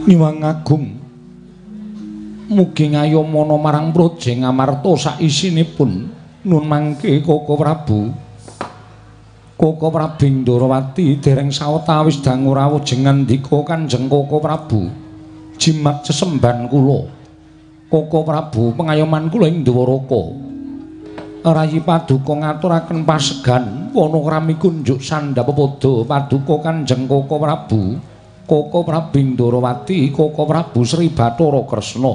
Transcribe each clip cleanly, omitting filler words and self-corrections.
Niwang Agung mugi ngayomana marang Praja Ngamarta sak isinipun nun mangke Koko Prabu Ndorowati dereng sawetawis dangu rawuh jengandika Kanjeng Koko Prabu jimat sesemban kula Koko Prabu pengayoman kula ing Dwaraka Rayi Paduka ngaturaken pasegan wana krami kunjuk sandhapada Paduka Kanjeng Koko Prabu Ndorowati Koko Prabu Sri Bathara Kresna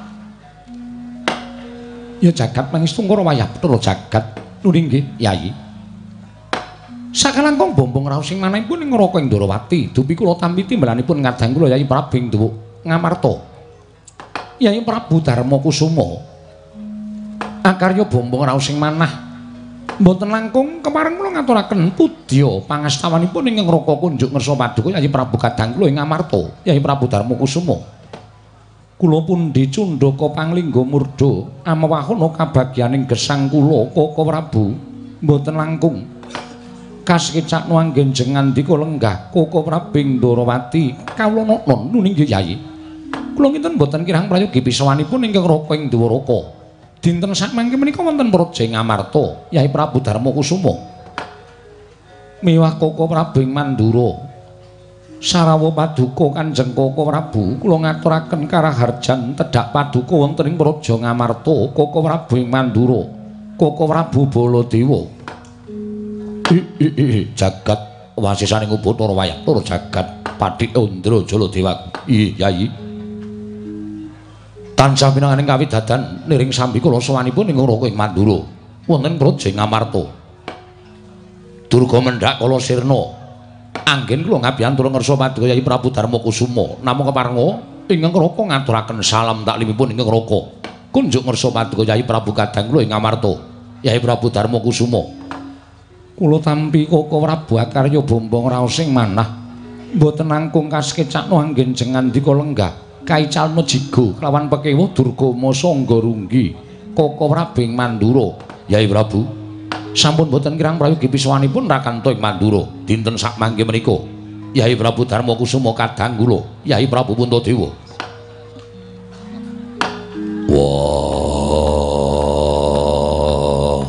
ya jagat pangestu karo wayah Bathara jagat nuninggih Yayi sakalangkung bombong raos sing manahipun ing Ngraka ing Ndorowati dupi kula tampi timbalanipun ngadhang kula Yayi Prabu Ngamarta Yayi Prabu Darma Kusuma akarya bombong raos sing manah mboten langkung kepareng kula ngaturaken pudya pangastawanipun ing Ngraka kunjuk ngersa Paduka Yayi Prabu kadhang kula ing Ngamarta Yayi Prabu Darma Kusuma kula pundi cundhaka panglingga murda amawahana kabagyaning gesang kula Koko Prabu mboten langkung kasekecak nuanggen jengandika lenggah Koko Prabu Ndorowati kawula non nuninggih Yayi kula kinten mboten kirang prayogi pisawanipun ing Ngraka ing Dwaraka dinten sakmangke menika wonten Praja Ngamarta Yayi Prabu Darma Kusuma miwah Koko Prabu Mandura Sarawa Paduka Kanjeng Koko Prabu kula ngaturaken karaharjan tedhak Paduka wonten ing Praja Ngamarta Koko Prabu Mandura Koko Prabu Baladewa jagat wasisaning Ubathara Wayahara jagat Pathik Andra Jaladewa Yayi tansah pinanganing kawidadan niring sambi kula sawanipun ing Ngraka ing Mandura wonten Praja Ngamarta Durga mendhak kala sirna anggen kula ngabiyantura ngersa Paduka Yayi Prabu Darma Kusuma namung keparenga ing Ngraka ngaturaken salam taklimipun ing Ngraka kunjuk ngersa Paduka Yayi Prabu kadhang kula ing Ngamarta Yayi Prabu Darma Kusuma kula tampi Koko Prabu akarya bombong raos sing manah mboten langkung kasekecakno anggen jengandika lenggah kaicalna jiga kelawan pekewuh Durgama Sangga Runggi Koko Prabu ing Mandura Yayi Prabu sampun boten kirang prayogi pisawanipun rakanta ing Mandura dinten sakmangke menika Yayi Prabu Darma Kusuma kadhang kula Yayi Prabu Puntadewa wah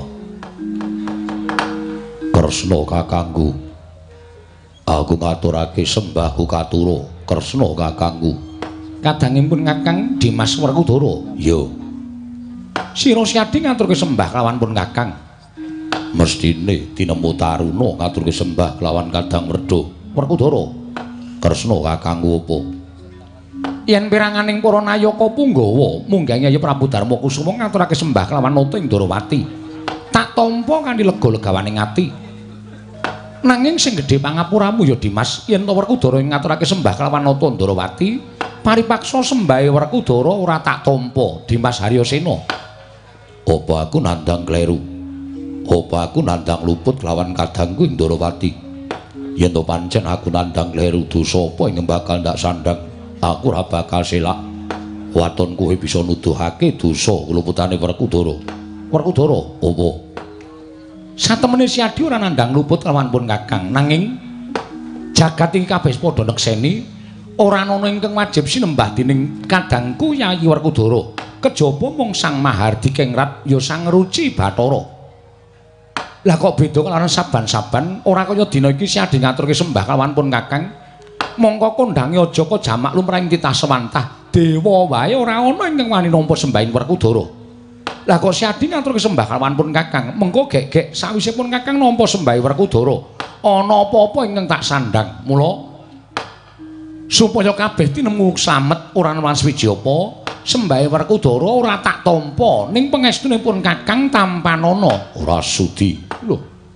Kresna kakangku aku ngaturake sembahku katura Kresna kakangku kadangipun Kakang Dimas Werkudara ya sira siadi ngaturke sembah kelawan pun Kakang mestine tinemu taruna ngaturke sembah kelawan Kadang Werkudara Kresna kakangku apa yen piranganing para nayaka Punggawa munggah Yayi Prabu Darma Kusuma ngaturake sembah kelawan nata ing Ndorowati tak tampa kanthi lega-legawaning ati nanging sing gedhe pangapuramu ya Dimas yen to Werkudara ngaturake sembah kelawan nata Ndorowati paripaksa sembahe Werkudara ora tak tampa Dimas Haryasena apa aku nandang kleru apa aku nandang luput kelawan kadangku ing Ndorowati yen to pancen aku nandang kleru dosa apa ing bakal ndak sandang aku ora bakal selak waton kowe bisa nuduhake dosa keluputane Werkudara apa satemene siadi ora nandang luput kelawan pun Kakang nanging jagat iki kabeh padha nekseni ora ana ingkang wajib sinembah dening kadangku Yayi Werkudara kejaba mung Sang Mahardikengrat ya Sang Ruci Bathara lah kok beda kelawan saban-saban ora kaya dina iki siadi ngaturke sembah kelawan pun Kakang mongko kondange aja kok jamak lumrah ing titah sewantah dewa wae ora ana ingkang wani nampa sembahing Werkudara lah kok siadi ngaturke sembah kelawan pun Kakang mengko gek-gek sawise pun Kakang nampa sembahing Werkudara ana apa-apa ingkang tak sandang mula supaya kabeh tinemu slamet ora ana swiji apa sembahe Werkudara ora tak tampa ning pangestunipun Kakang tampanana ora sudi lho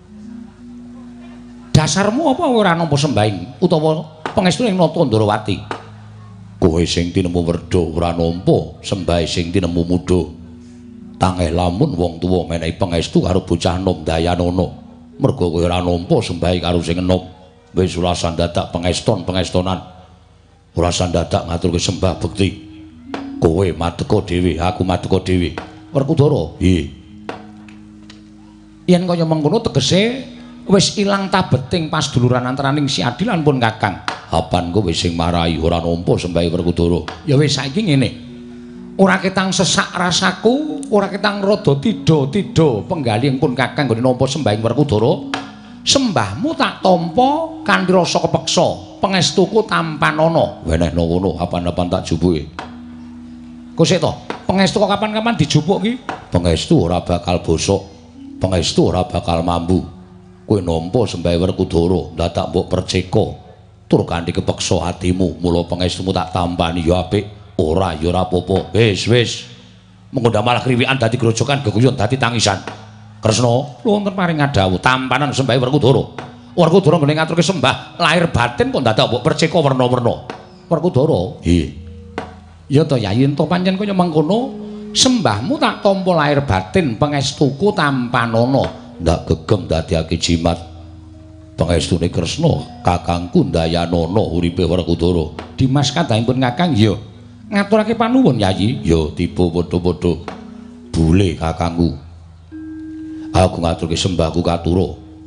dasarmu apa ora nampa sembahing utawa pangestuning nata Ndorowati kowe sing tinemu werda ora nampa sembahe sing tinemu mudha tangeh lamun wong tuwa menehi pangestu karo bocah nom Dayanana merga kowe ora nampa sembahe karo sing enom wis ulasan dadak pengestonan ora sandadak ngaturke sembah bekti kowe madeka dhewe aku madeka dhewe Werkudara yen kaya mengkono tegese wis ilang tabeting pasduluran antaraning si Adi lan pun Kakang Apan kowe sing marai ora nampa Sembah Werkudara. Ya wis saiki ngene. Ora ketang sesak rasaku, ora ketang rada tida-tida penggalih pun Kakang nggone nampa Sembah Werkudara. Sembahmu tak tampa kanthi rasa kepeksa, pangestuku tampanana. Wenehna ngono, apan-apan tak jupuke. Kok sik to, pangestu kok kapan-kapan dijupuk ki? Pangestu ora bakal bosok, pangestu ora bakal mambu. Kowe nampa Sembah Werkudara, dadak mbok perceka. Tur kanthi kepeksa atimu, mula pangestumu tak tampani ya apik, ora ya ora apa-apa. Wis. Mengko malah kriwikan dadi grojokan, geguyon dadi tangisan. Kresna, wonten paring ngadhawuh tampanan Sembah Werkudara. Werkudara nggone ngaturke sembah lahir batin kok dadak mbok perceka werna-werna. Werkudara, nggih. Ya to Yayi, ento pancen kaya mengkono, sembahmu tak tampa lahir batin, pangestuku tampanana. Ndak gegem dadiake jimat. Pangestune Kresna kakangku Dayanana uripe Werkudara. Dimas kadangipun Kakang ya ngaturake panuwun Yayi. Ya tiba padha-padha. Bule kakangku. Aku ngaturke sembahku katura.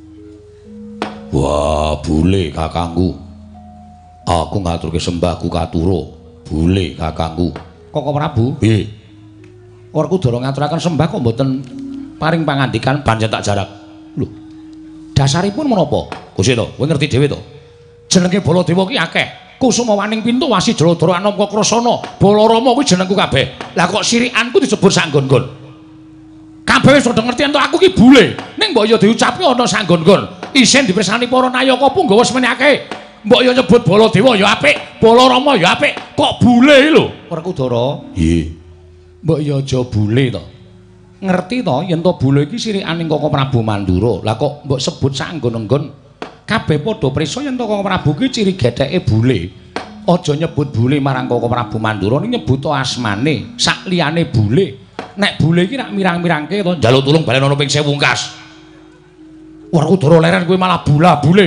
Wah, bule kakangku. Aku ngaturke sembahku katura. Bule kakangku. Koko Prabu? Nggih. Werkudara ngaturaken sembah kok mboten paring pangandikan pancen tak jarak. Lho. Dasaripun menapa? Gusti to, kowe ngerti dhewe to. Jenenge Baladewa ki akeh. Kusuma Waning Pintu, Wasi Jaladara, Anamka Krasana, Balarama kuwi jenengku kabeh. Lah kok sirikanku disebut sanggon-gon. Kabeh wis padha ngerti ento aku ki bule. Ning mbok ya diucapke ana sanggon-gon. Isin dipirsani para nayaka Punggawa semene akeh. Mbok ya nyebut Baladewa ya apik, Balarama ya apik. Kok bule lho? Werkudara? Nggih. Mbok ya aja bule to. Ngerti to yen to bule iki sirikaning Koko Prabu Mandura. Lah kok mbok sebut sanggon-nggon. Kabeh padha prisa yen to Koko Prabu ki ciri getheke bule. Aja nyebut bule marang Koko Prabu Mandura ning nyebut asmane sak liyane bule. Nek bule iki nak mirang-mirangke to njaluk tulung balen ana ping 1000 wungkas. Werkudara leren kuwi malah bula-bule.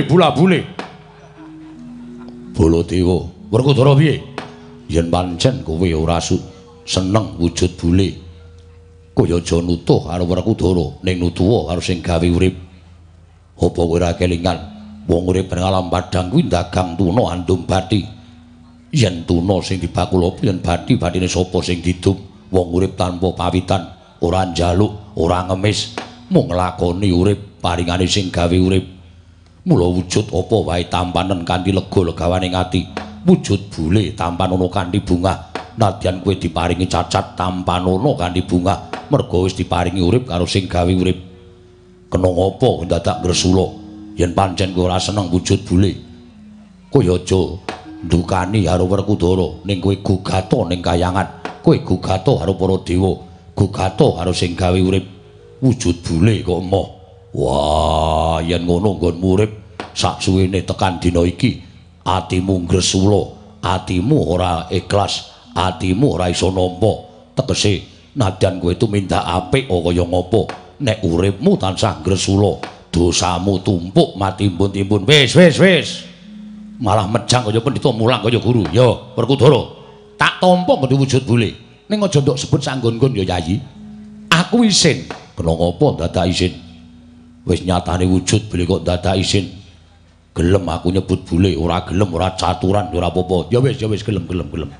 Baladewa, Werkudara piye? Yen pancen kowe ora seneng wujud bule. Kaya aja nutuh karo Werkudara ning nutuwa karo sing gawe urip. Apa kowe ora kelingan wong urip ning alam padang kuwi dagang tuna andum bathi. Yen tuna sing dibakul apa yen bathi-bathine sapa sing didum? Wong urip tanpa pawitan, ora njaluk, ora ngemis, mung nglakoni urip paringane sing gawe urip. Mula wujud apa wae tampanen kanthi lega-legawaning ati. Wujud bule tampanana kanthi bungah. Nadyan kowe diparingi cacat tampanana kanthi bungah. Merga wis diparingi urip karo sing gawe urip. Kena ngapa dadak gresula yen pancen kowe ora seneng wujud bule. Kowe aja ndukani karo Werkudara ning kowe gugata ning kayangan. Kowe gugata karo para dewa, gugata karo sing gawe urip. Wujud bule kok emoh. Wah, yen ngono nggonmu urip saksuwene tekan dina iki atimu gresula, atimu ora ikhlas, atimu ora iso nampa. Tegese nadyan kowe tumindak apik kaya ngapa nek uripmu tansah gresula, dosamu tumpuk matimbun-timbun. Wis. Malah mejang kaya pendhita mulang kaya guru. Ya, Werkudara, tak tampa nggo wujud bule. Ning aja nduk sebut sanggon-gon ya Yayi. Aku isin. Kena ngapa dadak isin? Wis nyatane wujud bule kok dadak isin. Gelem aku nyebut bule, ora gelem, ora caturan, ora apa-apa. Ya wis gelem.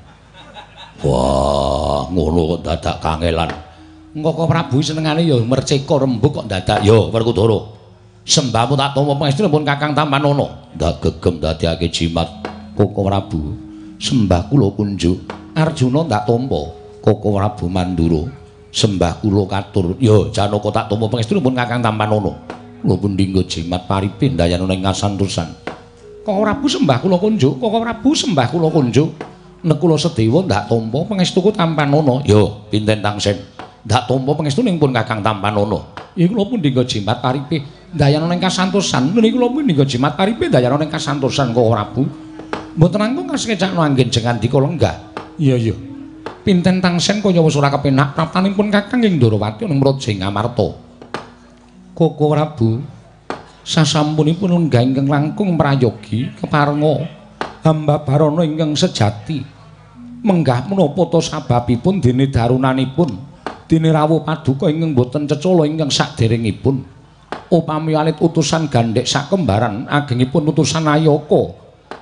Wah, ngono kok dadak kangelan. Koko Prabu senengane ya merceka rembug kok dadak ya Werkudara. Sembahmu tak tampa pangestu pun Kakang Tampanana. Ndak gegem dadiake jimat Koko Prabu. Sembah kula kunjuk Arjuna ndak tampa Koko Prabu Mandura. Sembah kula katur ya Janaka tak tampa pangestu pun Kakang Tampanana. Kula pun dinggo jimat paripe Dayanana ing kasantosan. Koko Prabu sembah kula kunjuk, Koko Prabu sembah kula kunjuk. Nek kula sedewa ndak tampa pangestuku Tampanana. Ya, pinten tangsen. Ndak tampa pangestu ning pun Kakang Tampanana. Iki kula pun dinggo jimat paripe Dayanana ing kasantosan. Niki kula pun dinggo jimat paripe Dayanana ing kasantosan Koko Prabu. Mboten angkung kasekecakno anggen jengandika lenggah. Iya. Pinten tangsen kaya wis ora kepenak praptanipun Kakang ing Ndarawati ning Mraja Ngamarta. Koko Prabu sasampunipun lenggah ingkang langkung prayogi keparenga hamba barana ingkang sejati. Menggah menapa ta sababipun dene darunanipun dene rawuh paduka ingkang boten cecala ingkang saderengipun. Upami alit utusan gandhek sakembaran agengipun utusan Ayaka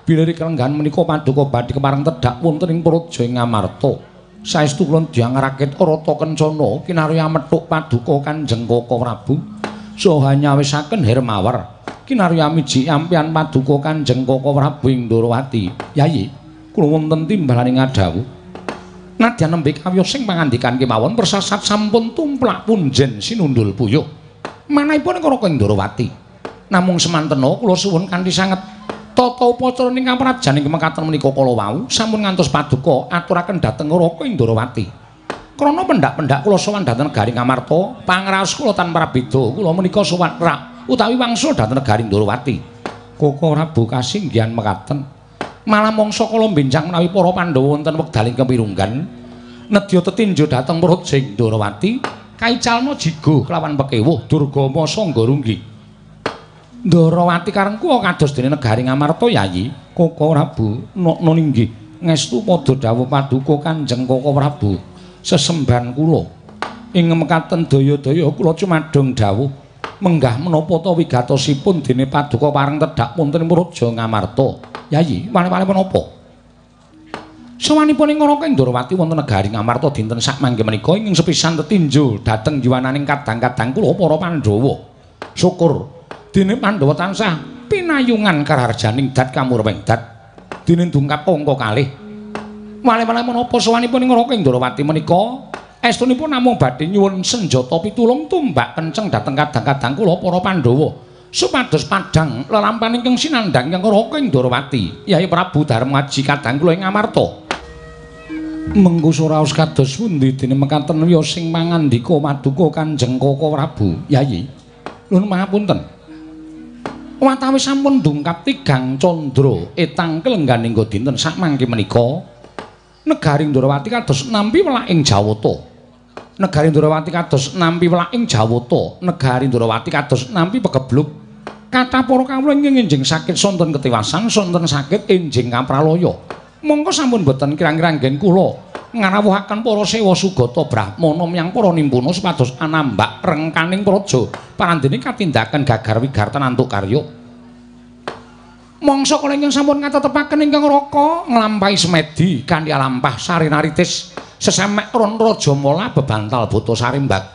Bilih kelenggan menika paduka badhe kepareng tedhak wonten ing praja Ngamarta. Saestu kula diangarake Rata Kencana kinarya methuk paduka Kanjeng Koko Prabu saha nyawisaken Hermawar kinarya miji ampian paduka Kanjeng Koko Prabu ing Ndorowati. Yayi, kula wonten timbalan ing adhawu. Nadyan nembe kawiyos sing pangandikan kemawon persasat sampun tumplak punjen sinundul puyuh. Manahipun ing Raka ing Ndorowati. Namung semantena kula suwun kanthi sanget tata upacara ing kamrajan ing mekaten menika kala wau sampun ngantos paduka aturaken dhateng Raka ing Ndorowati. Krana pendak-pendak kula sowan dhateng negari Ngamarta, pangraos kula tanpa beda kula menika sowan rak utawi wangsul dhateng negari Ndorowati. Koko Prabu kasinggihan mekaten. Malah mangsa kala benjang menawi para Pandhawa wonten wekdaling kepirunggan nedya tetinju dhateng praja ing Ndorowati kaicalna jigo kelawan pekewuh Durgama Sangga Runggi. Ndorowati karengku kados dene negari Ngamarta Yayi. Koko Prabu nokno inggih ngestu padha dawuh paduka Kanjeng Koko Prabu sesemban kula ing mekaten daya-daya kula cumadong dawuh menggah menapa ta wigatosipun dene paduka pareng tedhak wonten ing praja Ngamarta. Yayi, wale-wale menapa? Sawanipun ing Raka ing Ndorowati wonten negari Ngamarta dinten sak mangke menika ing sepisan tetinju dhateng jiwananing kadang-kadang kula para Pandhawa. Syukur dene Pandhawa tansah pinayungan kararjaning dat kamurweng dat dene dungkap angka kalih. Wale-wale menapa sawanipun ing Raka ing Ndorowati menika estunipun namung badhe nyuwun senjata pitulung tumbak kenceng dhateng kadang-kadang kula para Pandhawa supados padhang lelampahan ingkang sinandhang ing Raka ing Ndorowati. Yai Prabu Darmaji kadang kula ing Ngamarta. Mengko suraos kados pundi dene mekaten wiya sing mangandika paduka Kanjeng Koko Prabu. Yayi, nuwun pangapunten. Watawis sampun ndungkap tigang candra etang kelenggan ing dinten sak mangke menika negari Ndorowati kados nampi welak ing Jawata. Negari Ndorowati kados nampi welak ing Jawata. Negari Ndorowati kados nampi pegebluk. Kathah para kawula ingkang enjing sakit sonten ketiwasan, sonten sakit enjing kapralaya. Mongko sampun boten kirang-kirang anggen kula ngarawuhaken para sewa sugata brahmana miyang para nimpuna supados anambak rengkaning praja parandene katindakan gagar wigartan antuk karya. Mangsa kala ingkang sampun katetepaken ingkang Raka nglampahi semedi kanthi lampah sarinaritis sesemek ron Rajamala bebantal Bata Sarimbak.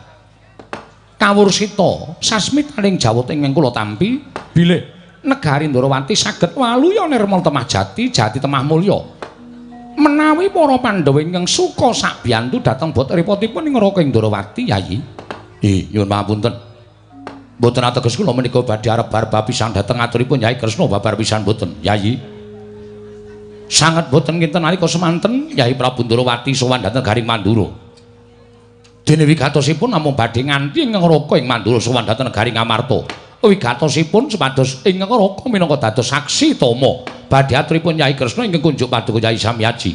Kawursita sasmitaning Jawata ingkang kula tampi bilih negari Ndorowati saged waluya nirmal temah jati, jati temah mulya. Menawi para Pandhawa ingkang suka sakbiyantu dhateng botripatipun ing Raka ing Ndorowati, Yayi. Nyuwun pangapunten. Mboten ateges kula menika badhe arep barba pisan dhateng aturipun Yai Kresna babar pisan mboten, Yayi. Sanget boten kinten nalika semanten Yai Prabu Ndorowati sowan dhateng Garing Mandura. Dene wigatosipun namung badhe nganti ing Raka ing Mandura sowan dhateng negari Ngamarta. Wigatosipun supados ing Raka minangka dados saksi tama badhe aturipun Yai Kresna ingkang kunjuk paduka Yai Samyaji.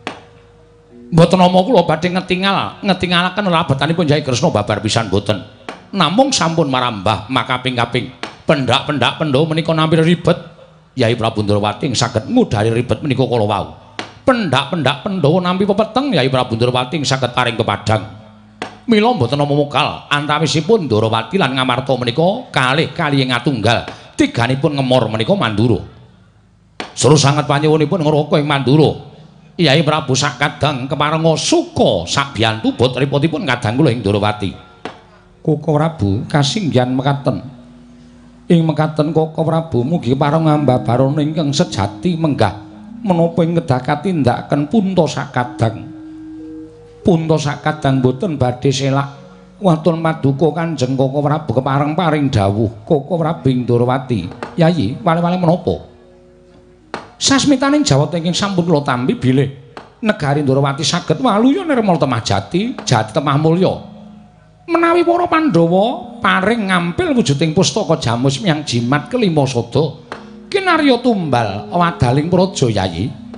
Mboten nama kula badhe ngetingalaken labetanipun Yai Kresna babar pisan mboten. Namung sampun marambah makaping-kaping. Pendak-pendak Pandhawa menika nampi ribet. Yai Prabu Ndorowati ing saged ngudari ribet menika kala wau. Pendak-pendak Pandhawa nampi pepeteng Yai Prabu Ndorowati ing saged paring kepadhang. Mila mboten nama mokal antawisipun Ndorowati lan Ngamarta menika kalih ing atunggal tiganipun ngemor menika Mandura. Suruh sanget panyuwunipun Raka ing Mandura. Yai Prabu sakadang keparenga suka sakbiyantu botripatipun kadang kula ing Ndorowati. Koko Prabu kasinggihan mekaten. Ing mekaten Koko Prabu mugi pareng ambabarana ingkang sejati menggah menapa ing ngedakat tindakan punta sakadang. Punta sakadang boten badhe selak watun paduka Kanjeng Koko Prabu kepareng paring dawuh Koko Prabu ing Ndorowati. Yayi, wale-wale menapa? Sasmitaning Jawata ingkang sampun kula tampi bilih negari Ndorowati saged waluya nirmal temah jati, jati temah mulya. Menawi para Pandhawa paring ngampil wujuding pustaka Jamus miyang jimat kelima sada kinarya tumbal wadaling praja, Yayi.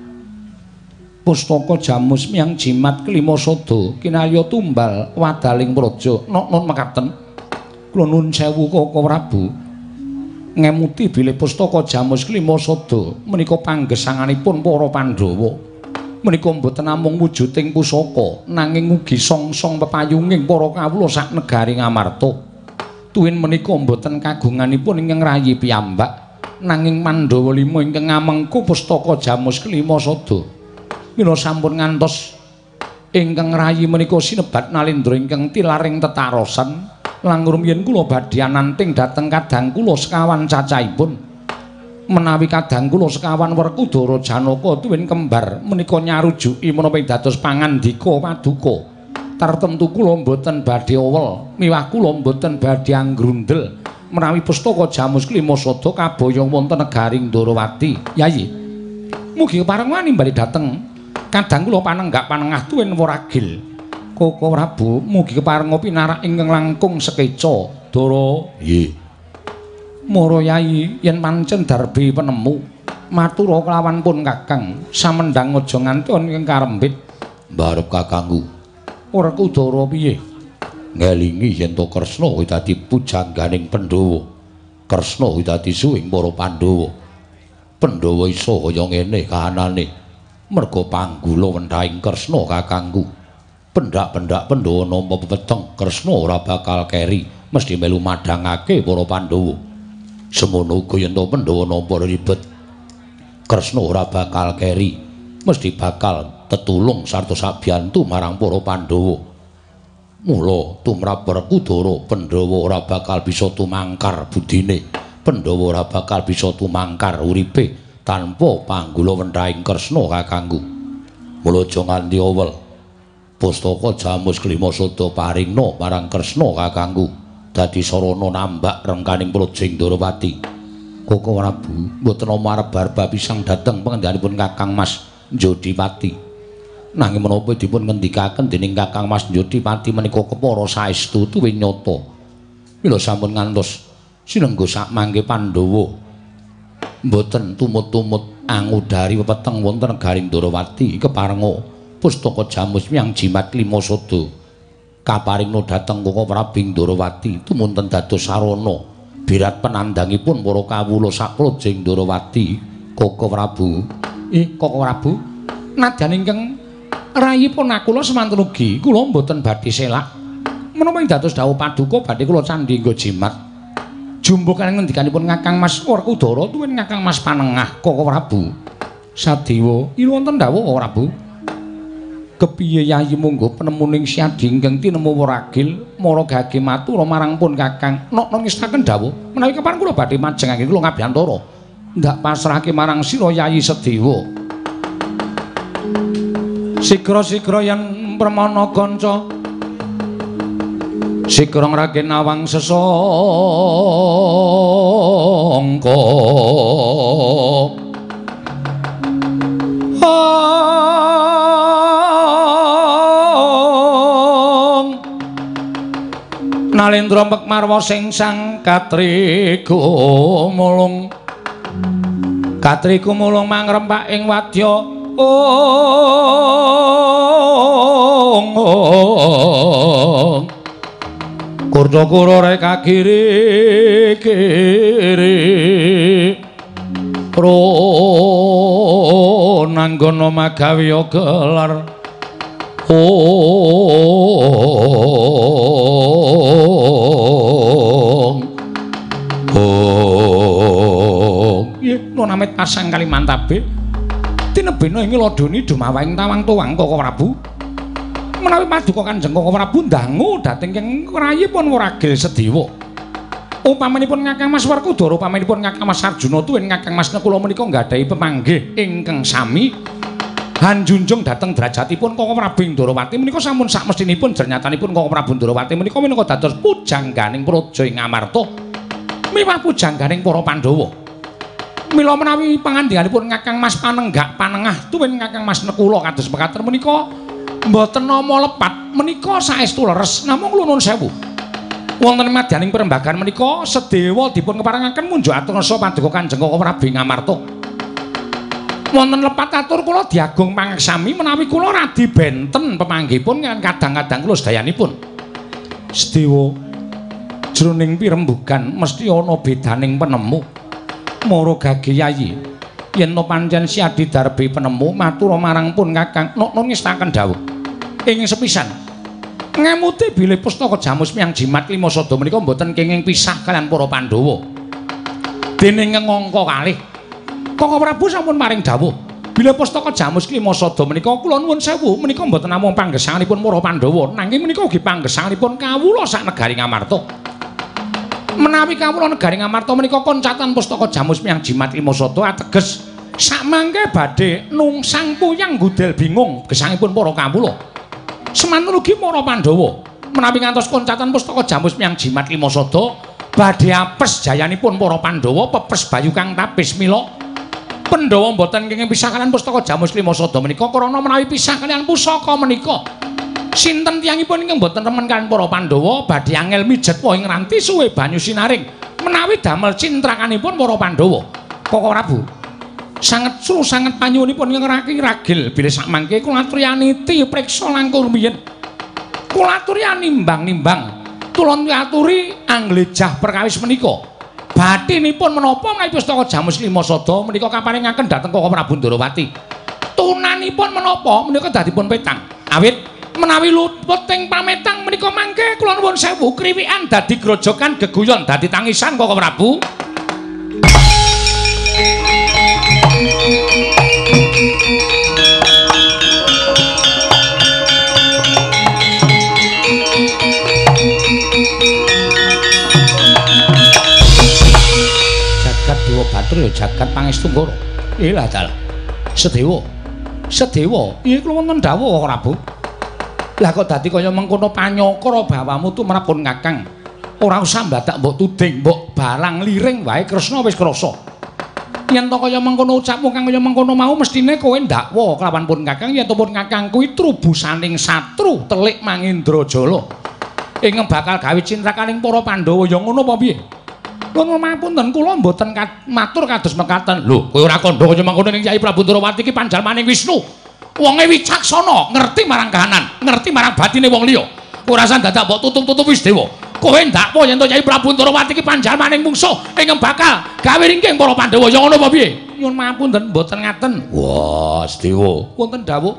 Pustaka Jamus miyang jimat kelima sada kinarya tumbal wadaling praja. Nun mekaten. Kula nuwun sewu Koko Prabu. Ngemuti bilih pustaka Jamus kelima sada menika panggesanganipun para Pandhawa. Menika mboten namung wujuding pusaka nanging ugi songsong pepayunging para kawula sak negari Ngamarta. Tuwin menika mboten kagunganipun ingkang rayi piyambak nanging Pandhawa 5 ingkang ngamengku pustaka Jamus kelima sada mila sampun ngantos ingkang rayi menika sinebat Nalendra ingkang tilaring tetarosan langur yen kula badhe ananting dhateng kadang kula sekawan cacahipun menawi kadang kula sekawan Werkudara Janaka tuwin kembar menika nyarujuki menapa dados pangandika paduka tartemtu kula mboten badhe owel miwah kula mboten badhe anggrundel menawi pustaka Jamus kelima sada kaboyong wonten negaring Ndrawati. Yayi, mugi parengwani bali dhateng kadang kula panenggak panengah tuwin Waragil. Koko Prabu, mugi keparenga pinarak ingkang langkung sekeca. Dara, nggih. Mara Yayi, yen pancen darbe penemu, matura kelawan pun Kakang, samendang aja nganton ingkang karembit. Mbarep kakangku. Werkudara piye? Ngelingi yen to Kresna kuwi dadi pujangganing Pandhawa. Kresna kuwi dadi suwing para Pandhawa. Pandhawa iso kaya ngene kahanane. Merga panggula wentahing Kresna kakangku. Pendak-pendak Pandhawa nampa pepeteng Kresna ora bakal keri, mesti melu madhangake para Pandhawa. Semono uga yen to Pandhawa nampa ribet. Kresna ora bakal keri, mesti bakal tetulung sarta sabiyantu marang para Pandhawa. Mula tumrap Werkudara Pandhawa ora bakal bisa tumangkar budine, Pandhawa ora bakal bisa tumangkar uripe tanpa panggula wentahing Kresna kakangku. Mula aja nganti owel. Pustaka Jamus kelima sada paringna marang Kresna kakangku dadi sarana nambak rengkaning Projing Ndrawati. Koko Prabu mboten namung arep barba pisang dhateng pangendhanipun Kakang Mas Jodipati. Nanging menapa dipun ngendikaken dening Kakang Mas Jodipati menika kepara saestu tuwin nyata. Mila sampun ngantos sinengga sak mangke Pandhawa mboten tumut-tumut angudari pepeteng wonten negaring Ndrawati keparenga pustaka Jamus Miang Jimat lima sada kaparingna dhateng Koko Prabu Ndrawati tumunten dados sarana birat penandangipun para kawula sak Projing Ndrawati. Koko Prabu, Koko Prabu, nadyan ingkang rayipun kula semanten ugi kula mboten badhe selak menapa dados dawuh paduka badhe kula candhi nggo jimat jumbo kan ngendikanipun Kakang Mas Werkudara tuwin Kakang Mas Panengah. Koko Prabu Sadewa ira wonten dawuh Koko Prabu kepiye Yayi monggo penemuning siadi ingkang tinemu Waragil mara gage matur marang pun Kakang nok ngestaken dawuh menawi kepareng kula badhe majengake kula ngabiyantara ndak pasrahake marang sira Yayi Sadewa. Sigra-sigra yen permana kanca sigra ngraken awang sesangka Nalendra Mekmarwa sing sang katriku mulung mangrempak ing wadya Kurda-kura rek kiri pro nanggono magawi gelar nona met pasang Kalimantabe tinebena ing ladoni dumawaing tawang tuwang Koko Prabu menawi paduka Kanjeng Koko Prabu ndangu dhateng ing rayipun Waragil Sedewa upamanipun Kakang Mas Werkudara upamanipun Kakang Mas Arjuna tuwin Kakang Mas Nekula menika nggadahi pemanggih ingkang sami hanjunjung dhateng derajatipun Koko Prabu Ndrawati menika sampun sakmestinipun jernyatanipun Koko Prabu Ndrawati menika dados pujangganing praja ing Amarta miwah pujangganing para Pandhawa. Mila menawi pangandikaipun Kakang Mas Panengah tuwin Kakang Mas Nekula kados mekaten menika mboten nama lepat menika saestu leres namung nuwun sewu wonten madyaning perembagan menika Sedewa dipun keparengaken munjuk atur rasa paduka Kanjeng Koko Prabu Ngamarta wonten lepat atur kula diagung pangeksami menawi kula radi benten pemanggihipun kadang-kadang kula sedayanipun Sedewa jroning pirembugan mesti ana bedaning penemu Mara gage Yayi yen to pancen siadi darbe penemu matur marang pun Kakang nok ngestaken dawuh ing sepisan ngemuti bilih pustaka Jamus Miang Jimat lima sada menika mboten kenging pisah kalian para Pandhawa Dening ngangka kalih Koko Prabu sampun maring dawuh bila pustaka Jamus Klimasada menika kula nuwun sewu menika mboten namung panggesanganipun para Pandhawa nanging menika ugi panggesanganipun kawula sak negari Ngamarta. Menawi kawula negari Ngamarta menika koncatan pustaka Jamus Miang Jimat Klimasada ateges sakmangke badhe nungsang puyang gudel bingung gesangipun para kawula. Semanten ugi para Pandhawa menawi ngantos koncatan pustaka Jamus Miang Jimat Klimasada badhe apes jayanipun para Pandhawa pepes bayu kang tapis mila Pandhawa mboten kenging pisah kaliyan pustaka Jamus Klimasada menika krana menawi pisah kaliyan pusaka menika sinten tiyangipun ingkang mboten remen kaliyan para Pandhawa badhe angel mijet woh ing ranti suwe banyu sinaring menawi damel cintrakanipun para Pandhawa. Koko Prabu sanget sru sanget panyuwunipun ingkang ragil bilih sakmangke kula aturi aniti priksa langkung rumiyin. Kula aturi nimbang-nimbang tulon aturi anglejah perkawis menika. Bathinipun menapa menawi pustaka Jamus Klimasada menika kaparingaken dhateng Koko Prabu Ndarawati. Tunanipun menapa menika dadipun petang. Awit menawi luput ing pametang menika mangke kula nuwun sewu kriwikan dadi grojogan geguyon dadi tangisan Koko Prabu. Batur ya jagat pangestu Ngara. Ilah dal. Sedewa. Sedewa, iki kula wonten dawuh Prabu. Lah kok dadi kaya mengkono panyakara bawamu tumrapun Kakang. Ora usah mbadak mbok tuding, mbok barang liring wae Kresna wis krasa. Yen to kaya mengkono ucapmu kang kaya mengkono mau mestine kowe ndakwa kelawan pun Kakang yen to pun Kakang kuwi trubusaning satru telik Mangindrajala. Ing bakal gawe cintrakaning para Pandhawa ya ngono apa piye? Nuwun mapunten kula mboten matur kados mekaten. Lho, kowe ora kandha kaya mangkono ning Kyai Prabu Ndarawati iki panjalmaning Wisnu. Wonge wicaksana, ngerti marang kahanan, ngerti marang batine wong liya. Ora usah dadak mbok tutup-tutup wis dewa. Kowe ndakwa yen to Kyai Prabu Ndarawati iki panjalmaning mungsuh ingkang bakal gawe ringking para Pandhawa. Ya ngono apa piye? Nyuwun mapunten mboten ngaten. Wah, Dewa, wonten dawuh.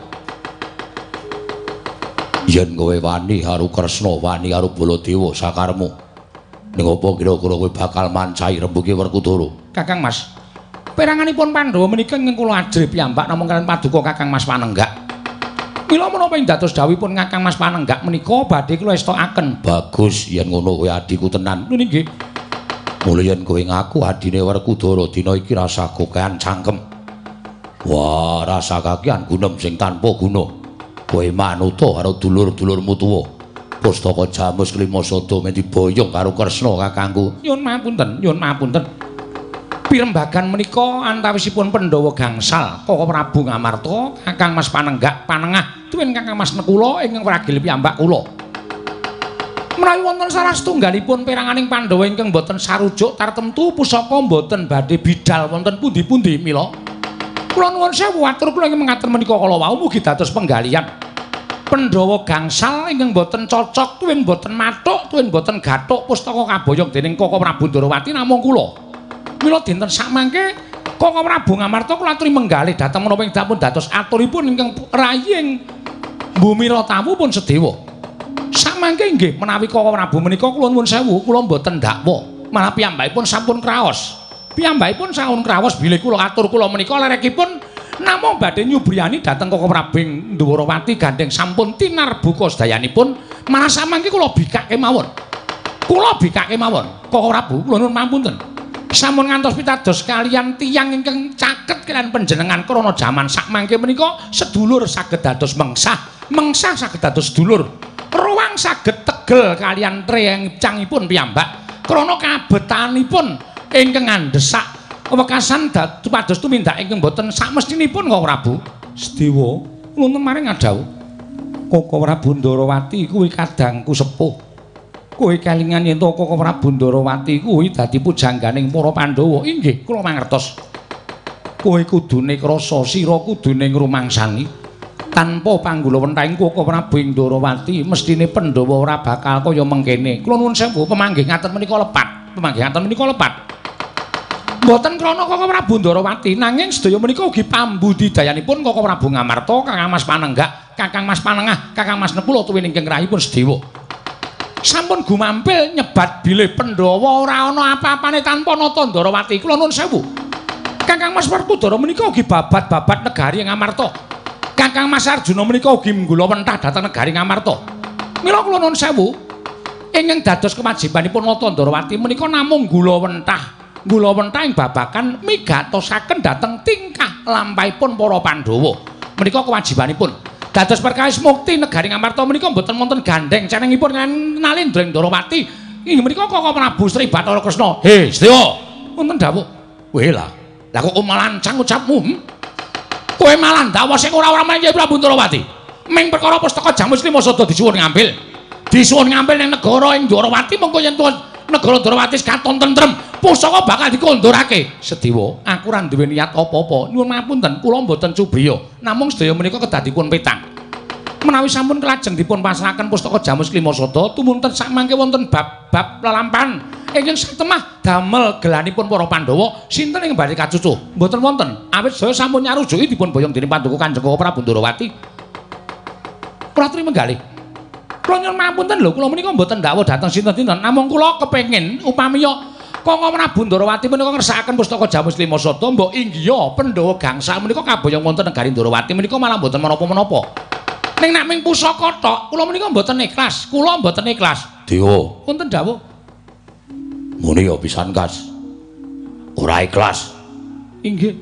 Yen kowe wani karo Kresna, wani karo Baladewa sakaremu. Ning apa kira-kira kowe bakal mancahi rembuge Werkudara? Kakang Mas, peranganipun Pandhawa menika ingkang kula ajri piyambak namung kaliyan paduka Kakang Mas Panenggak. Mila menapa ing dados dawuhipun Kakang Mas Panenggak menika badhe kula estokaken. Bagus yen ngono kowe adiku tenan. Lho nggih. Mulih yen kowe ngaku adine Werkudara dina iki rasa kokean cangkem. Wah, rasa kakean gunem sing tanpa guna. Kowe manuta karo dulur-dulurmu tuwa. Pustaka Jamus Klimasada mendi boyong karo Kresna kakangku. Nyuwun mapunten, nyuwun mapunten. Pirembagan menika antawisipun Pandhawa gangsal Koko Prabu Ngamarta, Kakang Mas Panenggak panengah tuwin Kakang Mas Nekula ingkang pragil piyambak kula. Menawi wonten salah setunggalipun peranganing Pandhawa ingkang boten sarujuk tartemtu pusaka boten badhe bidal wonten pundi-pundi mila. Kula nuwun sewu atur kula ingkang mengaten menika kala wau mugi dados penggalian. Pandhawa gangsal ingkang boten cocok tuwin boten mathuk tuwin boten gathuk pustaka kaboyong dening Koko Prabu Ndarawati namung kula. Mila dinten sakmangke Koko Prabu Ngamarta kula aturi menggalih dhateng menapa ing dapun dados aturipun ingkang rayi ing Bumira Tawu pun Sedewa. Sakmangke nggih menawi Koko Prabu menika kula nuwun sewu kula mboten dakwa. Malah piyambakipun sampun kraos. Piyambakipun sampun kraos bilih kula atur kula menika lerekipun namung badhe nyubriyani dhateng Koko Prabu Ndarawati gandeng sampun tinarbuka sedayanipun malah samangke kula bikake mawon. Kula bikake mawon. Koko Prabu kula nuwun mapunten. Sampun ngantos pitados kaliyan tiyang ingkang caket kaliyan panjenengan krana jaman sakmangke menika sedulur saged dados mengsah, mengsah saged dados sedulur. Ruang saged tegel kaliyan trengcangipun piyambak krana kabetanipun ingkang andhesak wekasan dados tumindak ingkang boten samestinipun Koko Prabu. Sedewa, wonten maring adhawuh. Koko Prabu Ndarawati kuwi kadangku sepuh. Kowe kelingan yen to Koko Prabu Ndarawati kuwi dadi pujangganing para Pandhawa. Inggih, kula mangertos. Kowe kudune krasa, sira kudune ngrumangsani. Tanpa panggulawenthahing Koko Prabu Ndarawati, mestine Pandhawa ora bakal kaya mengkene. Kula nuwun sewu, pamanggih ngaten menika lepat. Pamanggih ngaten menika lepat. Mboten krana Koko Prabu Ndarawati nanging sedaya menika ugi pambudidayanipun Koko Prabu Ngamarta, Kakang Mas Panenggak, Kakang Mas Panengah, Kakang Mas Nekula tuwin ingkang rahipun Sedewa. sampun gumampil nyebat bilih Pandhawa ora ana apa-apane tanpa nata Ndarawati. Kula nuwun sewu. Kakang Mas Werkudara menika ugi babat-babat negari Ngamarta. Kakang Mas Arjuna menika ugi nggula wentah dhateng negari Ngamarta. Mila kula nuwun sewu. Ingkang dados kewajibanipun nata Ndarawati menika namung nggula wentah. Nggula wentah ing babagan migatosaken dhateng tingkah lampahipun para Pandhawa. Menika kewajibanipun. Dados perkawis mukti negari Ngamarta menika mboten wonten gandeng cenengipun Nalendra Ndarawati. Inggih menika Kakang Prabu Sri Bathara Kresna. He, Sedewa. Wonten dawuh. Weh lah. Lah kok malancang ucapmu? Kowe malah ndawa sing ora-ora meneh Prabu Ndarawati. Ming perkara pustaka Jamus Lima Sada disuwun ngambil. Disuwun ngambil ning negara ing Ndarawati mengko yen tuwun negara Ndarawati katon tentrem, pusaka bakal dikondhorake. Sedewa, aku ora duwe niat apa-apa. Nuwun ngapunten, kula mboten cubriya. Namung sedaya menika kedadipun petang. Menawi sampun kelajeng dipun pasrahaken pustaka Jamus Lima Sada, tumunten sak mangke wonten bab-bab lelampahan ingkang satemah damel gelanipun para Pandhawa, sinten ing badhe kacucuh? Mboten wonten. Awit saya sampun nyarujuki dipun boyong dening Paduka Kanjeng Prabu Ndarawati. Pratri menggalih. Kula nyuwun mapunten lho, kula menika mboten ndawuh dhateng sinten-sinten, namung kula kepengin upamiya Kakang Prabu Ndarawati menika ngersakaken pustaka Jamus Lima Sada, mbok inggiya Pandhawa gangsal menika kaboyong wonten negari Ndarawati menika malah mboten menapa-menapa. Ning nek ming pusaka tok, kula menika mboten ikhlas. Kula mboten ikhlas. Dewa, wonten dawuh. Muni ya pisan, Kas. Ora ikhlas. Inggih.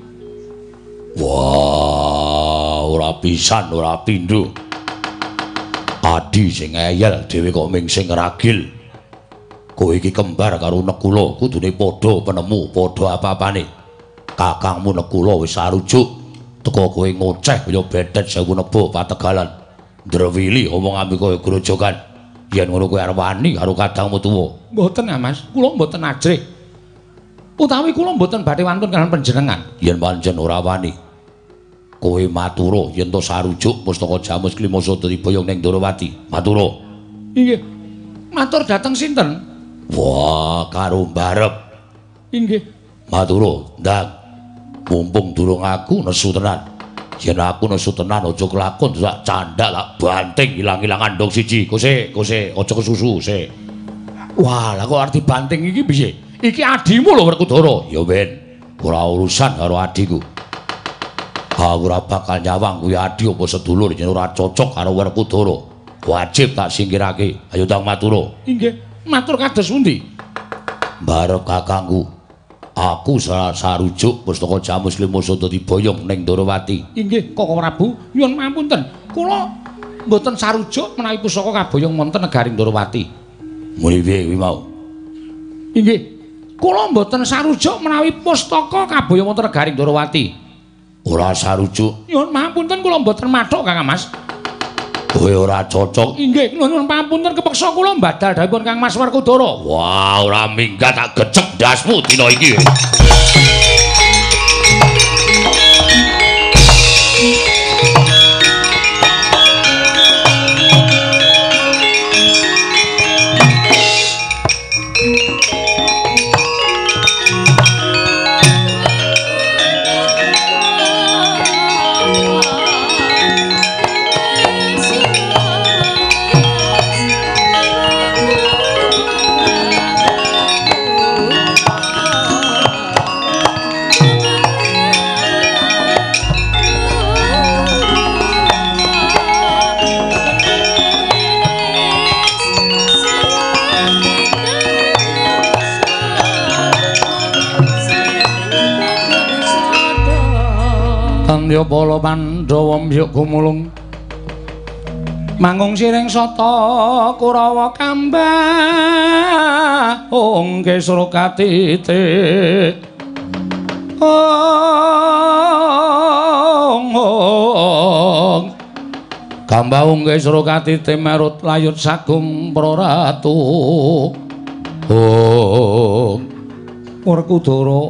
Wah, ora pisan, ora pindho. Adi sing ngeyel dhewe kok ming sing ragil. Kowe iki kembar karo Nekula, kudune padha penemu, padha apa-apane. Kakangmu Nekula wis sarujuk teka kowe ngoceh kaya bedet sewu nebo pategalan. Ndrewili omonganmu kaya grojogan. Yen ngono kowe arep wani karo kadangmu tuwa. Mboten, Mas. Kula mboten ajrih. Utawi kula mboten badhe wantun kaliyan panjenengan. Yen pancen ora wani, kowe matura yen to sarujuk pustaka Jamus Lima Sada diboyong ning Ndarawati. Matura. Inggih. Matur dhateng sinten? Wah, karo mbarep. Inggih. Matura, Ndang. Mumpung durung aku nesu tenan. Yen aku nesu tenan aja kelakon sak candhak lak banting ilang-ilangan ndong siji. Kose, aja kesusu, se. Wah, lah kok arti banting iki piye? Iki adimu lho Werkudara. Ya ben, ora urusan karo adiku. Aku ora bakal nyawang kuwi adi apa sedulur yen ora cocok karo Werkudara. Wajib tak singkirake. Ayo Tang matura. Inggih, matur kados pundi? Barep kakangku. Aku sarujuk pustaka Jamus Lima Sada diboyong ning Ndarawati. Inggih, Kakang Prabu, nyuwun mapunten. Kula mboten sarujuk menawi pusaka kaboyong wonten negari Ndarawati. Muli piye kuwi mau? Inggih. Kula mboten sarujuk menawi pustaka kaboyong wonten negari Ndarawati. Ora sarujuk. Nyuwun mapunten kula mboten mathuk, Kang Mas. Kowe ora cocok. Inggih, nyuwun pamunten kepeksa kula mbadal dawuhipun Kang Mas Werkudara. Wah, ora minggat tak gecek ndasmu dina iki. Tandya Bala Pandhawa mbyuk gumulung mangung siring sata Kurawa kambah ongke Surakatite kambah ongke Surakatite merut layut sagung Praratu Werkudara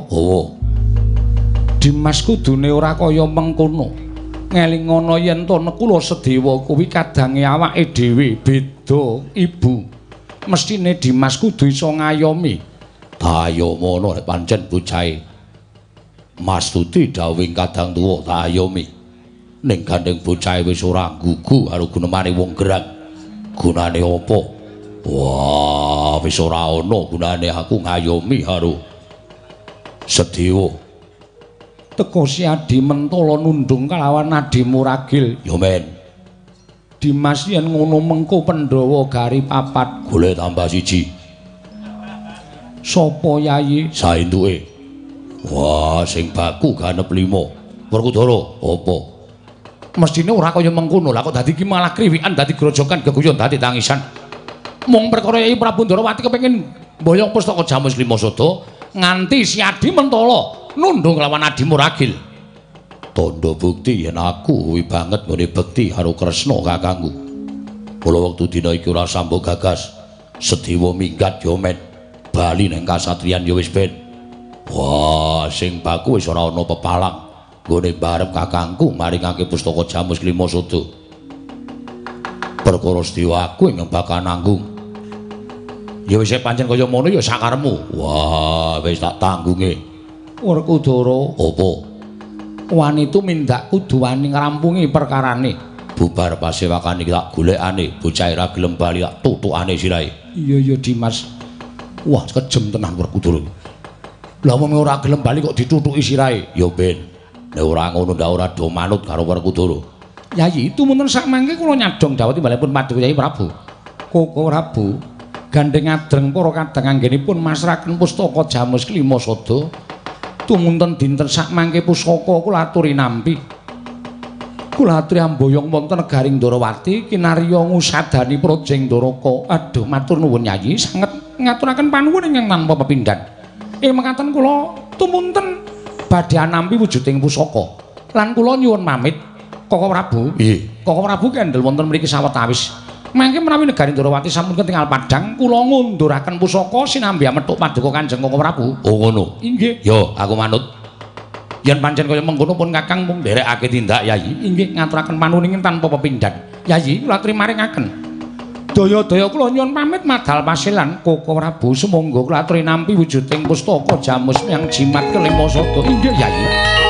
Dimas kudune ora kaya mengkono. Ngelingono yen to Nekula Sedewa kuwi kadange awake dhewe beda ibu. Mestine Dimas kudu iso ngayomi. Dayomono nek pancen bocahe Mastuti dawuhing kadang tuwa dayomi. Ning gandeng bocahe wis ora gugu karo gunemane wong gerang. Gunane apa? Wah, wis ora ana gunane aku ngayomi karo Sedewa. Teko Si Adi Mentala nundung kalawan Adi Muragil. Ya men. Dimas yen ngono mengko Pandhawa gari papat, golek tambah siji. Sapa Yayi? Saentuke. Wah, sing baku ganep 5. Werkudara, apa? Mestine ora kaya mengkono. Lah kok dadi ki malah kriwikan, dadi grojokan, geguyon, dadi tangisan. Mung perkara Yayi Prabu Ndarawati kepengin mboyong pustaka Jamus Klimasada nganti Si Adi Mentala nundung lawan Adi Muragil. Tandha bukti yen aku kuwi banget ngene bekti karo Kresna kakangku. Kala wektu dina iki ora sambok gagas Sedewa minggat ya men. Bali ning kasatriyan ya wis ben. Wah, sing baku wis ora ana pepalang. Nggone barep kakangku maringake pustaka Jamus Klimasada. Perkara Sedewa aku ing bakal nanggung. Ya wis pancen kaya ngono ya sakarepmu. Wah, wis tak tanggunge. Werkudara, apa? Wani tumindak kudu wani ngrampungi perkarane. Bubar pasewakan iki tak golekane, bocah ora gelem bali tak tutukane sirahe. Iya Dimas. Wah, kejem tenan Werkudara. Lah wong ora gelem bali kok ditutuki sirahe. Ya ben. Nek ora ngono ndak ora do manut karo Werkudara. Yayi, tumunten sak mangke kula nyadong dawuh timbalipun Paduka Yayi Prabu. Koko Prabu, gandeng adreng para kadang anggenipun masraken pustaka Jamus Klimasada. Tumunten dinten sak mangke pusaka kula aturi nampi. Kula aturi amboyong wonten negaring Ndarawati kinarya ngusadani Projeng Dwaraka. Aduh matur nuwun Yayi, sanget ngaturaken panuwun ingkang tanpa pepindhan. Mekaten kula tumunten badhe nampi wujuding pusaka. Lan kula nyuwun pamit Koko Prabu. Nggih. Koko Prabu kendel wonten mriki sawetawis. Mangke menawi negaring Ndarawati sampun ketingal padhang, kula ngunduraken pusaka sinambi amethuk paduka Kanjeng Koko Prabu. Oh ngono. Inggih. Yo, aku manut. Yen pancen kaya mengkono pun Kakang mung nderekake tindak Yayi. Inggih, ngaturaken panuwun tanpa pepindhan. Yayi, kula aturi maringaken. Daya-daya kula nyuwun pamit madal pasilan Koko Prabu sumangga kula aturi nampi wujuding pustaka Jamus Hyang Jimat Klimasada. Inggih Yayi.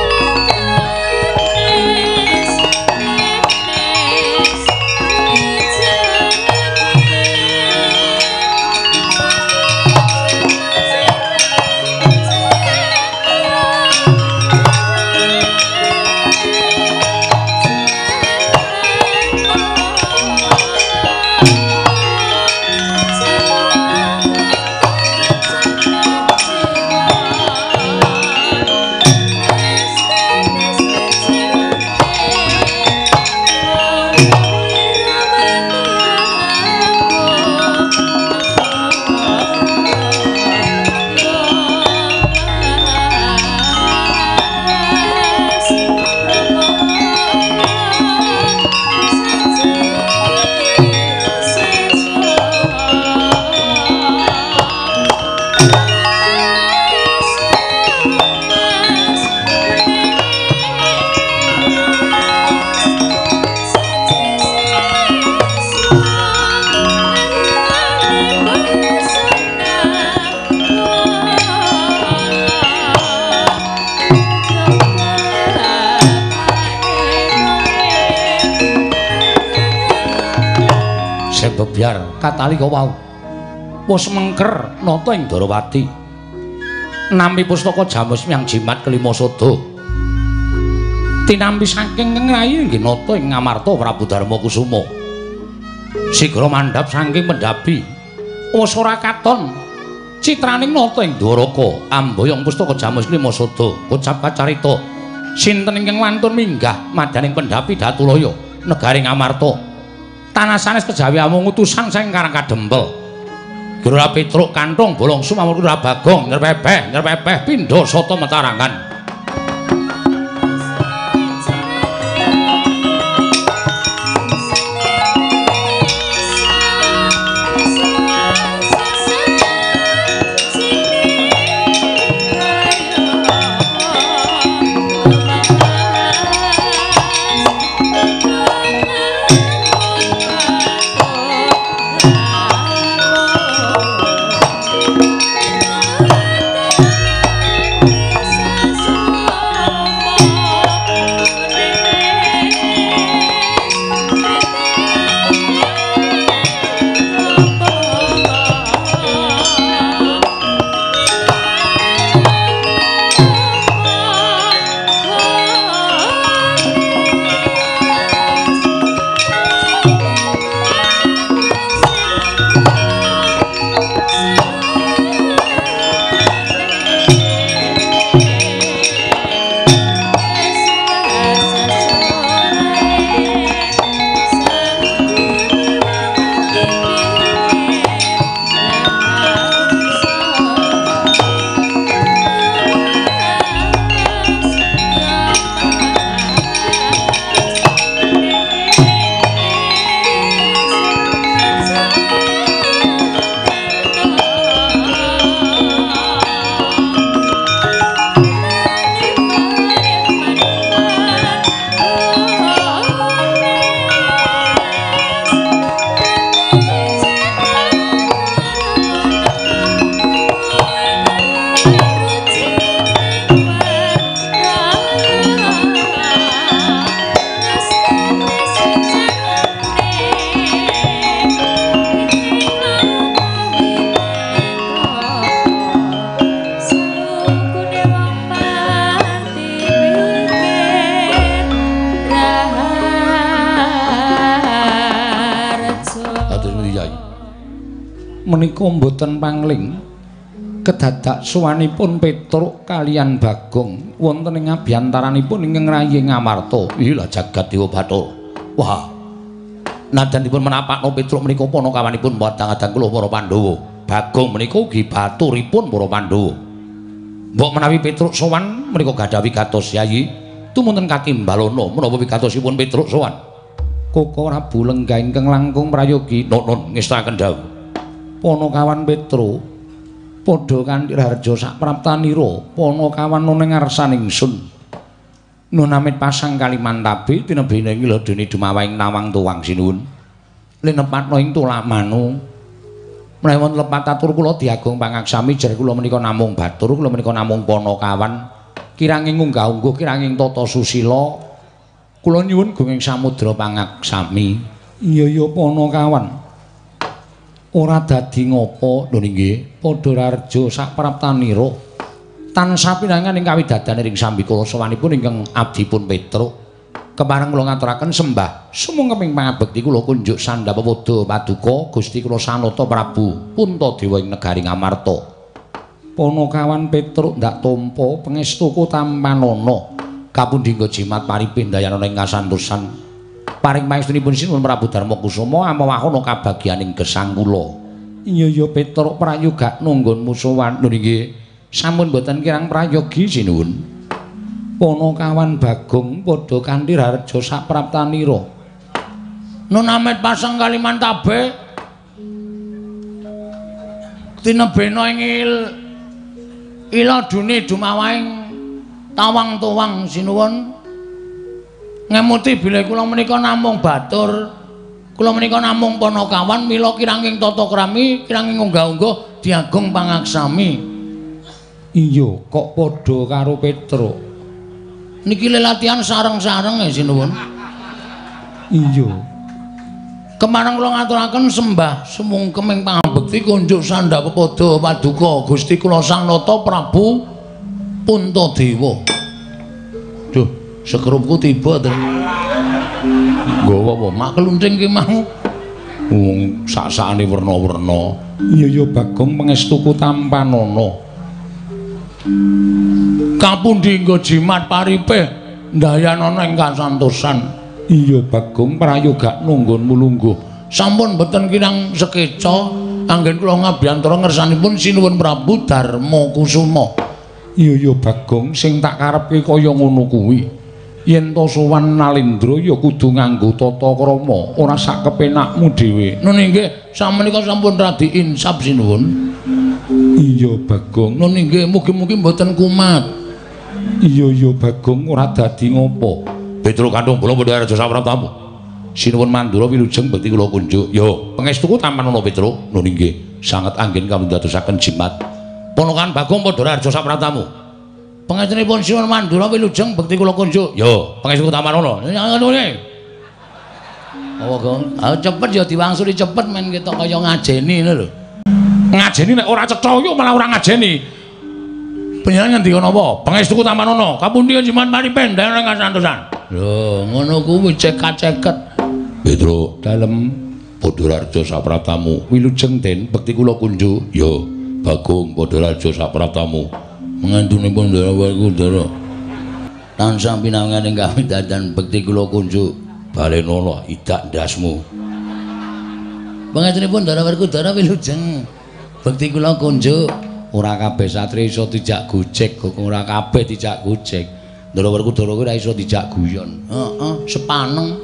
Biar katalika wau wis mengker nata ing Ndarawati nampi pustaka Jamus Hyang Jimat Klimasada tinampi saking ngrayi nggih nata ing ngamarta Prabu Darma Kusuma sigra mandhap saking pendhapi wis ora katon citraning nata ing Dwaraka amboyong pustaka Jamus Klimasada kocap kacarita sinten ingkang wantun minggah madaning pendhapi Datulaya negaring Ngamarta tanah sanes kejawi amung utusan saking Karang Kadempel. Gira Petruk kanthong bolong sumamur Gira Bagong nyerpepeh pindha sata metarangan. menika mboten pangling kedadak suwanipun Petruk kaliyan Bagong wonten ing abyantaranipun ingkang rayi Ngamarta. Iya jagat Dewa Bathara. Wah. Nadanipun menapakno Petruk menika panakawanipun padang-adang kula para Pandhawa. Bagong menika ugi baturipun para Pandhawa. Mbok menawi Petruk sowan menika gadhawi kados Yayi tumunten katimbalana menapa wigatosipun Petruk sowan. Koko Prabu lenggah ingkang langkung prayogi nun ngestaken dawuh. Panakawan Petruk padha kanthi harja sak praptanira panakawan nang ngarsaning ingsun. Nun amit pasang Kalimantabe tinebene ngilodeni dumawaing nawang tuwang sinuwun. Linepatno ing tulak manu. Menawi wonten lepat atur kula diagung pangaksami jar kula menika namung batur, kula menika namung panakawan. Kiranging unggah-ungguh kiranging tata susila kula nyuwun gunging samudra pangaksami. Iya panakawan. Ora dadi ngopo lho nggih padha rarja sak praptanira tansah pinangan ing kawidadane ring sambikala sawanipun ingkang abdipun Petruk kepareng kula ngaturaken sembah sumengkeping pangabekti kula kunjuk sandhapa pada paduka Gusti kula Sanata Prabu Puntadewa ing negari Ngamarta. Panakawan Petruk ndak tampa pangestuku tampanana kapundhingga jimat paripindayana ing kasantosan. Paring pangestunipun sinuwun Prabu Darmakusuma amawahana kabagyaning gesang kula. Iya Petruk prayoga nunggonmu sowan lho nggih. Sampun boten kirang prayogi sinuwun. Panakawan Bagong padha kanthi harja sak praptanira. Nun amit pasang Kalimantabe tinebena ing iladune dumawaing tawang tuwang sinuwun. Ngemuti bilih kula menika namung batur, kula menika namung panakawan mila kiranging tata krami, kiranging unggah-ungguh diagung pangaksami. Iya, kok padha karo Petruk. Niki lelatihan sareng-sareng sinuwun. Iya. Kemareng kula ngaturaken sembah sumungkeming pangabekti kunjuk sandhapa pada paduka Gusti kula Sanata Prabu Puntadewa. Duh, sekrupku tiba ten. Nggawa apa mak kelunting ki mau. Wong sak-sakane werna-werna. Iya Bagong pangestuku tampanana. Kapundhingga jimat paripe ndayanana ing kasantosan. Iya Bagong prayoga nunggonmu lungguh. Sampun boten kirang sekeca anggen kula ngabyantara ngersanipun sinuwun Prabu Darmakusuma. Iya Bagong sing tak karepke kaya ngono kuwi. Yen to sowan Nalendra ya kudu nganggo tata krama, ora sak kepenakmu dhewe. Nun nggih, samenika sampun radi insap sinuwun. Iya Bagong. Nun nggih, mugi-mugi mboten kumat. Iya Bagong ora dadi ngopo. Petruk kandung kula padha raja sapratamu. Sinuwun Mandura wilujeng bekti kula kunjuk. Yo, pangestuku tampanana Petruk. Nun nggih, sanget anggen kawula dadosaken jimat. Ponokan Bagong padha raja sapratamu. Pangestunipun Sinuwun Mandura wilujeng bekti kula kunjuk. Yo, pangestuku tampanana. Ngene. Oh, Gong. Ah cepet ya diwangsuli cepet men ketok kaya ngajeni ngono lho. Ngajeni nek ora cetha yo malah ora ngajeni. Panjenengan ngendika napa? Pangestuku tampanana. Kapundi jimat paripen nang kasantosan. Lho, ngono kuwi ceket-ceket. Petruk dalem padha raja sapratamu. Wilujeng den bekti kula kunjuk. Yo, Bagong padha raja sapratamu. Mengantunipun Darawarku Dara tansah pinanganing kawidadan bekti kula kunjuk balenana idak ndasmu. Pangantunipun Darawarku Dara wilujeng bekti kula kunjuk. Ora kabeh satri iso dijak gojek, ora kabeh dijak gojek. Darawarku Dara kuwi ora iso dijak guyon. Heeh, sepaneng.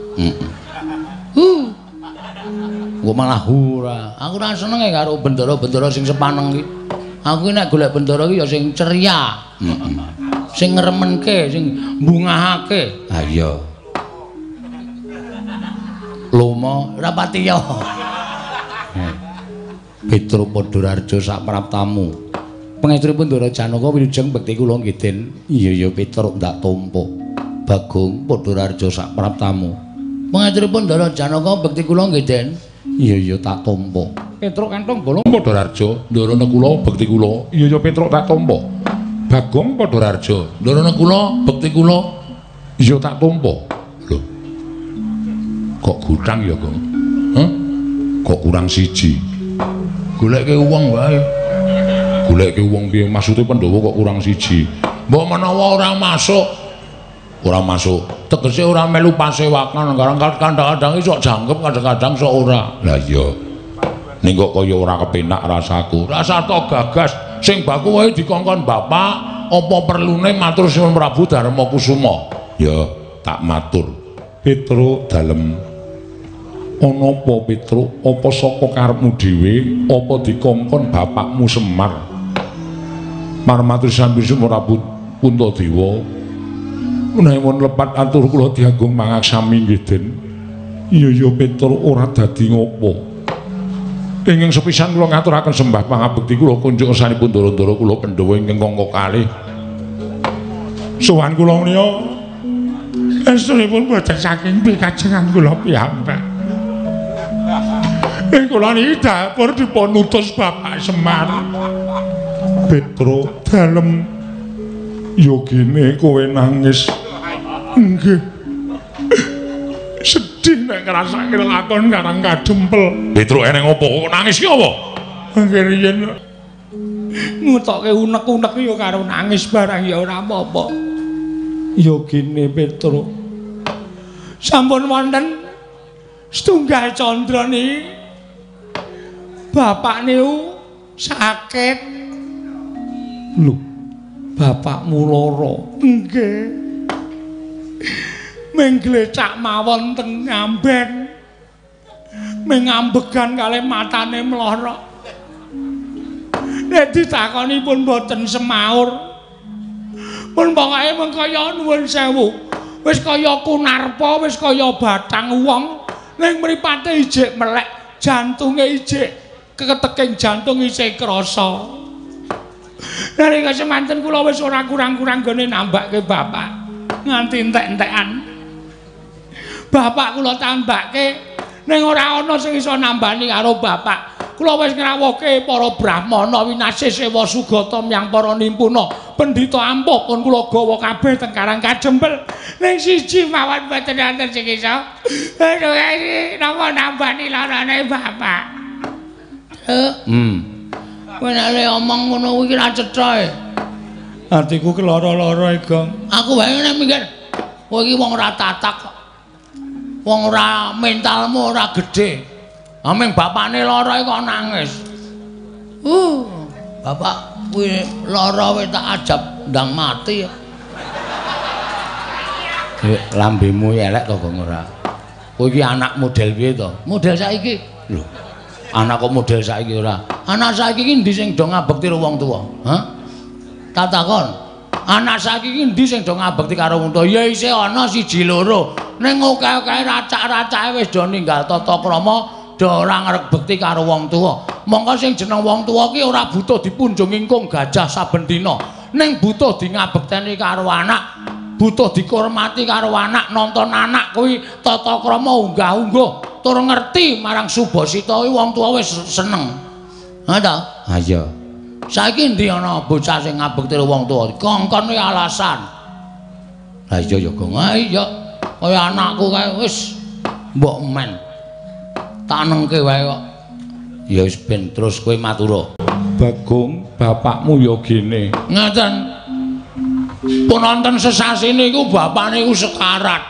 Gua malah ora. Aku ora seneng karo bendara-bendara sing sepaneng iki. Aku nek golek bendara iki ya sing ceria. Sing ngremenke, sing mbungahake. Ha iya. Lomo ora pati ya. Petruk padha raja sak praptamu. Pangestunipun Ndara Janaka wilujeng bekti kula nggih Den. Iya Petruk ndak tampa. Bagong padha raja sak praptamu. Pangestunipun Ndara Janaka bekti kula nggih Den. Iya tak tampa. Petruk kantong bolong padha raja, Ndara kula bekti kula. Iya Petruk tak tampa. Bagong padha raja, Ndara kula bekti kula. Iya tak tampa. Lho. Kok gutang ya, Gong? Hah? Kok kurang siji? Goleke wong wae. Goleke wong piye? Maksude Pandhawa kok kurang siji. Mbok menawa ora masuk. Ora masuk. Tegese ora melu pasewakan, kadang-kadang iso jangkep, kadang-kadang iso ora. Lah iya. Ning kok kaya ora kepenak rasaku. Rasa to gagas sing baku wae dikongkon bapak, apa perlune matur Suwun Prabu Darmakusuma? Ya, tak matur. Petro dalem. Ana apa Petro? Apa saka karepmu dhewe, apa dikongkon bapakmu Semar? Marmatur Sami Suwun Prabu Puntadewa. Menawi mun lepat atur kula diagung mangaksami nggih Den. Iya Petro ora dadi ngopo. Ingkang sepisan kula ngaturaken sembah pangabekti kula kunjung sanipun Ndara-ndara kula Pandhawa ingkang kangka kalih. Sowan kula menika estunipun boten saking pikajengan kula piyambak. Kula niki dapur dipun utus Bapak Semar. Petro dalem yogine kowe nangis. Nggih. Sedih nek ngrasake lakon karang kadempel. Petro eneng opo? Kok nangis ki apa? Nggih riyen ngutokke unek-unek ya karo nangis barang ya ora apa-apa. Yogine Petro. Sampun wonten setunggal candra niki. Bapak niku sakit. Lho, bapakmu lara. Nggih. Mengglecak mawon teng ngamben. Mengambegan kalih matane mlorok. Nek ditakoni pun boten semaur. Pun pokoke mung kaya nuwun sewu. Wis kaya kunarpa, wis kaya batang wong. Ning mripate ijik melek, jantunge ijik keketeking jantung isih krasa. Dari kesemanten kula wis ora kurang-kurang gone nambake bapak. Nganti entek-entekan. Bapak kula tambake ning ora ana sing iso nambani karo bapak. Kula wis ngrawuhke para brahmana winasih sewa sugata miyang para nimpuna. Pendhita ampuh pun kula gawa kabeh teng Karang Kadempel. Ning siji mawon mboten wonten sing iso. Napa nambani larane bapak. Kowe nek omong ngono kuwi ra cetha. Atiku keloro-loro e, Gong. Aku wae nek mikir kowe iki wong ora tatak kok. Wong ora mentalmu ora gedhe. Ameng bapakne lara kok nangis. Bapak kuwi lara wis tak ajab ndang mati ya. Lambemu elek to, Gong ora. Kowe iki anak model piye to? Model saiki. Lho. Anak kok model saiki ora. Anak saiki iki ndi sing do ngabekti karo wong tuwa? Hah? Tak takon. Anak saiki iki ndi sing do ngabekti karo wong tuwa? Ya isih ana siji loro. Ning akeh-akeh racak-racake wis do ninggal tata krama, do ora ngrek bekti karo wong tuwa. Mongko sing jeneng wong tuwa ki ora butuh dipunjung ingkung gajah saben dina. Ning butuh di ngabekteni karo anak, butuh dihormati karo anak, nonton anak kuwi tata krama unggah-ungguh. Tur ngerti marang Subasita kuwi wong tuwa wis seneng. Ha ta? Ha iya. Saiki ndi ana bocah sing ngabekti wong tuwa? Kongkon kuwi alasan. Lah iya ya, Gong. Ha iya. Kaya anakku kae wis mbok men. Tak nengke wae kok. Ya wis ben terus kowe matura. Bagong, bapakmu ya gene. Ngaten. Pun wonten sesasi niku bapakne iku sekarat.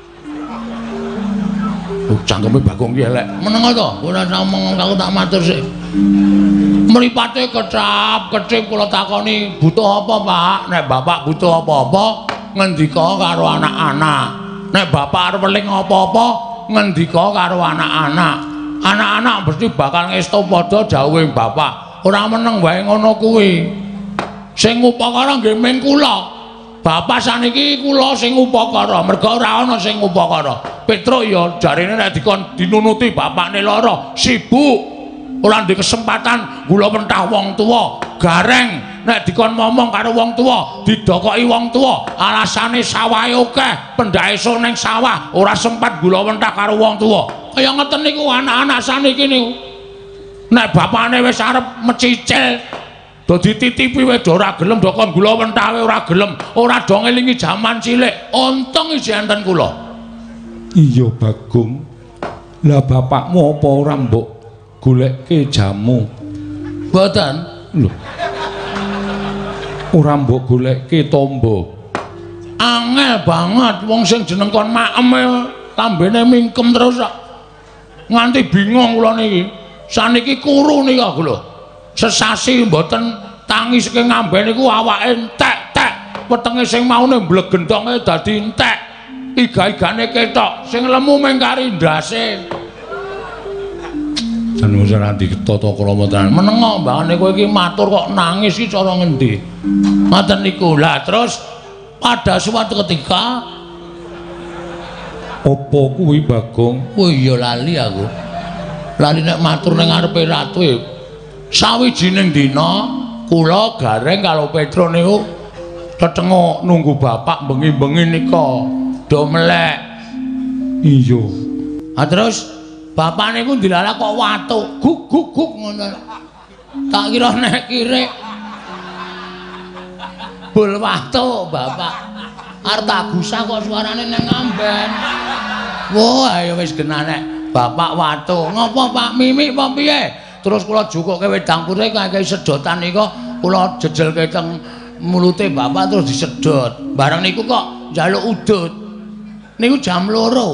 Cangkeme Bagong ki elek. Meneng to? Ora ngomong aku tak matur sik. Mripate kecap-kecip kula takoni, "Butuh apa, Pak?" Nek bapak butuh apa-apa, ngendika karo anak-anak. Nek bapak arep eling apa-apa, ngendika karo anak-anak. Anak-anak mesti bakal ngesta padha dawuhe bapak. Ora meneng wae ngono kuwi. Sing upakara nggih ming kula. Bapak saniki kula sing upakara, merga ora ana sing upakara. Petruk ya jarine nek dikon dinunuti bapakne lara, sibuk. Ora ndek kesempatan gula pentah wong tuwa. Gareng nek dikon ngomong karo wong tuwa, didokoki wong tuwa, alasane sawahe akeh, pendhae esuk ning sawah, ora sempat gula pentah karo wong tuwa. Kaya ngeten niku anak-anak saniki niku. Nek bapakne wis arep mecicil, do dititipi wis do ora gelem, do kon gula pentah ora gelem, ora do ngelingi jaman cilik. Untung iki enten kula. Iya, Bagong. Lah bapakmu apa ora mbok golekke jamu Mboten. Lho. Ora mbok goleki tombo. Angel banget wong sing jeneng kon maem tambene mingkem terus nganti bingung kula niki. Saniki kuru nika lho. Sesasi mboten tangi saking ngamben niku awake entek-tek. Wetenge sing maune mblegentonge dadi entek. Iga-igane ketok, sing lemu mung kari ndase. Jan wis ora ditata krama tenan. Menengo mbangane kowe iki matur kok nangis iki cara ngendi? Ngoten niku. Lah terus pada suatu ketika apa kuwi Bagong? oh iya lali aku. Lali nek matur ning ngarepe ratu e. Sawijining dina kula Gareng karo Petro niku ketemu nunggu bapak bengi-bengi nika do melek. Iya. Ah terus bapak niku dilalah kok watuk guk ngono. Tak kira nek kirek bul watuk bapak. Arep tagusa kok suarane nang ngamben. Wah ya wis genane bapak watuk. Ngopo Pak Mimi apa piye? Terus kula jukuke wedang putih kakek sedotan nika kula jejelke teng mulute bapak terus disedot. Bareng niku kok njaluk udut. Niku jam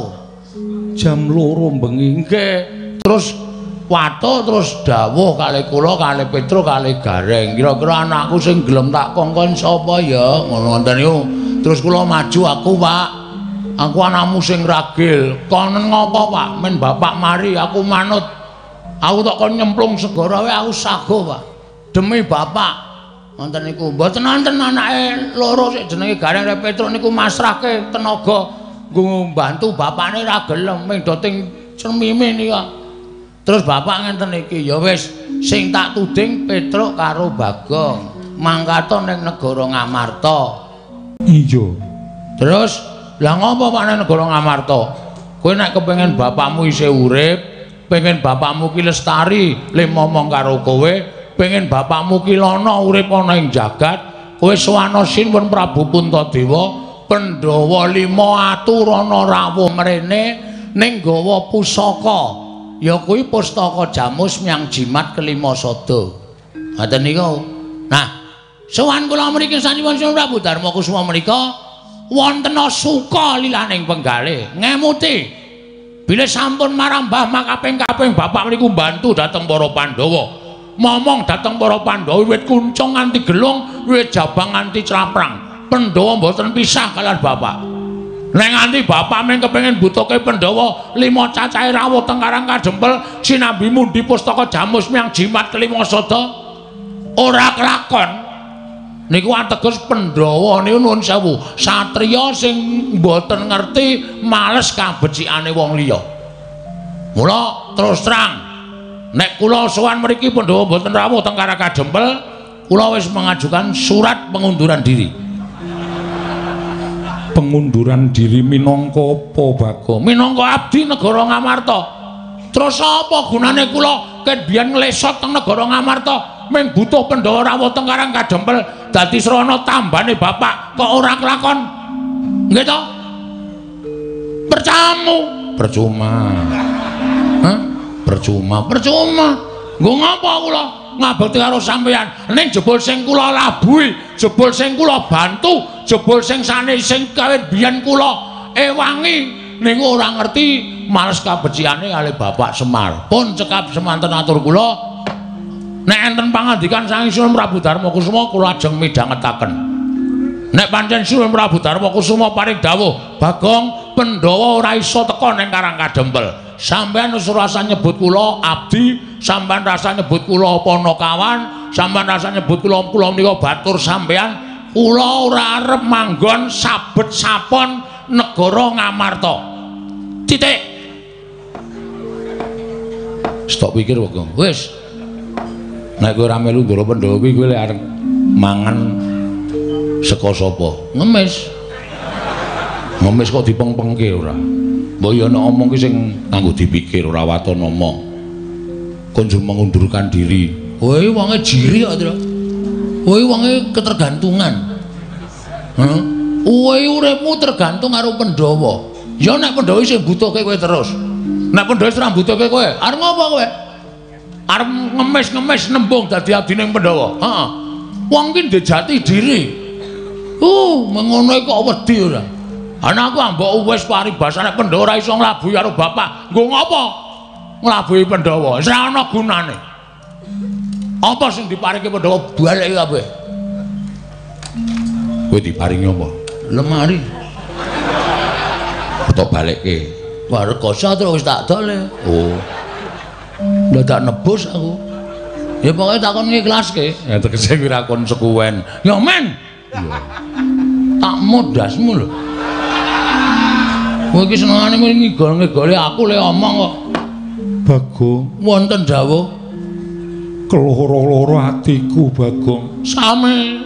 2. Jam 2 bengi. Nggih. Terus watuk terus dawuh kalih kula kalih Petro kalih Gareng. Kira-kira anakku sing gelem tak kongkon sapa ya? Ngono niku. Terus kula maju aku, Pak. Aku anakmu sing ragil. Konen ngopo, Pak? Men bapak mari aku manut. Aku tak kon nyemplung segara wae aku sago, Pak. Demi bapak. Wonten niku mboten wonten anake loro sik jenenge Gareng karo Petro niku masrahke tenaga nggo mbantu bapakne ra gelem ming doting cermime nika. Terus bapak ngenten iki ya wis sing tak tuding Petro karo Bagong mangkato ning negara Ngamarta. Iya. Terus lah ngopo Pak ning negara Ngamarta? Kowe nek kepengin bapakmu isih urip, pengen bapakmu ki lestari, le momong karo kowe, pengen bapakmu ki lono urip ana ing jagat, kowe sowana Sinuwun Prabu Puntadewa, Pandhawa 5 aturana rawuh mrene ning gawa pusaka. Ya kuwi pustaka Jamus Myang Jimat kelima sada. Ngoten niku. Nah, sowan kula mriki sampun Sinuwun Prabu Darma Kusuma menika wonten suka lilaning penggalih ngemuti bilih sampun marambah makaping-kaping bapak mriku bantu dhateng para Pandhawa momong dhateng para Pandhawa wiwit kuncung nganti gelung wiwit jabang nganti craprang Pandhawa mboten pisah kaliyan bapak nek nganti bapak mung kepengin butuhke Pandhawa 5 cacahe rawuh teng Karang Kadempel sinambi mundi pustaka Jamus Myang Jimat kelima sada ora kelakon. Niku ateges Pandhawa niku nuwun sewu, satriya sing mboten ngerti males kabecikane wong liya. Mula terus terang, nek kula sowan mriki Pandhawa mboten rawuh teng Karang Kadempel, kula wis mengajukan surat pengunduran diri. Pengunduran diri minangka apa, Bagong? Minangka abdi negara Ngamarta. Terus apa gunane kula ket biyen nglesot teng negara Ngamarta? Ming butuh Pandhawa rawuh teng Karang Kadempel dadi srana tambane bapak kok ora kelakon nggih to percuma hah percuma nggo ngapa kula ngabekti karo sampeyan ning jebul sing kula labuhi jebul sing kula bantu jebul sing sane sing kawit biyen kula ewangi niku ora ngerti males kabecikane kalih Bapak Semar pun cekap semanten atur kula nek enten pangandikan saking Sinuwun Prabu Darma Kusuma kula ajeng midhangetaken. Nek pancen Sinuwun Prabu Darma Kusuma paring dawuh, Bagong Pandhawa ora iso teka ning Karang Kadempel. Sampeyan wis rasa nyebut kula abdi, sampeyan rasa nyebut kula Panakawan, sampeyan rasa nyebut kula menika batur sampeyan. Kula ora arep manggon sabet sapon negara Ngamarta. Titik. Stop pikir Bagong. Wis. Nek kowe ora melu ndara Pandhawa kuwi kowe lek arep mangan saka sapa? Ngemis. Ngemis kok dipeng-pengke ora. Mbok ya nek omong ki sing kanggo dipikir ora waton omong. Konjur mengundurkan diri. Kowe wonge jiri kok, Tru. Kowe wonge ketergantungan. Heeh. Kowe uripmu tergantung karo Pandhawa. Ya nek Pandhawa sing butuhke kowe terus. Nek Pandhawa ora butuhke kowe, arep ngopo kowe? arep ngemis-ngemis nembung dadi abdining Pandhawa. Heeh. Wong ki ndek jati diri. Mengono kok wedi ora. Anakku ambek wis paribasane Pandhawa ora iso nglabuhi karo bapak. Nggo ngopo? Nglabuhi Pandhawa. Wis ora ana gunane. Apa sing diparingi Pandhawa balik kabeh? Kowe diparingi apa? Lemari. Tok balikke. Warga terus tak dole. Dadak nebus aku. Ya pokoknya takon ngikhlaske. Ya tegese kuwi rakon sekuwen. Ya men. Tak modasmu lho. Kowe iki senengane ngigol-ngigoli aku le omong kok. Bagong, Wonten dawuh keloro-loro atiku, Bagong. Sami.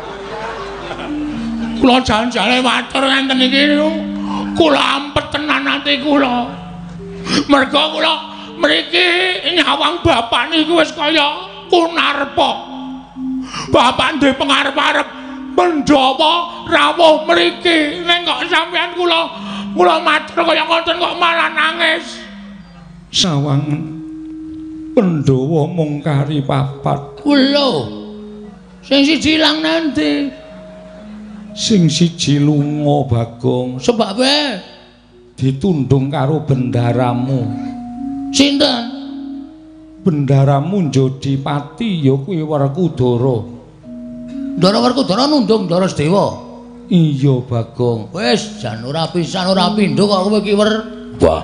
Kula jan-jane matur ngenten iki niku. Kula ampet tenan ati kula. Merga kula mriki nyawang bapak niku wis kaya kunarpa. Bapak ndek pengarep-arep Pandhawa rawuh mriki. Ning kok sampeyan kula matur kaya ngoten kok malah nangis. Sawangen Pandhawa mung kari papat. Lho. Sing siji ilang nanti. Sing siji lunga, Bagong. Sebabe ditundung karo bendaramu. sinten? Bendaramu Jodipati ya kuwi Werkudara. Ndara Werkudara nundung Ndara Sedewa. Iya, Bagong. Wis jan ora pisan ora pindho kok kowe ki Wah.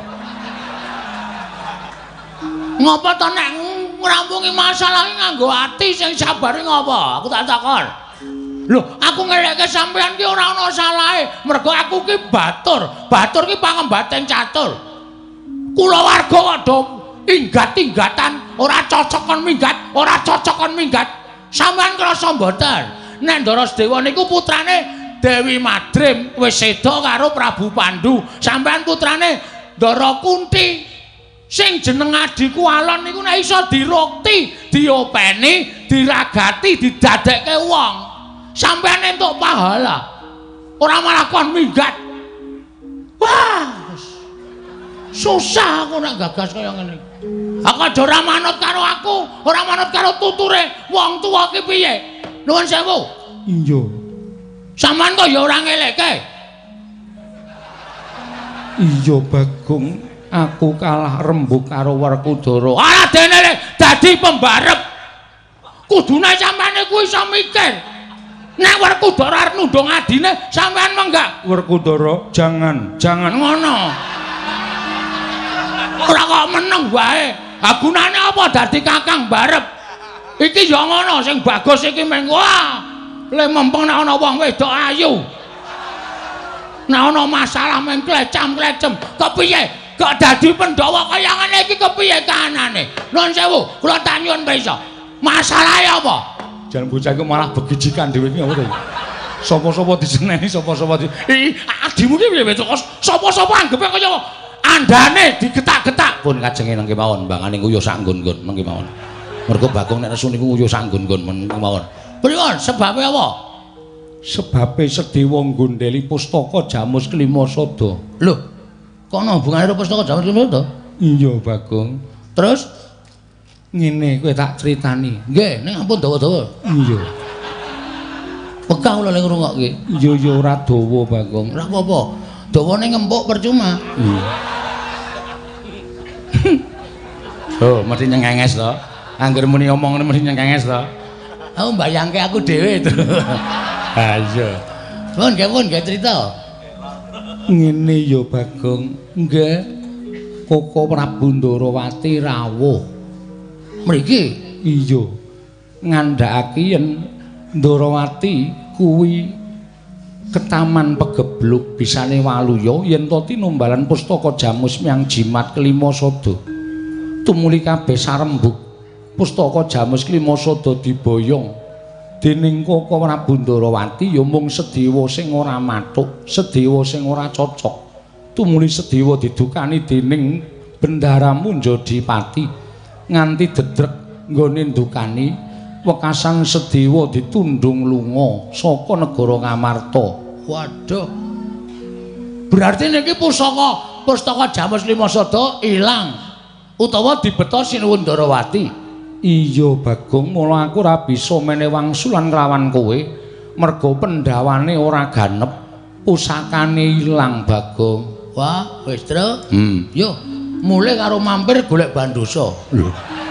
Ngapa to nek ngrampungi masalah nganggo ati sing sabare ngapa? Aku tak takon. Lho, aku ngelekke sampean ki ora ana salahe, mergo aku ki batur. Batur ki pangembating catur. Kula warga padha inggat-inggatan, ora cocok kon minggat, ora cocok kon minggat. Sampean krasa mboten? Nek Ndara Sedewa niku putrane Dewi Madrim wis seda karo Prabu Pandu. Sampean putrane Ndara Kunti. Sing jeneng adhiku Alon niku nek iso dirukti, diopeni, diragati, didadekke wong. Sampeyan entuk pahala. Ora malah kon minggat. Wah. Susah aku nek gagas kaya ngene. Aku aja ora manut karo aku, ora manut karo tuture wong tuwa ki piye? Nuwun sewu. Iya. Sampeyan kok ya ora ngelekke. Iya, Bagong. Aku kalah rembug karo Werkudara. Ora dene dadi pembarep. Kudune sampeyan iku iso mikir. Nek Werkudara arep nundung adine, sampeyan menggak. Werkudara, jangan Ngono. Ora kok meneng wae. Ha gunane apa dadi kakang barep? Iki ya ngono sing bagus iki meng wah. Le mempeng nek ana wong wedok ayu. Nek ana masalah meng klecam-klecem, kepiye? Kok dadi Pandhawa kaya ngene iki kepiye kahanane? Nuwun sewu, kula tak nyuwun pesa. Masalahe apa? Jan bocah iku malah begijikan dhewe iki apa to? Sapa-sapa diseneni, sapa-sapa di Adimu ki piye kok sapa-sapa anggepe kaya andane digetak-getak. pun kajenge nang kemawon mbangane nguyuh sak nggon-nggon mengki mawon. Mergo Bagong nek nesu niku nguyuh sak nggon-nggon mengki mawon. Pripun sebabe apa? Sebabe Sedewa nggondheli pustaka Jamus Klimasada. Lho, kok ana hubungane karo pustaka Jamus Klimasada? Iya, Bagong. Terus Ngene kowe tak critani. nggih, ning ampun dawa-dawa. Iya. Pekah kula ning ngrungokke. Iya ya ora dawa, Bagong. Ora apa-apa. Dawane ngempuk percuma. Iya. Oh, mesti nyengenges to. Angger muni omong ngene mesti nyengenges to. Aku mbayangke aku dhewe to. Ha iya. Pun nggih cerita. Ngene ya, Bagong. Nggih. Koko Prabu Ndarawati rawuh. Mriki Iya. Ngandhakake yen Ndarawati kuwi ketaman pegebluk bisane waluya yen to tinumbalan pustaka Jamus Miang Jimat Klimasada. Tumuli kabeh sarembug pustaka Jamus Klimasada diboyong dening Koko Prabu Ndarawati ya mung Sedewa sing ora mathuk, Sedewa sing ora cocok. Tumuli Sedewa didukani dening bendaramu Jodipati. Nganti dedrek nggone ndukani wekasan Sedewa ditundung lunga saka negara Ngamarta. waduh. Berarti niki pustaka Jamus Klimasada ilang utawa dibeta Sinuwun Ndarawati. Iya Bagong, mula aku ora bisa mene wangsulan nglawan kowe merga pendhawane ora ganep, pusakane ilang Bagong. Wah, wis Tru. Yo, mulai karo mampir golek bandosa. Lho.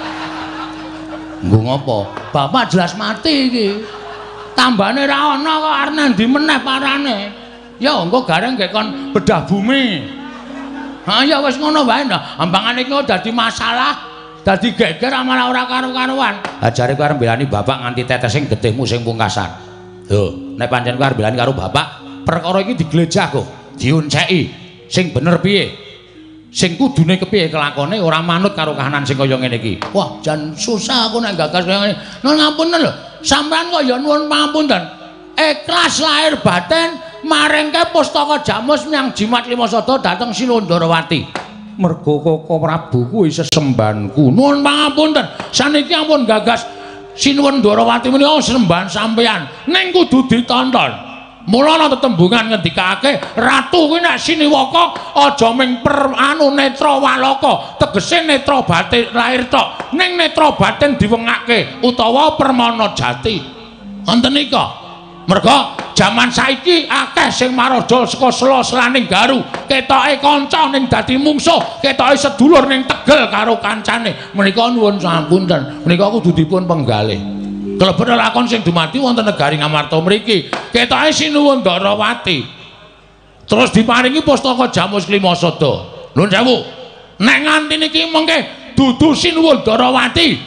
Nggo ngopo? Bapak jelas mati iki. Tambane ra ana kok arep ndi meneh parane. Ya engko gareng gek kon bedah bumi. Ha ya wis ngono wae ndak. Ambangane iki dadi masalah. Dadi geger malah ora karo-karuan. Ajare kowe arep mbelani bapak nganti tetesing getihmu sing pungkasan. Lho, nek pancen kowe arep mbelani karo bapak, perkara iki diglejah kok, diunceki. Sing bener piye? Sing kudune kepiye kelakone ora manut karo kahanan sing kaya ngene iki. Wah, jan susah aku nek gagas kaya ngene. Nun ngapunten lho, sampean kok ya nuwun pangapunten. Ikhlas lahir batin maringke pustaka Jamus Myang Jimat Limasada dhateng Sinundrawati. Merga Koko Prabu kuwi sesembahanku. Nuwun pangapunten, saniki ampun gagas Sinundrawati menika sesembahan sampeyan, ning kudu ditonton. Mula ana tetembungan ngendikake ratu kuwi nek siniwaka aja ming netra walaka, tegese netra batin lahir tok, ning netra batin diwengake utawa permana jati. Wonten nika. Merga jaman saiki akeh sing maraja saka sela-selaning garu, ketoke kanca ning dadi mungsuh, ketoke sedulur ning tegel karo kancane. Menika nuwun sapunten, menika kudu dipun penggalih. Kelebet lakon sing dumadi wonten negari Ngamarta mriki, ketoke Sinundrawati. Terus diparingi pustaka Jamus Limasada. Nuwun sewu. Nek nganti niki mengke dudu Sinundrawati.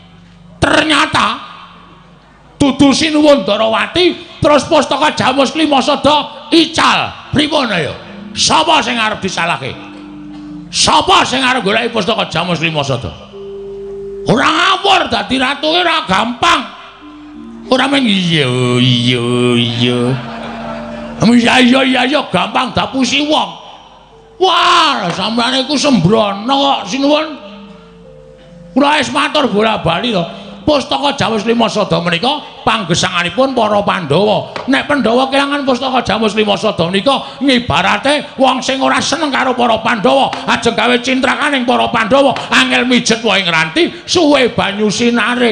Ternyata dudu Sinundrawati terus pustaka Jamus Limasada ical. Pripun ya? Sapa sing arep disalahke? Sapa sing arep goleki pustaka Jamus Limasada? Ora ngawur dadi ratu ora gampang. Ora mung iya. Iya gampang dapusi wong. Wah, sampeyan iku sembrono kok sinuwun. Kula wis matur bola-bali to. Pustaka Jamus Limasada menika panggesanganipun para Pandhawa. Nek Pandhawa kelangan pustaka Jamus Limasada menika ngibarate wong sing ora seneng karo para Pandhawa, ajeng gawe cintrakaning para Pandhawa, angel mijet wae ngranti, suwe banyu sinaring.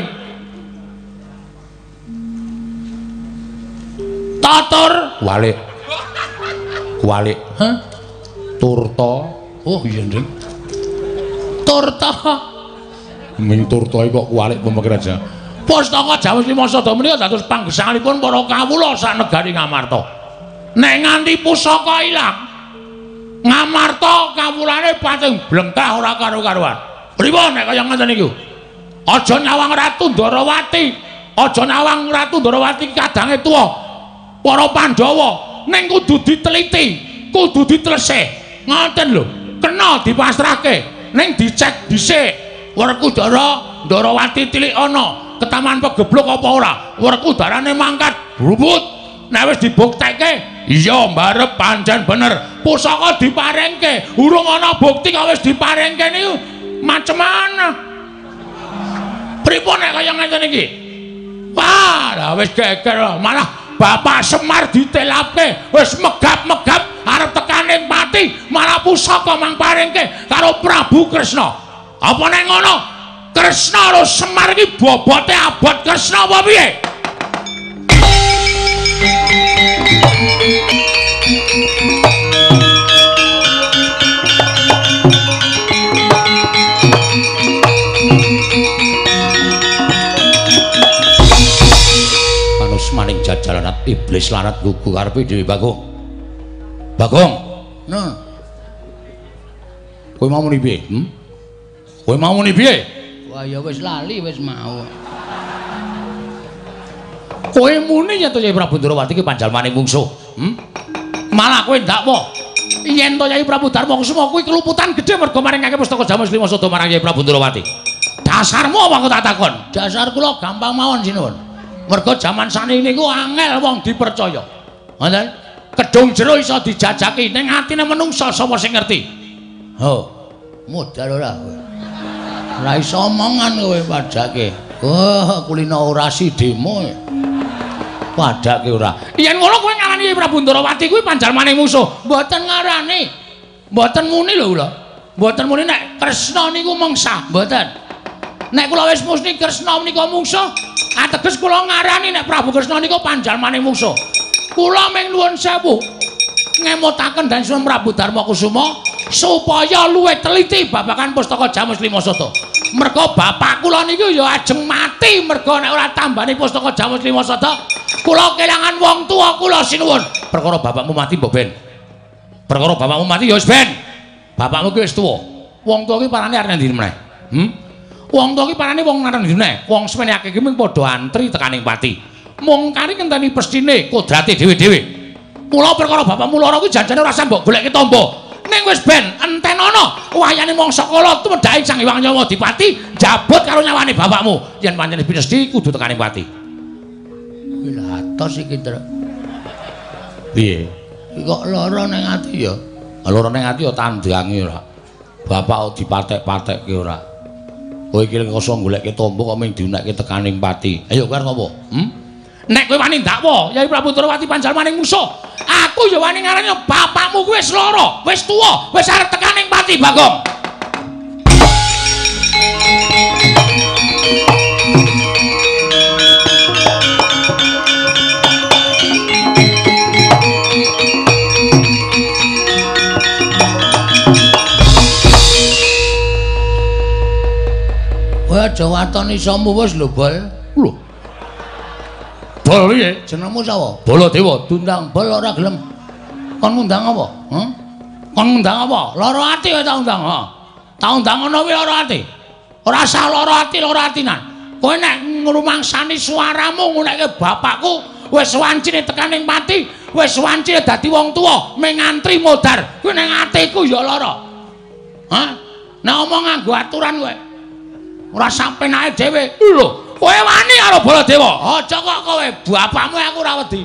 Tatur Walik. Walik. Hah? Turta. Oh iya, Ndeng. Turta. Ming turta kok kualik pemekeraja. Pustaka Jamus Limasada menika dados panggesanganipun para kawula sak negari Ngamarta. Nek nganti pusaka ilang, Ngamarta kawulane pating blengkah ora karo-karuan. Pripun nek kaya ngoten niku? Aja nyawang Ratu Ndrawati. Aja nyawang Ratu Ndrawati kadange tuwa. Para Pandhawa ning kudu diteliti, kudu ditlesih. Ngoten lho, kena dipasrahke, ning dicek dhisik. Werkudara Ndrawati tilik ana, ketaman pegeblok apa ora? Werkudarane mangkat brubut. Nek wis dibuktekke, iya mbarep pancen bener. Pusaka diparingke, urung ana bukti kok wis diparingke niku macem mana? Pripun nek kaya ngene iki? Wah, wis geger malah Bapak Semar ditelapke, wis megap-megap arep tekane mati, malah pusaka mang paringke karo Prabu Kresna. Apa nek ngono? Kresna karo Semar iki bobote abot Kresna apa piye? Manus maning jajalanat iblis larat gugu karepe dhewe Bagong. Bagong. Nah. Kowe mau muni piye? Kowe mau muni piye? Wah ya wis lali wis mau. Kowe muni yen to Yai Prabu Ndrawati ki panjalmaning mungsuh. Malah kowe ndak apa. Yen to Yai Prabu Darmakusuma kuwi keluputan gedhe merga maringake pustaka Jamus Limasada marang Yai Prabu Ndrawati. Dasarmu apa kok tak takon? Dasar kula gampang mawon sinuwun. Merga jaman saniki niku angel wong dipercaya. Ngoten. Kedung jero iso dijajaki ning atine menungsa sapa sing ngerti? Ho. Modal ora kowe. Ora iso omongan kowe padake. Oh, kulino orasi demo. Padake ora. Yen ngono kowe ngarani Yai Prabu Ndrawati kuwi panjalmaning musuh. Mboten ngarani. Mboten muni lho kula. Mboten muni nek Kresna niku mengsah, mboten. Nek kula wis musni Kresna menika mungsuh, ateges kula ngarani nek Prabu Kresna nika panjalmaning mungsuh. Kula ming nuwun sewu ngemutaken dan suwun Prabu Darmakusuma supaya luwih teliti babagan pustaka Jamus Limasada. Merga bapak kula niku ya ajeng mati merga nek ora tambani pustaka Jamus Limasada, kula kelangan wong tuwa kula sinuwun. Perkara bapakmu mati mbok ben. Perkara bapakmu mati ya wis ben. Bapakmu ki wis tuwa. Wong tuwa ki parane arep ndi meneh? Wong tuwa ki parane wong nang ndi meneh? Wong semene akeh ki mung padha antri tekaning pati. Mung kari ngenteni pestine kodrate dhewe-dhewe. Mula perkara bapakmu lara ki janjane ora usah mbok goleki tombo. Ning wis ben entenono wayane mangsa kala tumedhaing Sang Hyang Nyawa Dipati jabut karo nyawane bapakmu. Yen pancen pinesti kudu tekaning pati. Lha atos iki, Tru. Piye? Iki kok lara ning ati ya? Lara ning ati ya tandange ora. Bapak dipatek-patekke ora. Kowe iki lek iso goleki tombo kok mung diunekke tekaning pati. Ayo kowe arep apa? Nek kowe wani dakwa, Yai Prabu Durawati panjalmaning musuh, aku ya wani ngarani bapakmu kuwi wis lara, wis tuwa, wis arep tekaning pati, Bagong. Kowe aja watoni isamu wis lho, Bol. Lho. Bol piye? Jenengmu sapa? Baladewa. Dundang bol ora gelem. Kon ngundang apa? Kon ngundang apa? Lara ati kowe tak undang, ha. Tak undang ana kuwi lara ati. Ora usah lara ati, lara atinan. Kowe nek ngrumangsani suaramu ngunekke bapakku wis wancine tekaning pati, wis wancine dadi wong tuwa, ming antri modar. Kuwi ning atiku ya lara. Hah? Nek omong nganggo aturan kowe. Ora sampenake dhewe. Lho. Kowe wani karo Baladewa. Aja kok kowe bapakmu aku ora wedi.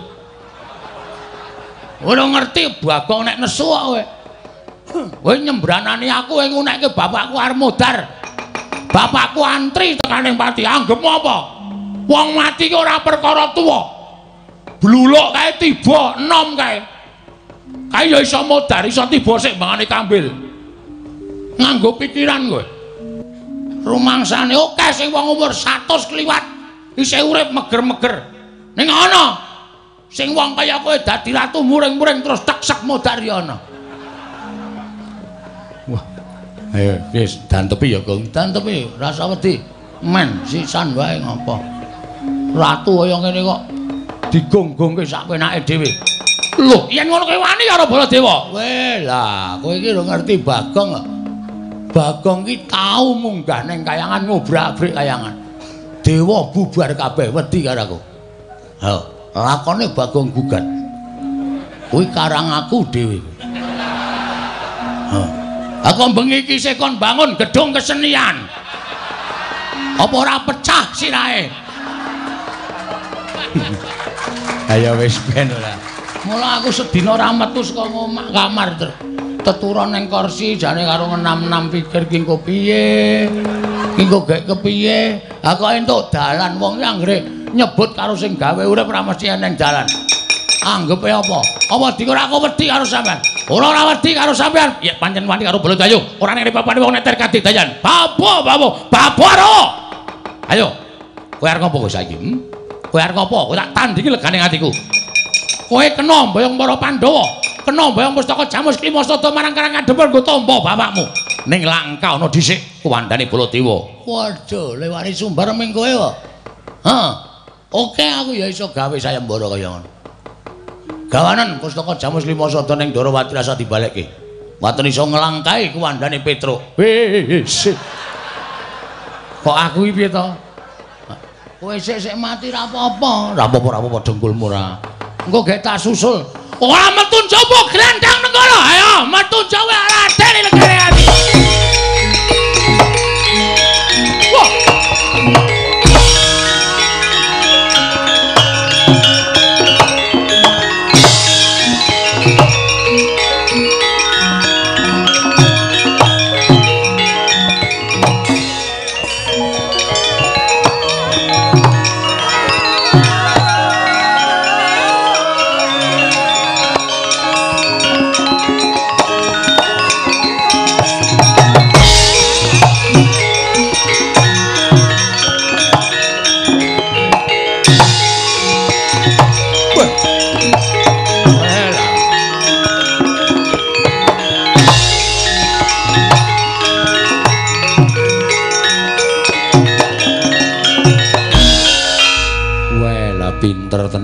Ora ngerti Bagong nek nesu kok kowe. Kowe nyembranani aku kowe ngunekke bapakku arep modar. Bapakku antri tekaning pati. Anggepmu apa? Wong mati ki ora perkara tuwa. Bluluk kae tiba enom kae. Kae ya iso modar, iso tiba sik mangane kambil. Nganggo pikiran kowe. Rumangsane akeh sing wong umur 100 kliwat isih urip meger-meger. Ning ana sing wong kaya kowe dadi ratu muring-muring terus teksek modar ya ana. Wah. Ayo wis dantepi ya, Gong. Dantepi, rasa wedi. Men sisan wae ngopo. Ratu kaya ngene kok digonggongke sak penake dhewe. Lho, yen ngono kowe wani karo Baladewa. Weh lah, kowe iki lho ngerti Bagong kok. Bagong ki tau munggah ning kayangan ngobrak-abrik kayangan. Dewa bubar kabeh wedi karo aku. Ha, lakone Bagong gugat. Kuwi karang aku dhewe. Ha. Aku bengi iki sik kon bangun gedung kesenian. Apa ora pecah sirahe? Ayo wis ben ora. Mula aku sedina ora metu saka kamar terus. Teturon ning kursi jane karo ngenam-enam pikir ki engko piye. Ki engko gek kepiye? Ha kok entuk dalan wong ki anggere nyebut karo sing gawe urip ora mesti ning dalan. Anggepe apa? Apa dikira aku wedi karo sampean? Ora wedi karo sampean. Ya pancen wani karo Baladewa. Ayo, ora ning papane wong nek ter kadidayan. Babaro. Ayo. Kowe arep ngopo saiki? Kowe arep ngopo? Kowe tak tandingi legane atiku. Kowe kena mboyong para Pandhawa. Kena mboyong pustaka Jamus Limasada marang Karang Kadempel nggo tampa bapakmu. Ning Langka ana dhisik kuwandane Baladewa. Waduh, lewani sumbar ming kowe kok. Hah. Oke aku ya iso gawe sayembara kaya ngono. Gawanan pustaka Jamus Limasada ning Darawati rasa dibalekke. Mboten iso nglangkai kuwandane Petruk. Wis. Kok aku iki piye to? Kowe sik mati ra apa-apa. Ra apa-apa dengkulmu ra. Engko gek tak susul. Ora metu njaba grandang nenggala. Ayo metu jawe Raden negare ati. Wah.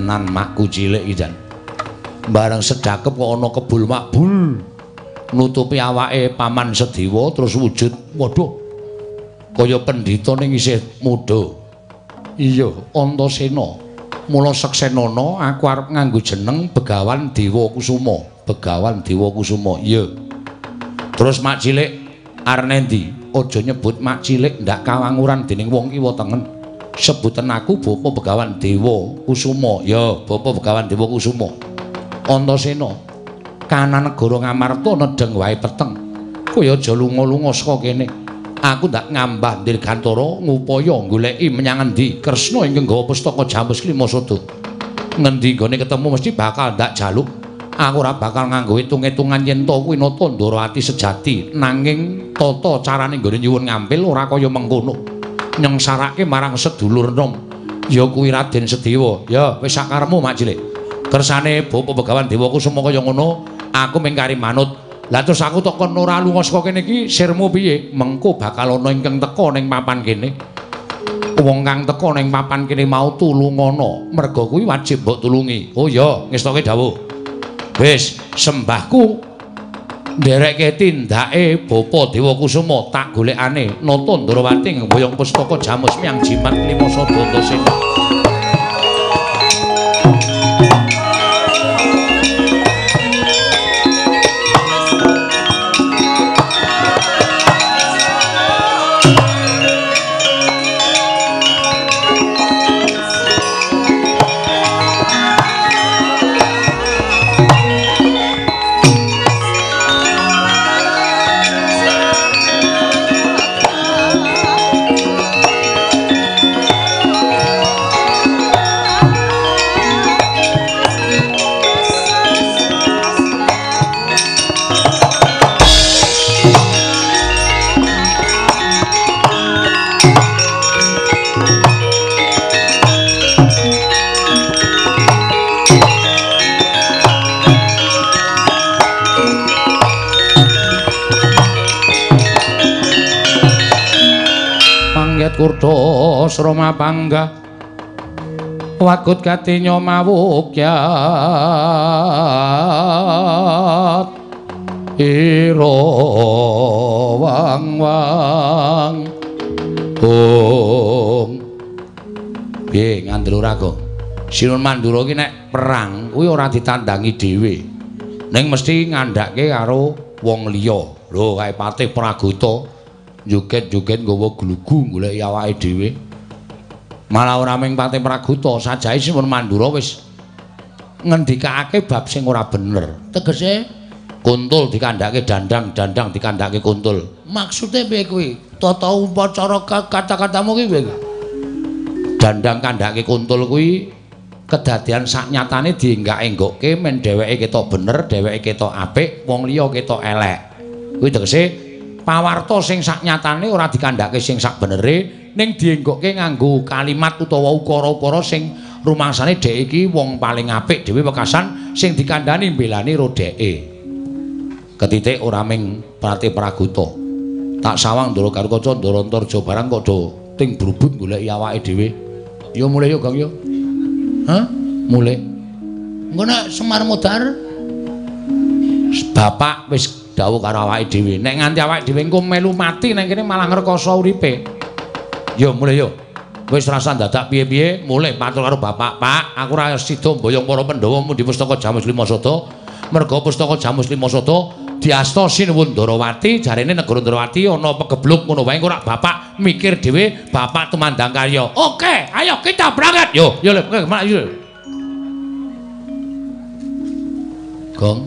tenan makku cilik iki jan. Bareng sedakep kok ana kebul makbul. Nutupi awake Paman Sedewa terus wujud waduh kaya pendhita ning isih muda. Iya, Antasena. Mula seksenana aku arep nganggo jeneng Begawan Dewa Kusuma. Begawan Dewa Kusuma. Iya. Terus mak cilik arep endi? Aja nyebut mak cilik ndak kawanguran dening wong kiwa tengen. Sebutan aku Bapa Begawan Dewa Kusuma. Ya, Bapa Begawan Dewa Kusuma. Antasena. Kanan negara Ngamarta nedeng wae peteng. Kowe aja lunga-lunga saka kene. Aku ndak ngambah Dirgantara ngupaya goleki menyang endi Kresna ingkang nggawa pustaka Jamus Klimasada. Ngendi gone ketemu mesti bakal ndak jaluk. Aku ora bakal nganggo hitung-hitungan yen to kuwi nata Ndarawati sejati, nanging tata carane nggone nyuwun ngampil ora kaya mengkono. Nyengsarake marang sedulur enom. Ya kuwi Raden Sedewa. Ya wis sakarepmu mak cilik. Kersane Bapa Begawan Dewa Kusuma kaya ngono, aku mengkari manut. Lah terus aku tekon ora lunga saka kene iki sirmu piye? Mengko bakal ana ingkang teka ning papan kene. Wong kang teka ning papan kene mau tulungono, merga kuwi wajib mbok tulungi. Oh ya, ngestoke dawuh. Wis, sembahku nderekke tindake Bapa Dewa Kusuma tak golekane nata Ndarawati ngboyong pustaka Jamus Miang Jimat Klimasada Antasena. Kurta Srama Pangga Wagut Katinya Mawukyat Ira wang-wang piye ngandel ora kok Sinun Mandura ki nek perang kuwi ora ditandangi dhewe ning mesti ngandhake karo wong liya lho kae Patih Pragata joget-joget nggawa glugu goleki awake dhewe. Malah ora mung Patih Pragata, sajahe Sinun Mandura wis ngendikake bab sing ora bener. Tegese kuntul dikandhake dandang, dandang dikandhake kuntul. Maksude piye kuwi? Tata upacara kata-katamu kuwi piye? Dandang kandhake kuntul kuwi kedadian saknyatane dienggak-enggokke men dheweke ketok bener, dheweke ketok apik, wong liya ketok elek. Kuwi tegese pawarta sing saknyatane ora dikandhake sing sak benere ning dienggokke nganggo kalimat utawa ukara-ukara sing rumangsane dhek iki wong paling apik dhewe wekasan sing dikandhani mbelani ro dheke. Ketitik ora ming Patih Pragata. Tak sawang Ndara Karukaca Ndara Antarja barang kok do ting brubut goleki awake dhewe. Ya mulih yo, Gang yo. Hah? Mulih. Engko nek Semar Modar bapak wis dawuh karo awake dhewe nek nganti awake dhewe engko melu mati nang kene malah ngrekoso uripe. Yo mulih yo. Wis rasa dadak piye-piye mulih matur karo bapak, Pak, aku ora sida mboyong para Pandhawa mundi pustaka Jamus Klimasada. Merga pustaka Jamus Klimasada diasta Sinuwun Ndarawati, jarene negara Ndarawati ana pegebluk ngono wae ora bapak mikir dhewe, bapak tumandang karya. Oke, ayo kita berangkat. Yo, yo yo. Gong,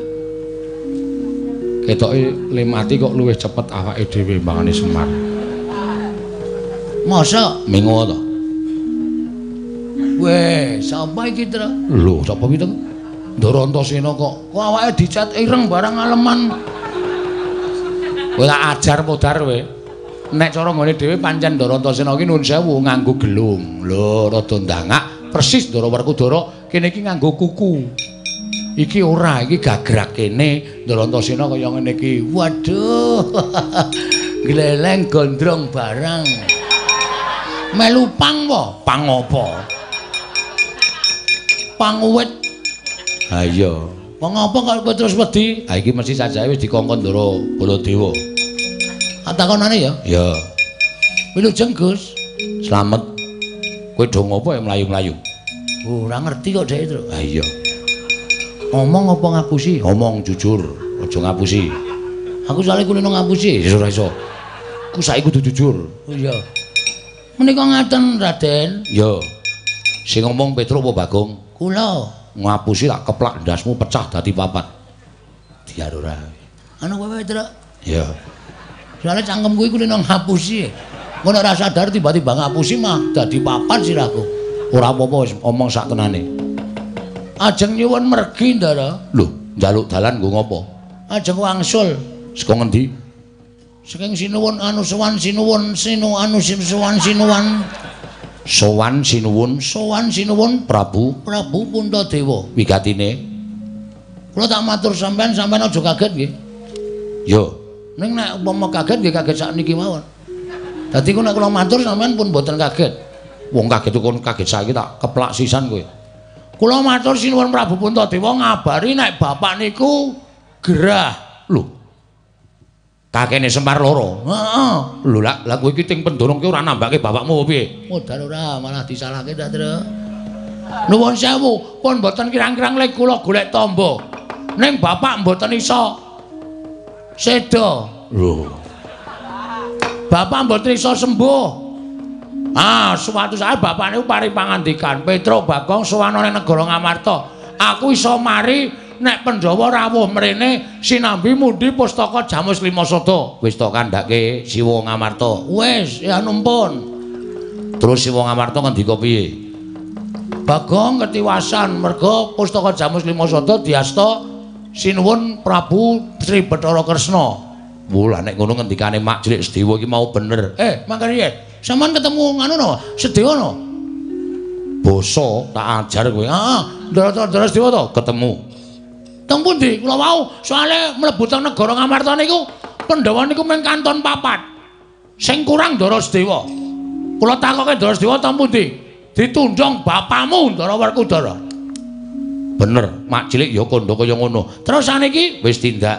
ketoke le mati kok luwih cepet awake dhewe mbangane Semar. Masa mengo to? Weh, sapa iki, Tra? Lho, sapa iki, Tra? Ndara Antasena kok awake dicat ireng barang aleman. Kowe tak ajar Modar kowe. Nek cara nggone dhewe pancen Ndara Antasena iki nuwun sewu nganggo gelung. Lho, rada ndangak persis Ndara Werkudara kene iki nganggo kuku. Iki ora, iki gagrak kene Ndara Antasena kaya ngene iki. Waduh. Gleleng gondrong barang. Melu pang apa? Pang apa? panguwit. Ha iya. Wong apa kok kowe terus wedi? Ha iki mesti sajae wis dikongkon Ndara Baladewa. Atakonane ya? Ya. Wilujeng Gus. Slamet. Kowe do ngopo ya mlayu-mlayu? Ora ngerti kok dhek, Tru. Ha iya. Ngomong apa ngapusi? Ngomong jujur, aja ngapusi. Aku soalnya kulino ngapusi. Ya ora iso. Ku saiki kudu jujur. Oh iya. Menika ngaten, Raden. Ya. Sing ngomong Petruk apa Bagong? Kula. Ngapusi tak keplak ndasmu pecah dadi papat. Diar ora. Anu kowe Petruk. Ya. Soale cangkem kuwi kulino ngapusi. Ngono ora sadar tiba-tiba ngapusi mah dadi papat sirahku. Ora apa-apa wis omong sak tenane. Ajeng nyuwun mergi, Ndara. Lho, njaluk dalan nggo ngopo? Ajeng wangsul. Saka ngendi? Saking sinuwun anu sowan sinuwun sinu anu sowan sinuwan. Sowan sinuwun Prabu Puntadewa. wigatine. Kula tak matur sampean aja kaget nggih. Yo, Ning nek umpama kaget nggih kaget sakniki mawon. Dadi kula matur sampean pun mboten kaget. wong kaget kon kaget saiki tak keplak sisan kowe. Kula matur sinuwun Prabu Puntadewa ngabari nek bapak niku gerah. Lho. Kakene Semar loro. Heeh. Lho lah kowe iki ting pendorong ki ora nambake bapakmu piye? Modal ora malah disalahke dak, Tru. Nuwun sewu, pun mboten kirang-kirang lek kula golek tamba. Ning bapak mboten iso seda. Lho. Bapak mboten iso sembuh. Suwatu sae bapak niku pari pangandikan, Petruk Bagong sowan ning negara Ngamarta. Aku iso mari nek Pandhawa rawuh mrene sinambi mundhi pustaka Jamus Lima Sada. Wis tok kandhake Siwa Ngamarta. Wis, ya numpun. Terus Siwa Ngamarta ngendika piye? Bagong ketiwasan merga pustaka Jamus Lima Sada diasta sinuwun Prabu Sri Bathara Kresna. Lah nek ngono ngendikane Mak Cilik Sedewa iki mau bener. Mangkane piye? Sampeyan ketemu nganu no, Sedewa no. Basa tak ajar kowe. Heeh, Ndara Sedewa to Ketemu. teng pundi? Kula wau soalé mlebu teng negara Ngamarta niku Pandhawa niku mung kanton papat. Sing kurang Ndara Sedewa. Kula takoke Ndara Sedewa teng pundi? Ditundhong bapakmu Ndara Werkudara. Bener, Mak Cilik ya kandha kaya ngono. Terus saniki Wis tindak.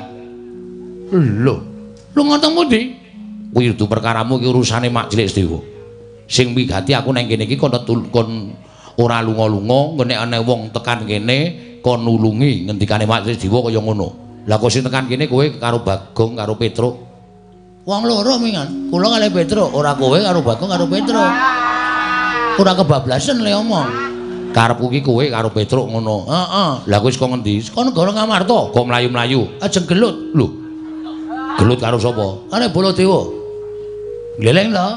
lho ngoten pundi? Kuwi kudu perkaramu iki urusane Mak Cilik Sedewa. Sing wigati aku nang kene iki kon ora lunga-lunga, nek ana wong tekan kene kon nulungi ngendikane Mak Cilik Sedewa kaya ngono. Lah kok sing tekan kene kowe karo Bagong karo Petruk. Wong loro mingan. Kula kalih Petruk, ora kowe karo Bagong karo Petruk. Ora kebablasan le omong. Karepku iki kowe karo Petruk ngono. Heeh. Lah kowe saka ngendi? Saka negara Ngamarta. Kok mlayu-mlayu? Ajeng gelut. Lho. Gelut karo sapa? Kare Baladewa. Gleleng lho.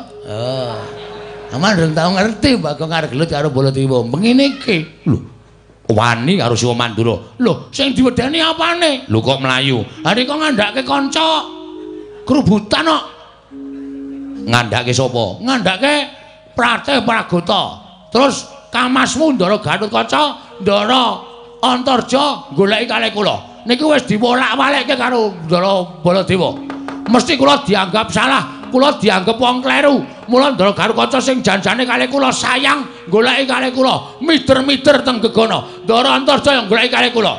Aman reng tau ngerti Bagong arep gelut karo Baladewa. Mengene iki. Lho. Wani karo Siwa Mandura. Lho, sing diwedeni apane? Lho kok mlayu? Hari kok ngandhake kanca kerubutan kok. Ngandhake sapa? Ngandhake Prate Pragota. Terus kamasmu Ndara Gatotkaca, Ndara Antarja goleki kalih kula. Niki wis diwolak-walikke karo Ndara Baladewa. Mesti kula dianggap salah, kula dianggap wong kleru. Mula Ndara Gatotkaca sing janjane kalih kula sayang goleki kalih kula, mider-mider teng gegana. Ndara Antarja yang goleki kalih kula.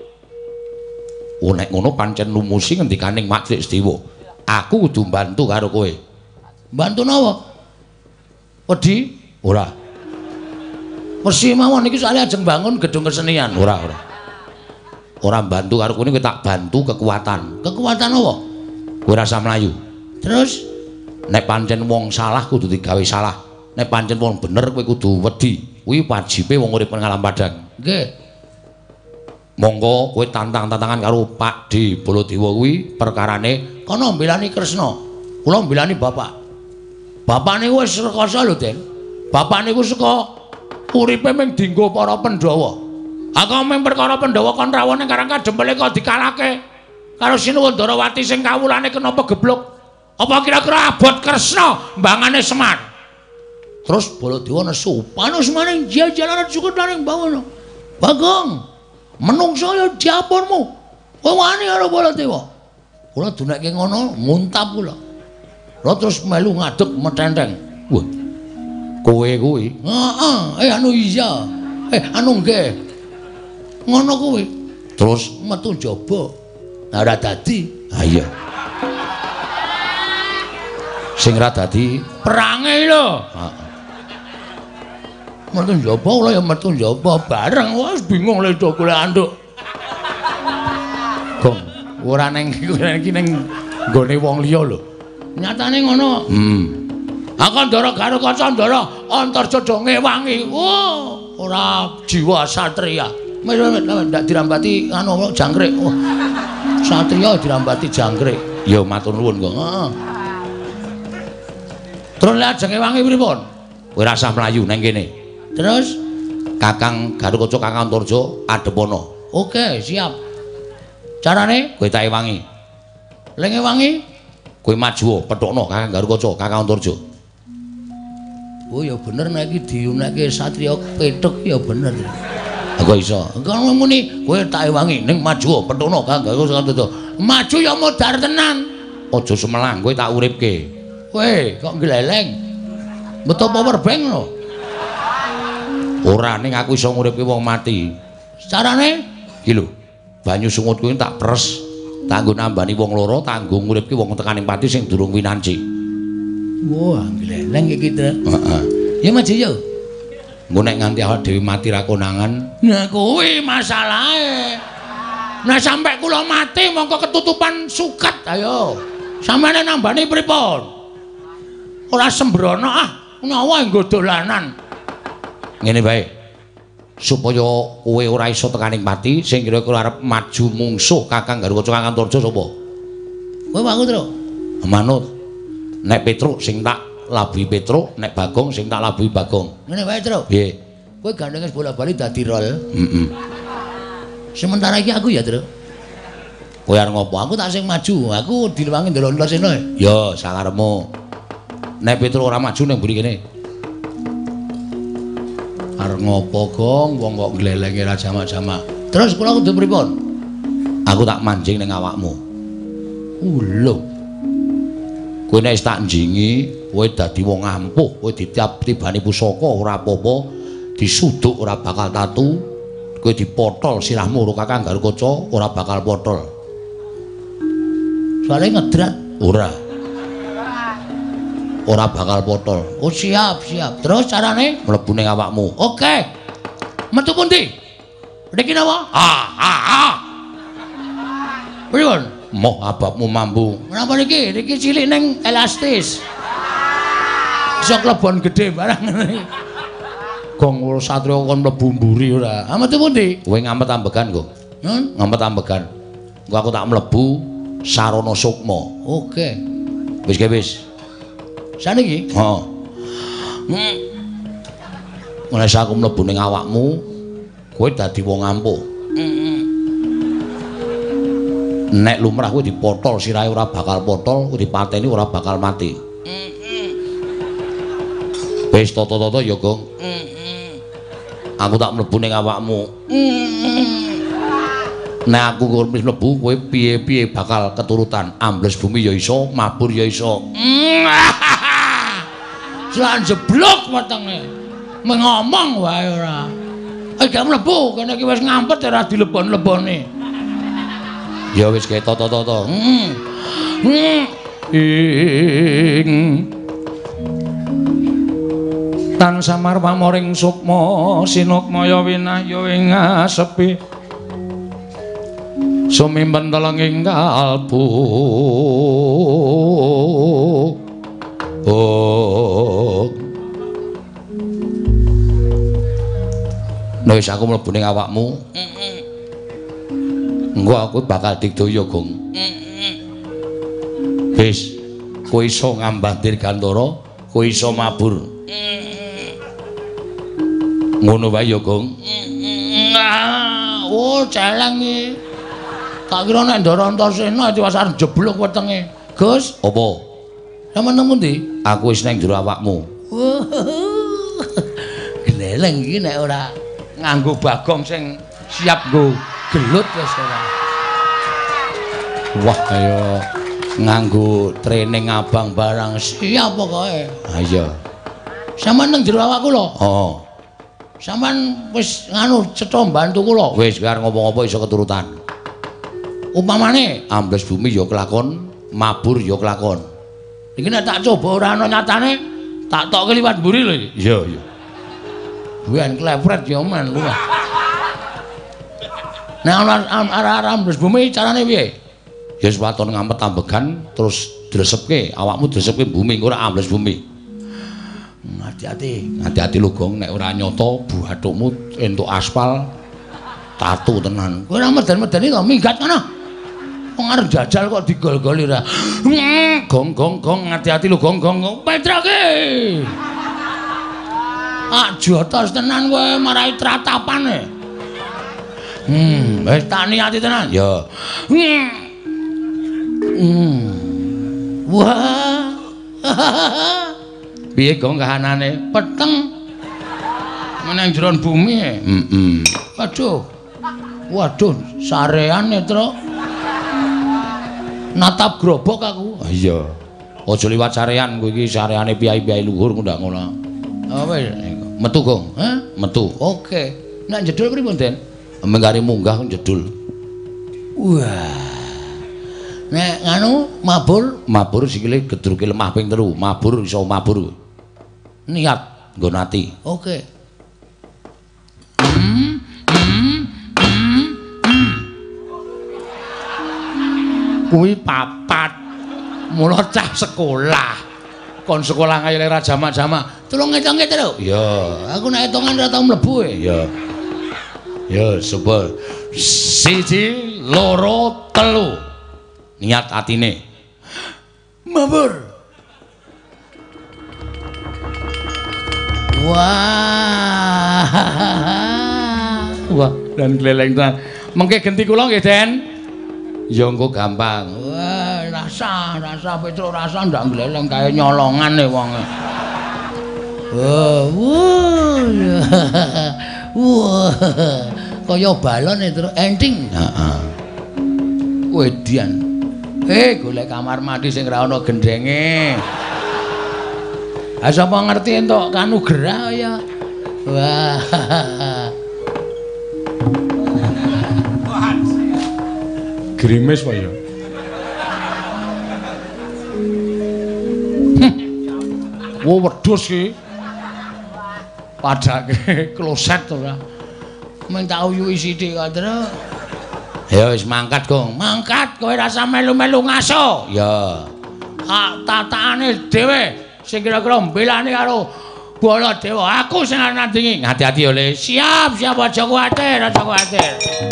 Oh nek ngono pancen lumusi ngendikaning Mak Cilik Sedewa. Aku kudu bantu karo kowe. Bantu napa? Wedi? Ora. Mesti mawon iki soalnya ajeng bangun gedung kesenian. Ora. Ora bantu karo kowe tak bantu kekuatan. Kekuatan apa? Kowe rasa mlayu. Terus Nek pancen wong salah kudu digawe salah. Nek pancen wong bener kowe kudu wedi. Kuwi wajibe wong urip ing alam padang. nggih. Monggo kowe tantang-tantangan karo Pak D Baladewa kuwi perkarane Kono mbelani Kresna. Kula mbelani bapak. Bapak niku wis rekoso lho, Den. Bapak niku saka uripe ming dienggo para Pandhawa. Aku ming perkara Pandhawa kon rawuh ning Karang Kadempel kok dikalahke karo Sinuwun Darawati sing kawulane kenapa geblok? Apa kira-kira abot Kresna mbangane Semar? Terus Baladewa nesu, "Panus maning jajalan cukup laring bawono." Bagong, menungso ya diapunmu. Kowe wani karo Baladewa. Kula dunekke ngono, muntap kula. Kula terus melu ngadeg metenteng. Wah. Kowe kuwi. Heeh, anu iya. Anu nggih. Ngono kuwi. Terus Metu njaba. Ora dadi. Ha iya. Sing ra dadi Perange lho. heeh. Metu njaba kula ya metu njaba bareng wis bingung le do golek anduk. Gong, Ora ning iki ning nggone wong liya lho. Nyatane ngono. Akandara Garukaca Ndara Antarja do ngewangi. Ora jiwa satria. Ndak dirambati anu jangkrik. Satria dirambati jangkrik. ya matur nuwun kok. Heeh. Terus lajeng ngewangi pripun? Kowe ra usah mlayu nang kene. Terus Kakang Garukaca Kakang Antarja adhepono. oke, siap. Carane Kowe tak ewangi. le ngewangi Kowe maju pethokno Kakang Garukaca Kakang Antarja. oh ya bener nek iki diunekke satriya petuk ya bener. Aku iso. Engko muni kowe tak ewangi ning maju pethokno Kakang Garukaca Antarja. Maju ya modar tenan. Aja semelang kowe tak uripke. Kowe kok gleleng. Beto power bank lho. Ora ning aku iso nguripke wong mati. Carane Iki lho. Banyu sungut kuwi tak pres. Tak nggo nambani wong loro, tak nggo nguripke wong tekaning pati sing durung winanci. wah gleleng iki to. Heeh. Ya maju yo. Engko nek nganti awak dhewe mati ra konangan, Nah kuwi masalahe. Nah sampai kula mati mongko ketutupan suket ayo. Sampeyan nambani pripun? Ora sembrono nyawa nggo dolanan. ngene bae. Supaya kowe ora iso tekaning pati, sing kira-kira arep maju mungsuh Kakang Garukaca Kakang Antarja sapa? Kowe wae Tru. Manut. Nek Petruk sing tak labuhi Petruk, nek Bagong sing tak labuhi Bagong. Ngene wae Tru. Piye? Kowe gandenge bola-bali dadi rol. Heeh. Sementara iki aku ya Tru. Kowe arep ngopo? Aku tak sing maju. Aku dilewangi ndelok-ndelok seno. Ya, sakarepmu. Nek Petruk ora maju ning mburi kene. Arep ngopo Gong? Wong kok glelenge ra jamak-jamak. Terus kula kudu pripun? Aku tak manjing ning awakmu. Lho. Kowe nek tak njingi, kowe dadi wong ampuh, kowe ditibani pusaka ora apa-apa, disuduk ora bakal tatu, kowe dipotol sirahmu karo Kakang Garukaca ora bakal potol. Soale ngedrat. Ora. Ora bakal potol. Oh siap, siap. Terus carane? Mlebu ning awakmu. Oke. Metu pundi? Mriki napa? Pripun? Moh ababmu mambu. Menapa niki? Niki cilik ning elastis. Iso klebon gedhe barang ngene. Gong kula satriya kon mlebu mburi ora. Metu pundi? Kowe ngampet ambegan kok. Ngampet ambegan. Engko aku tak mlebu sarana sukma. Oke. Wis ge wis. Saniki? Heeh. Mulai aku mlebu ning awakmu, kowe dadi wong ampuh. Nek lumrah kowe dipotol sirahe ora bakal potol, kowe dipateni ora bakal mati. Wis tata-tata ya, Gong. Aku tak mlebu ning awakmu. Nek aku wis mlebu, kowe piye-piye bakal keturutan. Ambles bumi ya iso, mabur ya iso. Lan jeblok wetenge. Mengomong wae ora. Gak mlebu kene iki wis ngampet ora dilebon-lebone. Ya wis ge tata-tata. Ing tan samar pamoring sukma sinukmaya winahya ing asepi. Sumimpen telenging kalbu. Nek wis aku mlebu ning awakmu. Engko aku bakal digdaya, Gong. Wis, kowe iso ngambah dirgantara, kowe iso mabur. Ngono wae ya, Gong. Oh, celeng iki. Tak kira nek Ndara Antasena diwas arep jeblok wetenge. Gus, Apa? sampeyan nemu ndi? Aku wis nang jero awakmu. Gleleng iki nek ora nganggo Bagong sing siap nggo gelut wis ora. Wah, kaya nganggo training abang barang. Siap pokoke. Ha iya. Sampeyan nang jero awakku lho. Oh. Sampeyan wis nganu cetha mbantu kula. Wis biar ngomong-ngomong iso keturutan. Umpamane Ambles bumi ya kelakon, mabur ya kelakon. iki nek tak coba ora ana nyatane tak tokke liwat mburi lho iki. Iya, iya. Buan klepret ya men lu. Nek ana ambles bumi carane piye? Ya sepaton ngampet ambegan terus dresepke, awakmu dresepke bumi ora ambles bumi. Hati-hati. Hati-hati lho Gong, nek ora nyoto buhathukmu entuk aspal tatu tenan. Kowe ora meden-medeni to minggat ngono. Wong arep jajal kok digol-goli ra. Gong gong gong, hati-hati lho Gong gong. Petroke. Jotos tenan kowe marai tratapane. Wis tak niati tenan. Ya. Wah. Piye Gong kahanane? Peteng. Meneng jeron bumi. Waduh. Waduh, sarean Netra. Natap grobok aku. Iya. Aja liwat sarean kowe iki sareane piyai-piyai luhur ndak ngono. Apa ya? Metu Gong. Hah? Metu. Oke. Nek jedul pripun, Den? Menggari munggah jedul. Wah. Nek nganu Mabur sikile gedruke lemah ping 3. Mabur iso mabur. Niat nggo nati. Oke. Kuwi papat. Mula cah sekolah. Kon sekolah ngayele ra jamak-jamak. Tulung ngitung-ngitung lho. Iya. Aku nek hitungan ora tau mlebu e. Iya. Ya, coba 1 2 3. Niat atine. Mabur. Wah. Wah, dan gleleng tenan. Mengke genti kula nggih, Den. Ya engko gampang. Wah, rasa Petruk rasa ndak gleleng kaya nyolongan e wong. Wah. Kaya balon terus enting. Heeh. Wedian. Golek kamar mandi sing ra ana gendenge. Ha sapa ngerti entuk kanugrah ya. Wah. Grimes wae ya. Wo wedhus iki. Padake kloset ora. Men tak uyuhi sithik kok, Tru. Ya wis mangkat, Gong. Mangkat kowe rasa melu-melu ngaso. Ya. Tatakane dhewe sing kira-kira mbelani karo Baladewa. Aku sing nandingi. Hati-hati oleh. Siap aja kuwatir, aja kuwatir.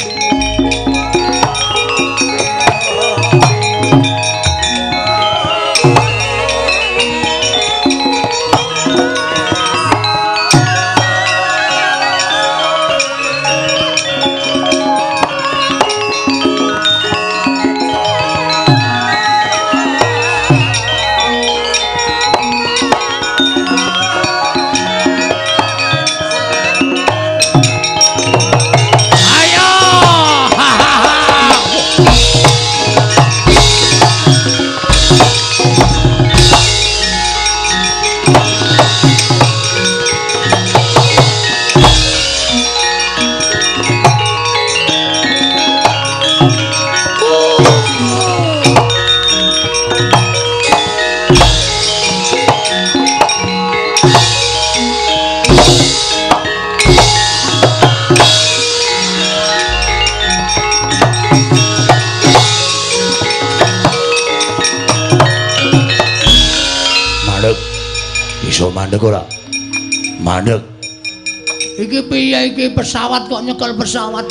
Mandek ora? Mandek. Iki piye iki pesawat kok nyekel pesawat?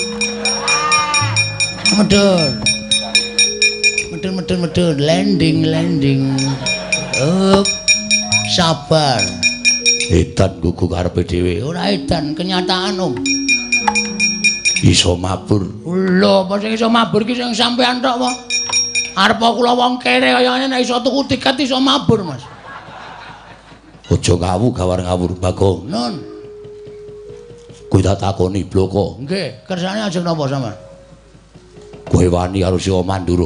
Medun. Landing. Sabar. Edan gugu karepe dhewe. Ora edan, kenyataan Om. Iso mabur. Lho, apa sing iso mabur ki sing sampean tok apa? Arep kula wong kere kaya ngene nek iso tuku tiket iso mabur, Mas. Aja gawar-ngawur Bagong. Nun. Kowe tak takoni bloko. Nggih, kersane ajeng napa sampean? Kowe wani karo si Mandura.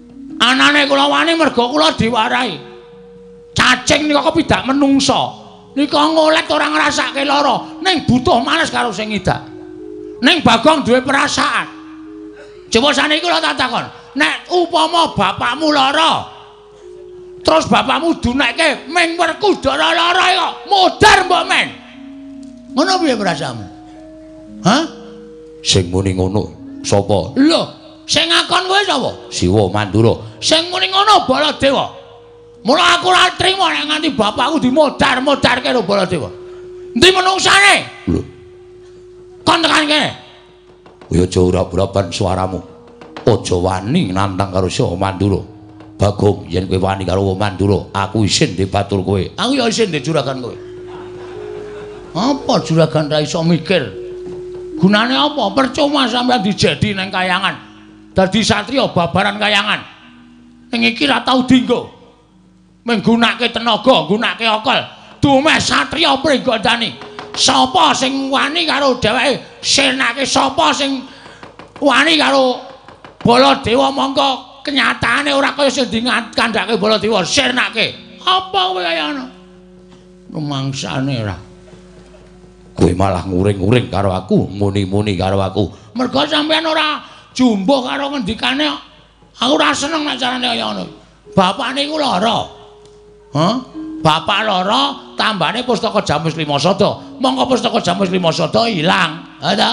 Anane kula wani mergo kula diwarai. Cacing nika kepidak menungsa. Nika ngolet ora ngrasake lara, ning butuh males karo sing ngidak. Ning Bagong duwe perasaan. Coba saniki lho tak takon, nek upama bapakmu lara, terus bapakmu dunekke ming Werkudara lara kok modar mbok men. Ngono piye perasaanmu? Hah? Sing muni ngono sapa? Lho, sing ngakon kowe sapa? Siwa Mandura. Sing muni ngono Baladewa. Mula aku ora trima nek nganti bapakku dimodar-modarke karo Baladewa. Endi menungsane? Lho. Kon tekan kene. Kowe aja urap-urapan suaramu. Aja wani nantang karo Siwa Mandura. Bagong, yen kowe wani karo Mandura, aku isin dibatur kowe. Aku ya isin di juragan kowe. Apa juragan ra iso mikir? Gunane apa? Percuma sampeyan dijedi nang kayangan. Dadi satriya babaran kayangan. Ning iki ra tau dienggo. Menggunake tenaga, gunake akal. Dumeh satriya pringgandani. Sapa sing wani karo dheweke? Senake sapa sing wani karo Baladewa mongko kenyataane ora kaya sing dikandhake Baladewa senake. Apa kowe kaya ngono? Rumangsane ora. Kowe malah nguring-nguring karo aku, muni-muni karo aku. Mergo sampeyan ora jumbuh karo ngendikane. Aku ora seneng nek carane kaya ngono. Bapak niku lara. Hah? Bapak lara, tambane pustaka Jamus Lima Sada. Monggo pustaka Jamus Lima Sada ilang. Ha ta?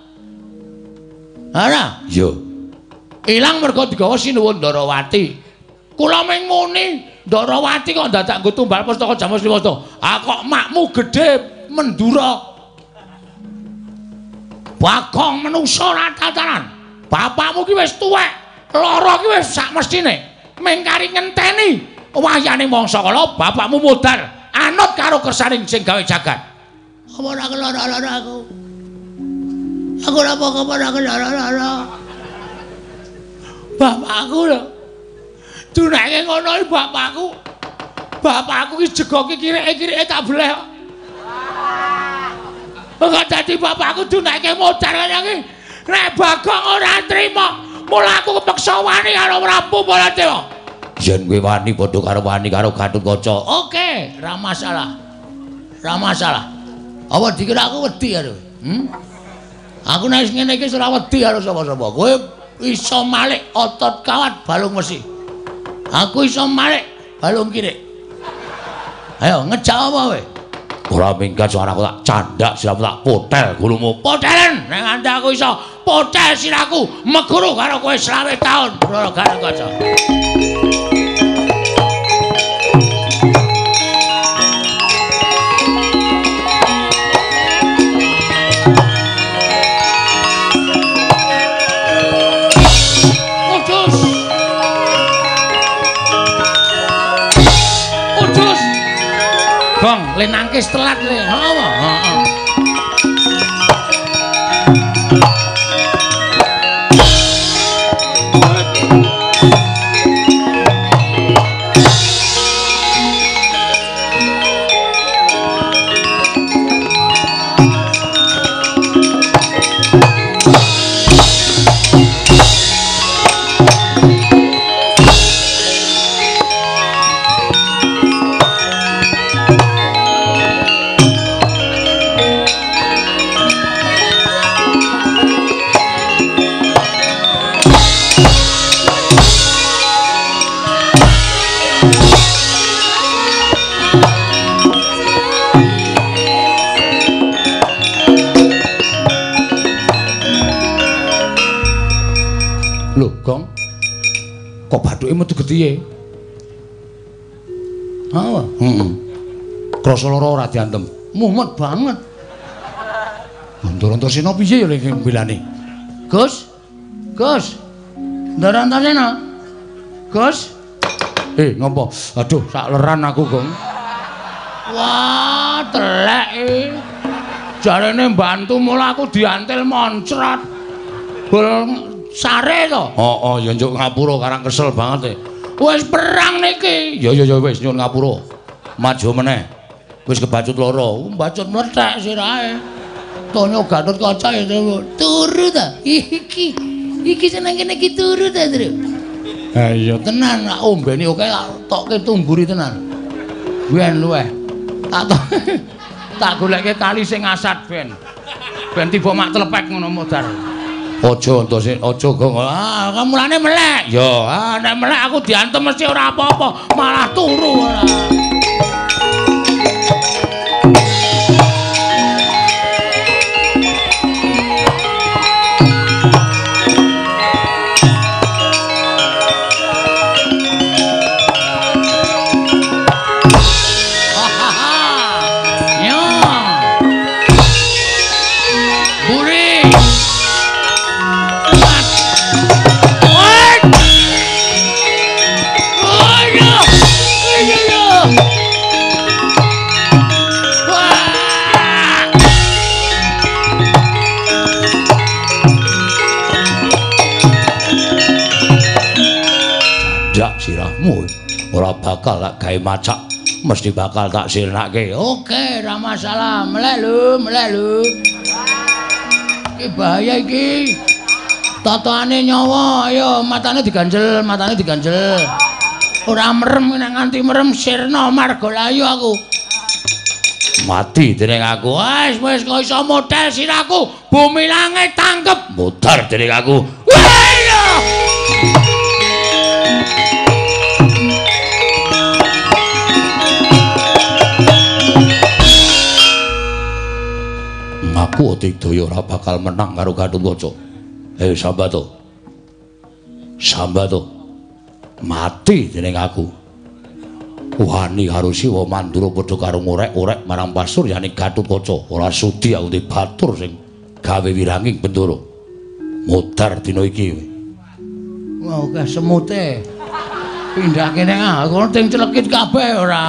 Ana? Iya. Ilang mergo digawa Sinuwun Ndarawati. Kula ming muni, Ndarawati kok dadak nggo tumbal pustaka Jamus Lima Sada. Ah kok makmu gedhe Mendura. Bagong menungso ora tatanan. Bapakmu ki wis tuwek, lara ki wis sak mestine. Mengkari ngenteni wayane mangsa kala bapakmu modar anut karo kersaning sing gawe jagat. Apa ora kelara-lara aku? Aku ora apa-apa ora kelara-lara. Bapakku lho. Dunake ngono iki bapakku. Bapakku ki jegoke kirike-kirike tak beleh. Kok dadi bapakku dunake modar kaya iki. Nek Bagong ora trima, mula aku kepeksa wani karo Prabu Baladewa. Yen kowe wani padha karo wani karo Gatotkaca. Oke, ra masalah. Ra masalah. Apa dikira aku wedi karo? Aku nek ngene iki ora wedi karo sapa-sapa. Kowe iso malik otot kawat balung mesi. Aku iso malik balung kiri. Ayo ngejak apa kowe? Ora minggat suaraku tak candak siramu tak potel gulumu. Potelen nek nganti aku iso potel siraku meguru karo kowe 20 taun. Ora Gatotkaca. Bang, le nangkis telat le. Apa? Heeh. Lho, Gong. Kok bathuke metu getihe? Apa? Heeh. Krasa lara ora diantem. Mumet banget. Antur-antursena piye ya lek mbelani? Gus. Gus. Ndara Antarsena. Gus. Ngopo? Aduh, sak leran aku, Gong. Wah, telek iki. Jarene mbantu mula aku diantil moncrat. Bol sare to. Oh, ya njuk ngapura karang kesel banget e. Wis perang niki. Ya wis nyuwun ngapura. Maju meneh. Wis kebacut lara. Mbacut mlethek sirahe. Tonya Gatotkaca turu ta? Iki seneng kene iki turu ta, Tru? Ha iya tenan, ombene oke tokke tumburi tenan. Wen luweh. Tak goleke kali sing asat ben. Ben tiba mak telepek ngono modar. Aja entose aja gong. Mulane melek. Ya, nek melek aku diantem mesti ora apa-apa, malah turu ora. Ora bakal tak gawe macak, mesti bakal tak sirnake. Oke, ora masalah. Melek lho. Iki bahaya iki. Tataane nyawa, ayo matane diganjel. Ora merem nek nganti merem sirna margalayu aku. Mati dening aku. Wis kok iso model siraku. Bumi langit tangkep. Mutar dening aku. Aku Digdaya ora bakal menang karo Gatotkaca. Sambato. Mati dening aku. Wani karo Siwa Mandura padha karo ngorek-orek marang pasuryane Gatotkaca. Ora sudi aku batur sing gawe wiranging Bendara. Modar dina iki. Wah, akeh semute. Pindah kene aku ting celekit kabeh ora.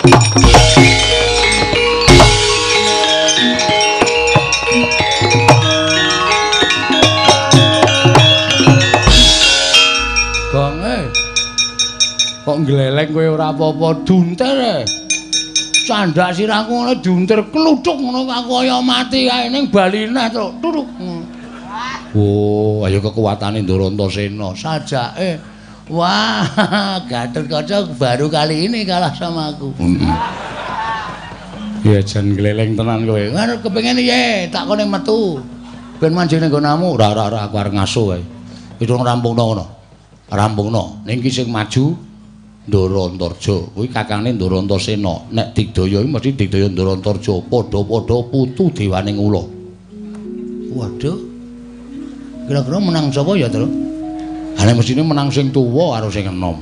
Kok gleleng kowe ora apa-apa dunter. Candhak sirahku ngono dunter kluthuk ngono kaya mati kae ning bali neh to. Turuk. Oh, ayo kekuatane Ndarantasena sajake. Wah, Gatotkaca baru kali ini kalah sama aku. Ya jan gleleng tenan kowe. Arep kepengin ye, tak kene metu. Ben manjing ning nggonamu. Ora aku arep ngaso wae. Itu rampungno ngono. Rampungno. Ning ki sing maju Ndarantarja kuwi kakangne Ndarantasena. Nek Digdaya iki mesti Digdaya Ndarantarja padha-padha putu dewaning ula. Waduh. Kira-kira menang sapa ya, Tru? Ane mestine menang sing tuwa karo sing enom.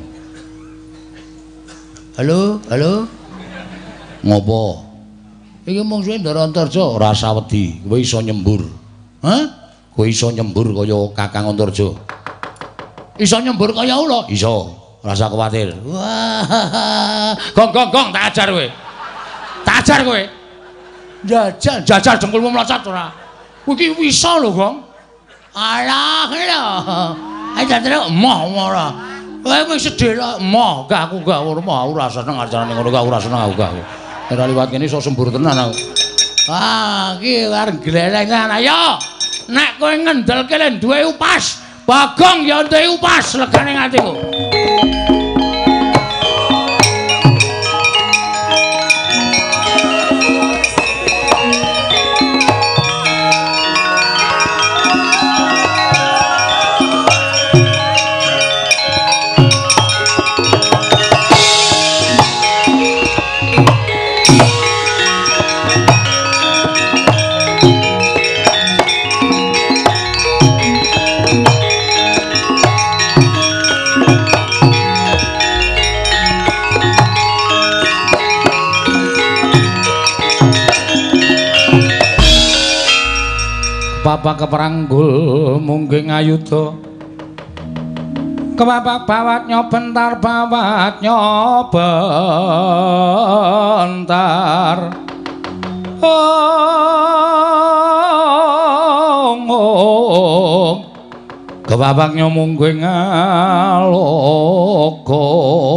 Halo. Ngopo? Iki mungsuhe Ndarantarja. Ora usah wedi, kowe iso nyembur. Hah? Kowe iso nyembur kaya Kakang Antarja. Iso nyembur kaya ula? Iso. Ora usah kuwatir. Wah. Gong, tak ajar kowe. Jajal jengkulmu mlocot ora. Kowe iki bisa lho, Gong. Alah, lho. Ayo jare emoh ora. Kowe wis sedhela emoh, gak aku gak ora seneng ajarane ngono gak ora seneng aku gak. Ora liwat kene iso sembur tenan aku. Iki arep glelengan ayo. Nek kowe ngendelke le duwe upas, Bagong ya duwe upas legane atiku. Bapak keperanggul mungging ayuda kebapak bawat nyobentar kebapak nyomungging aloka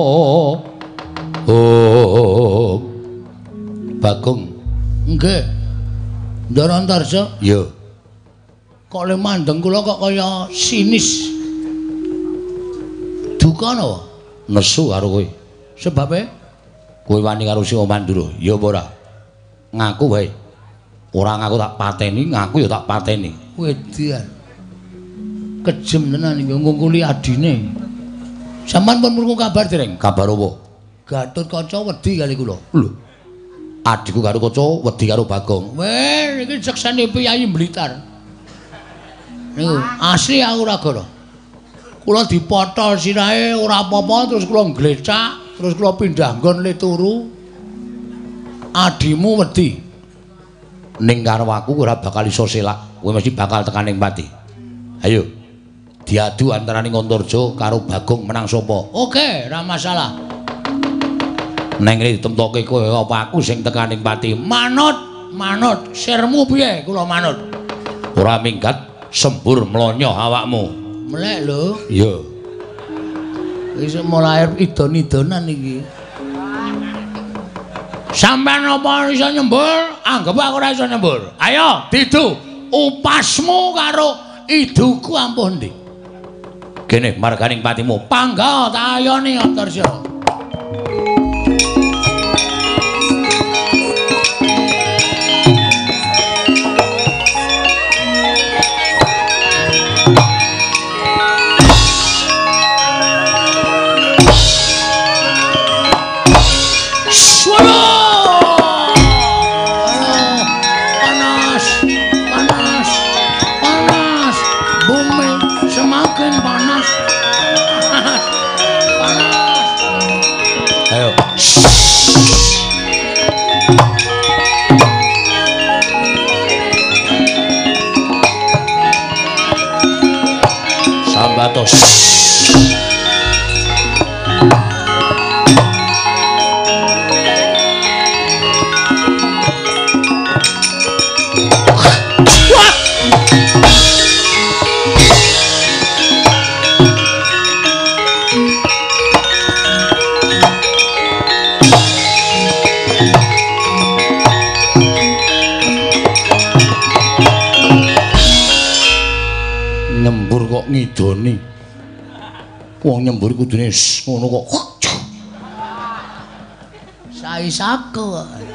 Bagong nggih Ndarantarja iya kok le mandeng kula kok kaya sinis. Duka napa? Nesu karo kowe. Sebabe Kowe wani karo Sima Mandura? Ya apa ora? Ngaku wae. Ora ngaku tak pateni, ngaku ya tak pateni. Wedian. Kejem tenan iki ngungkuli adine. Sampeyan pun murung kabar dereng? Kabar apa? Gatotkaca wedi kali kula. Lho. Adikku karo Kaca wedi karo Bagong. Weh, iki seksane Piyayi Blitar. Niku asli aku ora goro. Kula dipotol sirahe ora apa-apa terus kula nglecak, terus kula pindah nggon le turu. Adimu wedi. Ning karo aku ora bakal iso selak. Kowe mesti bakal tekan ning pati. Ayo. Diadu antaraning Antarja karo Bagong menang sapa? Oke, ora masalah. Neng ngene ditemtoke kowe apa aku sing tekan ning pati? Manut, sirmu piye? Kula manut. Ora minggat sembur mlonyo awakmu. Melek lho. Iya. Wis mulai idon-idonan iki. Sampeyan apa iso nyembur? Anggap aku ora iso nyembur. Ayo, didu. Upasmu karo iduku ampun ndi. Kene marganing patimu. Pangga tak ayoni Antarja. Sambatos. Nyembur kok ngidoni. Wong nyembur kudune ngono kok. Saisaku.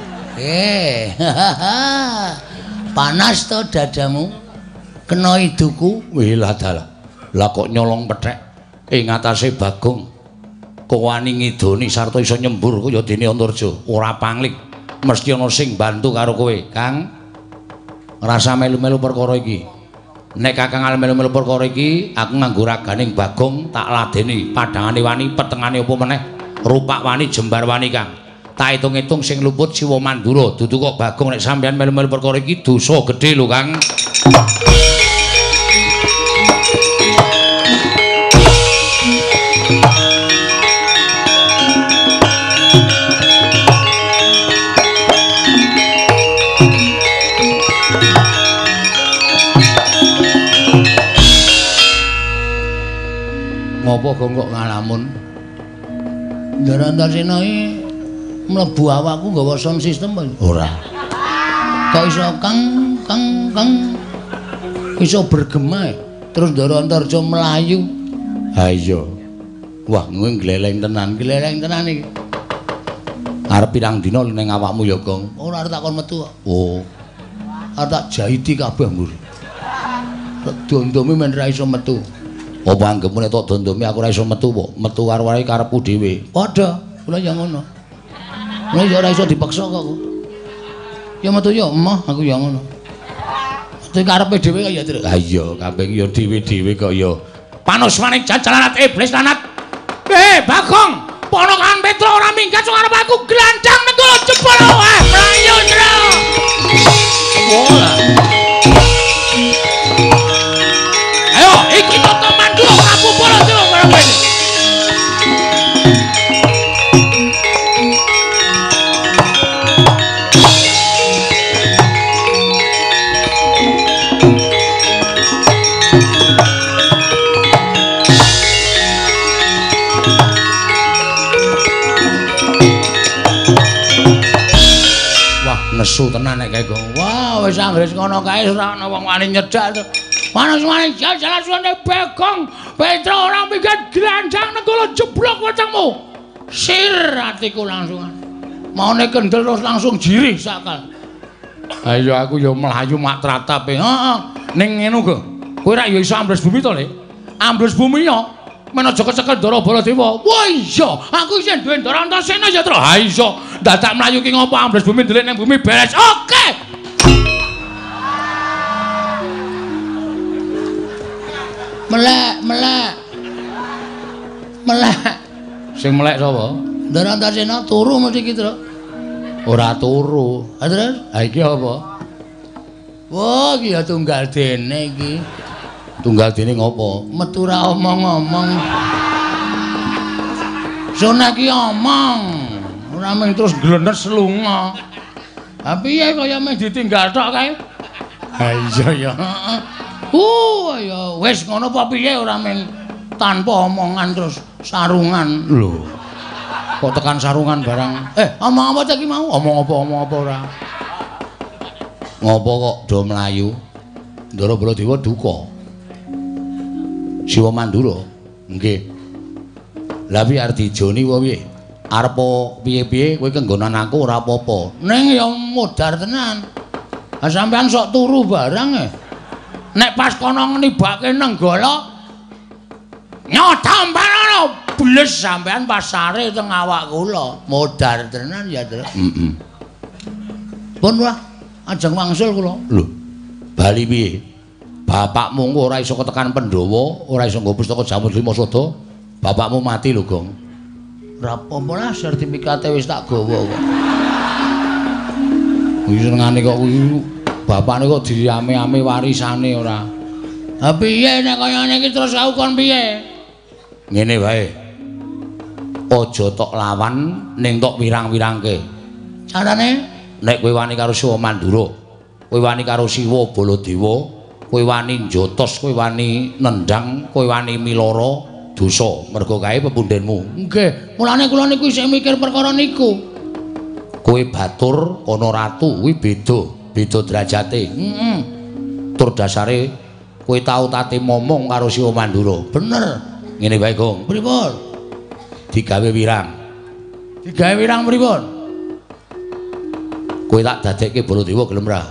Panas to dadamu? Kena iduku? Wih lah dalah. Lah kok nyolong pethek ing atase Bagong. Kok wani ngidoni sarta iso nyembur kok ya dene Antarja. Ora pangling. Mesti ana sing bantu karo kowe, Kang. Ngrasa melu-melu perkara iki. Nek Kakang arep melu-melu perkara iki, aku nganggo raganing Bagong tak ladeni padhangane wani, petengane apa meneh, rupak wani, jembar wani, Kang. Tak hitung-hitung sing luput Sima Mandura, dudu kok Bagong nek sampeyan melu-melu perkara iki dosa gedhe lho, Kang. Ngopo kok ngalamun? Ndara Antarsena iki mlebu awakku nggawa sound system apa? Ora. Kok iso kang iso bergema terus Ndara Antarja melayu. Ha iya. Wah, kowe gleleng tenan iki. Arep pirang dina ning awakmu ya, Gong? Ora arep takon metu kok. Oh. Arep tak jahiti kabeh mbur. Dondomi men ra iso metu. Apa anggepmu nek tok dondomi aku ora iso metu po? Metu karo wae karepku dhewe. Padha, kula ya ngono. Kula ya ora iso dipaksa kok. Ya metu ya emoh aku ya ngono. Metu karepe dhewe kok ya, Tru. Ha iya, kabeh ya dhewe-dhewe kok ya. Panusmaning jajalanat iblis lanat. Bagong, ponokan Petra ora minggat sing arep aku glandang negara jebol. Mlayu, Tru. Bola. Ayo, iki Toto Mandura Prabu Baladéwa karo kowe. Nesu tenan nek kae, Gong. Wah, wis anggris ngono kae ora ana wong wani nyedak to. Panusmaning jajalan Bagong, Petra ora minggat glandang negara jeblok wetengmu. Sir atiku langsungan. Maune kendel terus langsung jirih sakal. Ha iya aku ya mlayu mak tratape. Heeh. Ning ngene kok. Kowe ra ya iso ambles bumi to, Le? Ambles bumi ya. Men aja kecekel Ndara Baladewa. Wah iya, aku isih duwe Ndara Antasena ya, Tru. Ha iso. Dadak mlayu ki ngopo ambles bumi ndelik ning bumi beres. Oke. Melek. Sing melek sapa? Ndara Antasena turu mesti ki, Tru. Ora turu. Ha terus? Ha iki apa? Wah, iki ya tunggal dene iki. Tunggal dene ngopo? Metu ra omong-omong. Sona ki omong. Ora mung terus glenes lunga. Ha piye kaya mung ditinggal tok kae? Ha iya ya. Ya wis ngono apa piye ora mung tanpa omongan terus sarungan. Lho. Kok tekan sarungan barang. Omong apa iki mau? Omong apa ora? Ngopo kok do mlayu? Ndara Baladewa duka. Siwa Mandura. Nggih. Lah piye arep dijoni wae piye? Arep piye-piye kowe kenggonan aku ora apa-apa. Ning ya modar tenan. Ha sampean sok turu barang Nek pas kono nibake nenggala nyodompan bles sampean pas sare teng awak kula. Modar tenan ya, Tru. Pun wah, ajeng wangsul kula. Lho. Bali piye? Bapakmu ora iso ketekan Pandhawa, ora iso nggo pustaka Jamu Lima Sada. Bapakmu mati lho, Gong. Ora apa-apa lah, sertifikate wis tak gawa kok. Wis senengane kok kuwi bapakne kok diame-ame warisane ora. Ha piye nek kaya ngene iki terus aku kon piye? Ngene wae. Aja tok lawan ning tok wirang-wirangke. Carane nek kowe wani karo Siwa Mandura, kowe wani karo Siwa Baladewa, kowe wani njotos, kowe wani nendang, kowe wani miloro dosa mergo kae pepundhenmu. Nggih, mulane kula niku isih mikir perkara niku. Kowe batur ana ratu kuwi beda derajate. Tur dasare kowe tau tate momong karo Siwa Mandura. Bener. Ngene wae, Gong. Pripun? Digawe wirang. Digawe wirang pripun? Kowe tak dadekke Baladewa gelem ra?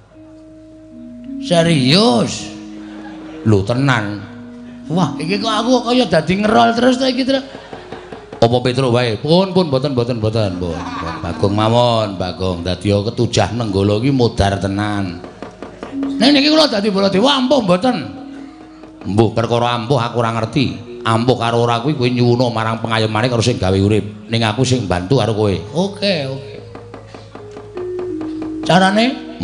Serius? Lho tenan. Wah, iki kok aku kaya dadi ngerol terus ta iki, Tru. Apa Petruk wae? Pun mboten. Bagong mawon, Bagong. Dadi ketujah nenggala iki modar tenan. Nek niki kula dadi Baladewa ampuh mboten? Mbuh perkara ampuh aku ora ngerti. Ampuh karo ora kuwi kowe nyuwuna marang pengayomane karo sing gawe urip. Ning aku sing bantu karo kowe. Oke. Carane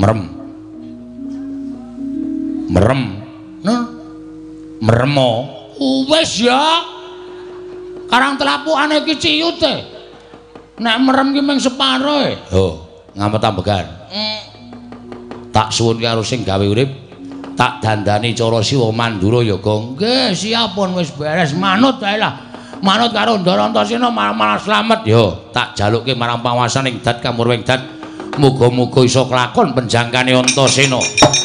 merem. Meremo. Wis ya. Karang telapukane iki ciyute. Nek merem ki mung separohe. Oh, ngamet ambegan. Tak suwun karo sing gawe urip. Tak dandani cara Siwa Mandura ya, Gong. Nggih, siapun wis beres. Manut wae lah. Manut karo Ndara Antasena malah slamet. Yo, tak jalukke marang panguwasaning Dat Kamurweng Dat. Muga-muga iso kelakon penjangkane Antasena.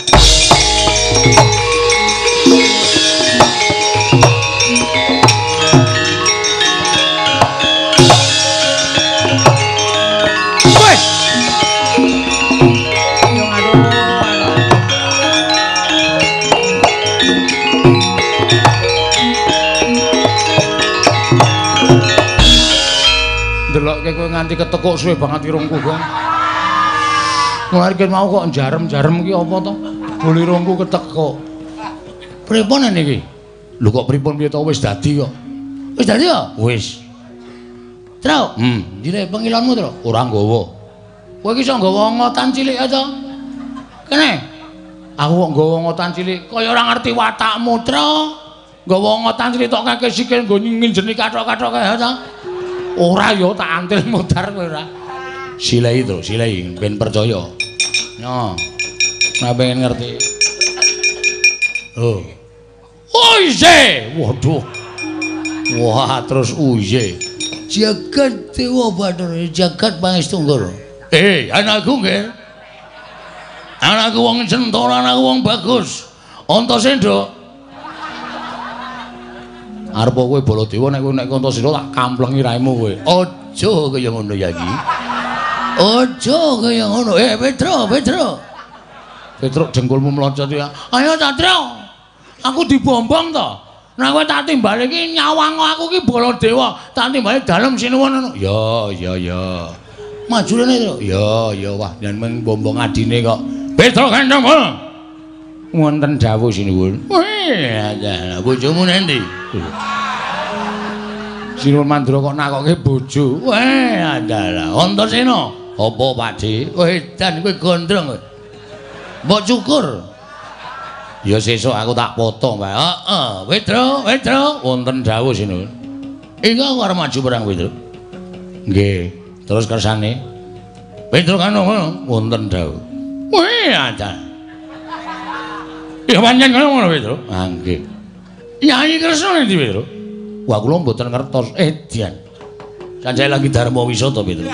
Delokke kowe nganti ketekuk suwe banget irungku, Gong. Mulane mau kok jarem-jarem ki apa to? Boli irungku ketekuk. Pripun niki? Lho kok pripun piye to wis dadi kok. Wis dadi ya? Wis. Tru, jile pengilonmu, Tru. Ora nggawa. Kowe iki iso nggawa ngotan cilik to? Kene. Aku kok nggawa ngotan cilik, kaya ora ngerti watakmu, Tru. Nggawa ngotan cilik tok kakek sikil nggo nginjeni kathok-kathok kae to. Ora ya tak antil modar kowe ora. Silai to, silai ben percaya. Yo. Nek pengen ngerti. Oh. Uye. Waduh. Wah, terus uye. Jagat Dewa Bathara, jagat Pangestunggur. Anakku nggih. Anakku wong Centara, anakku wong bagus. Antasena. Arep kowe Baladewa nek Antasena tak kamplengi raimu kowe. Aja kaya ngono ya iki. Ojo kaya ngono. Petro. Petro jengkulmu mlocot ya. Ayo Satrio. Aku dibombong to. Nek kowe tak timbali iki nyawang aku iki Baladewa. Tak timbali dalem sinuwun ngono. Ya. Maju rene to. Ya wah yen mung bombong adine kok. Petro Gandong. Wonten dawuh sinuwun. Wah, bojomu nendi? Sinuwun Mandura kok nakoke bojo. Wah, adalah Antasena. Apa Pakde? Kowe edan kowe gondrong. Mbok cukur. Ya sesuk aku tak potong wae. Heeh, Petro. Wonten dawuh sinuwun. Iki aku arep maju perang Petro. Nggih, terus kersane. Petro kan ngono, wonten dawuh. Wih, ada. Ya pancen ngono Petro. Ah nggih. Nyai Kresna endi Petro? Wah kula mboten ngertos. Edian. Sanjay lagi Dharma Wisata Petro.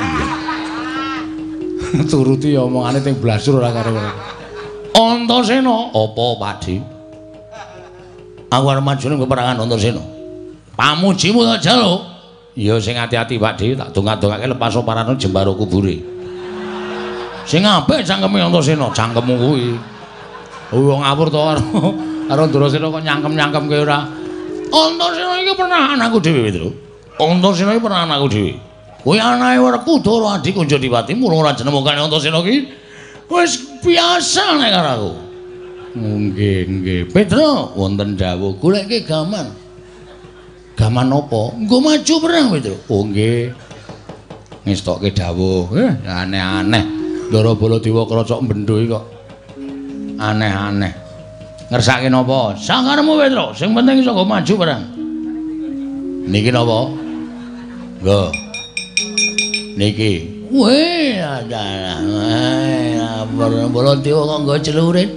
Turuti omongane teng blasur ora karo-karo. Antasena, apa Pakde? Aku arep maju ning peperangan Antasena. Pamujimu tak jaluk. Ya sing ati-ati Pakde, tak donga-dongake lepas oparane jembaro kubure. Sing apik cangkeme Antasena, cangkemmu kuwi. Wong ngawur to karo Antasena kok nyangkem-nyangkem kowe ora. Antasena iki pernah anakku dhewe, Petro. Antasena iki pernah anakku dhewe. Kowe anake Werkudara adik Kunjadiwati mula ora jenemokane Antasena ki. Wis biasa nek karo aku. Nggih. Petro, wonten dawuh goleke gaman. Gaman apa? Nggo maju perang, Petro. Oh nggih. Ngestokke dawuh. Aneh-aneh. Ndara Baladewa krocok mbendho iki kok. Aneh-aneh. Ngersake napa? Sakaremu Petro, sing penting iso nggo maju perang. Niki napa? Nggo. Niki. Weh, adalah. Baladewa kok nggo celurit.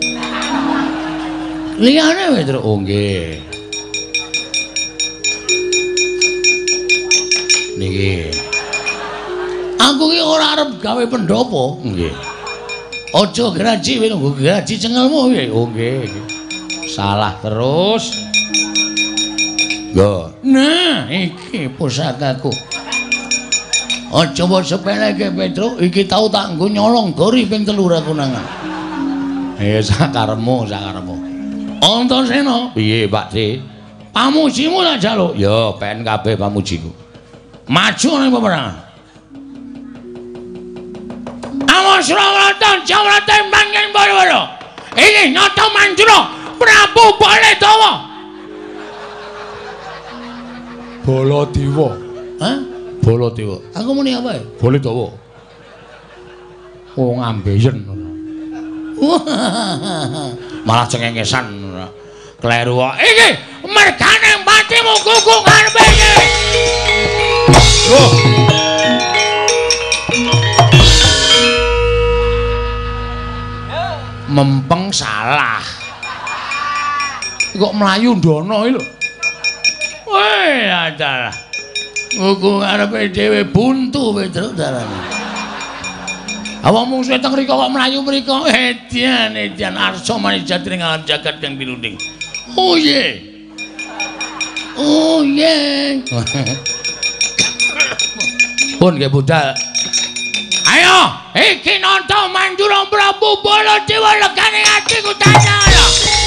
Liyane Petro. Oh nggih. Niki. Aku ki ora arep gawe pendopo. Nggih. Aja graji kowe nunggu graji cengelmu piye? Oh nggih. Salah terus. Yo. Nah, iki pusakaku. Aja mbok sepeleke Petro, iki tau tak nggo nyolong gori ping 3 aku nangan. Sakaremu. Antasena, piye Pakde? Pamujimu tak jaluk. Ya, pen kabeh pamujiku. Maju ning peperangan. Awas Surakarta, Jawata manggen Baladewa. Iki nyata Mandura Prabu Baladewa. Baladewa. Hah? Baladewa. Aku muni apa? Baladewa. Wong ambeyen. Malah cengengesan. Kleru kok. Iki mergane matimu gugung arepe iki. Loh. Mempeng salah. Kok mlayu ndono iki lho. Weh, adalah. Gugung arepe dhewe buntu Petro dalane. Awak mung suwe teng rika kok mlayu mriko. Edian arsa manijat ning alam jagat kang pinunding. Oh ye. Pun nggih budal. Ayo, iki nonton Mandura Prabu Baladewa legane atiku tanyala.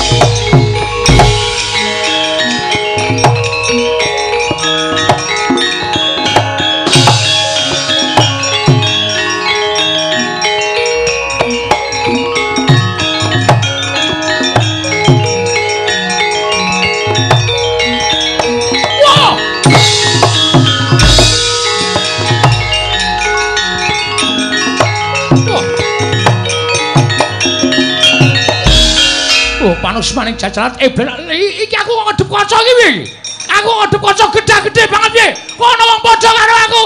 Panus maning jajaran iki aku kok ngedep kaca iki piye? Aku ngedep kaca gedhe-gedhe banget piye? Kok ana wong padha karo aku?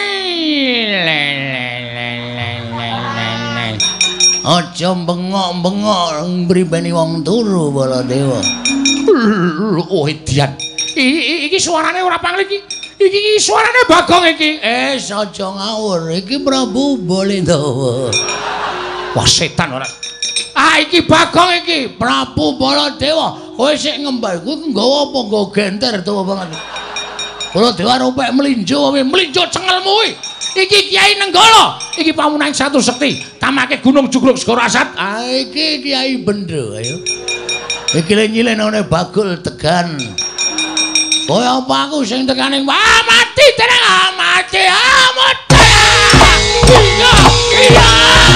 Aja bengok-bengok mripeni wong turu Baladewa. Oh edian. Iki suarane ora pangling iki. Iki suarane Bagong iki. Aja ngawur. Iki Prabu Baladewa. Wah setan ora. Iki Bagong iki, Prabu Baladewa. Kowe sik ngembal kuwi nggawa apa? Nggawa genter tuwa banget. Baladewa ropek mlinjo cengelmu kuwi. Iki Kyai Nenggala, iki pamunaing Satu Sekti, tamake Gunung Jugruk Segara Asat. Ah iki Kyai Bendho ayo. Iki nyilenane Bagul Tegan. Kaya apa aku sing tekaning mati tenang mati mati. Iya iya.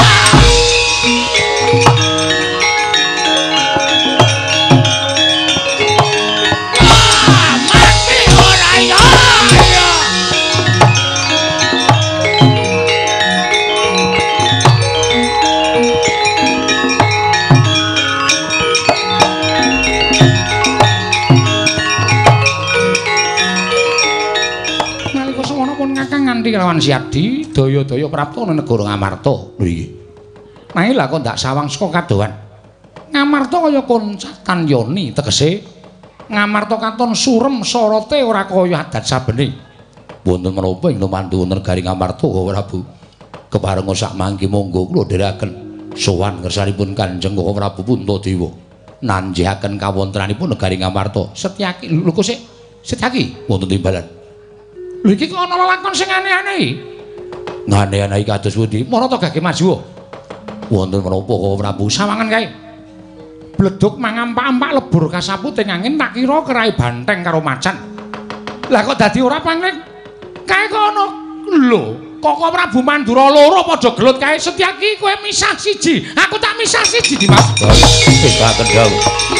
Nganti lawan Siadi daya-daya prapta ana negara Ngamarta lho iki. Nanging lha kok ndak sawang saka kadohan. Ngamarta kaya koncatan yoni tegese Ngamarta katon surem sorote ora kaya adat sabene. Wonten menapa ing mantu negari Ngamarta Prabu. Keparenga sak mangke monggo kula dherekaken sowan ngersanipun Kanjeng Prabu Puntadewa. Nanjihaken kawontenanipun negari Ngamarta. Setyaki lho kok sik Setyaki wonten timbalan. Lho iki kok ana lakon sing aneh-aneh iki. Aneh-aneh kados pundi? Marata gage maju. Wonten menapa Prabu sawangan kae. Bleduk mangampak-ampak lebur kasaputing angin tak kira kerai banteng karo macan. Lah kok dadi ora pangling? Kae kok ana lho, kok Prabu Mandura loro padha gelut kae. Setyaki kowe misah siji, aku tak misah siji Dimas. Wis kendhau.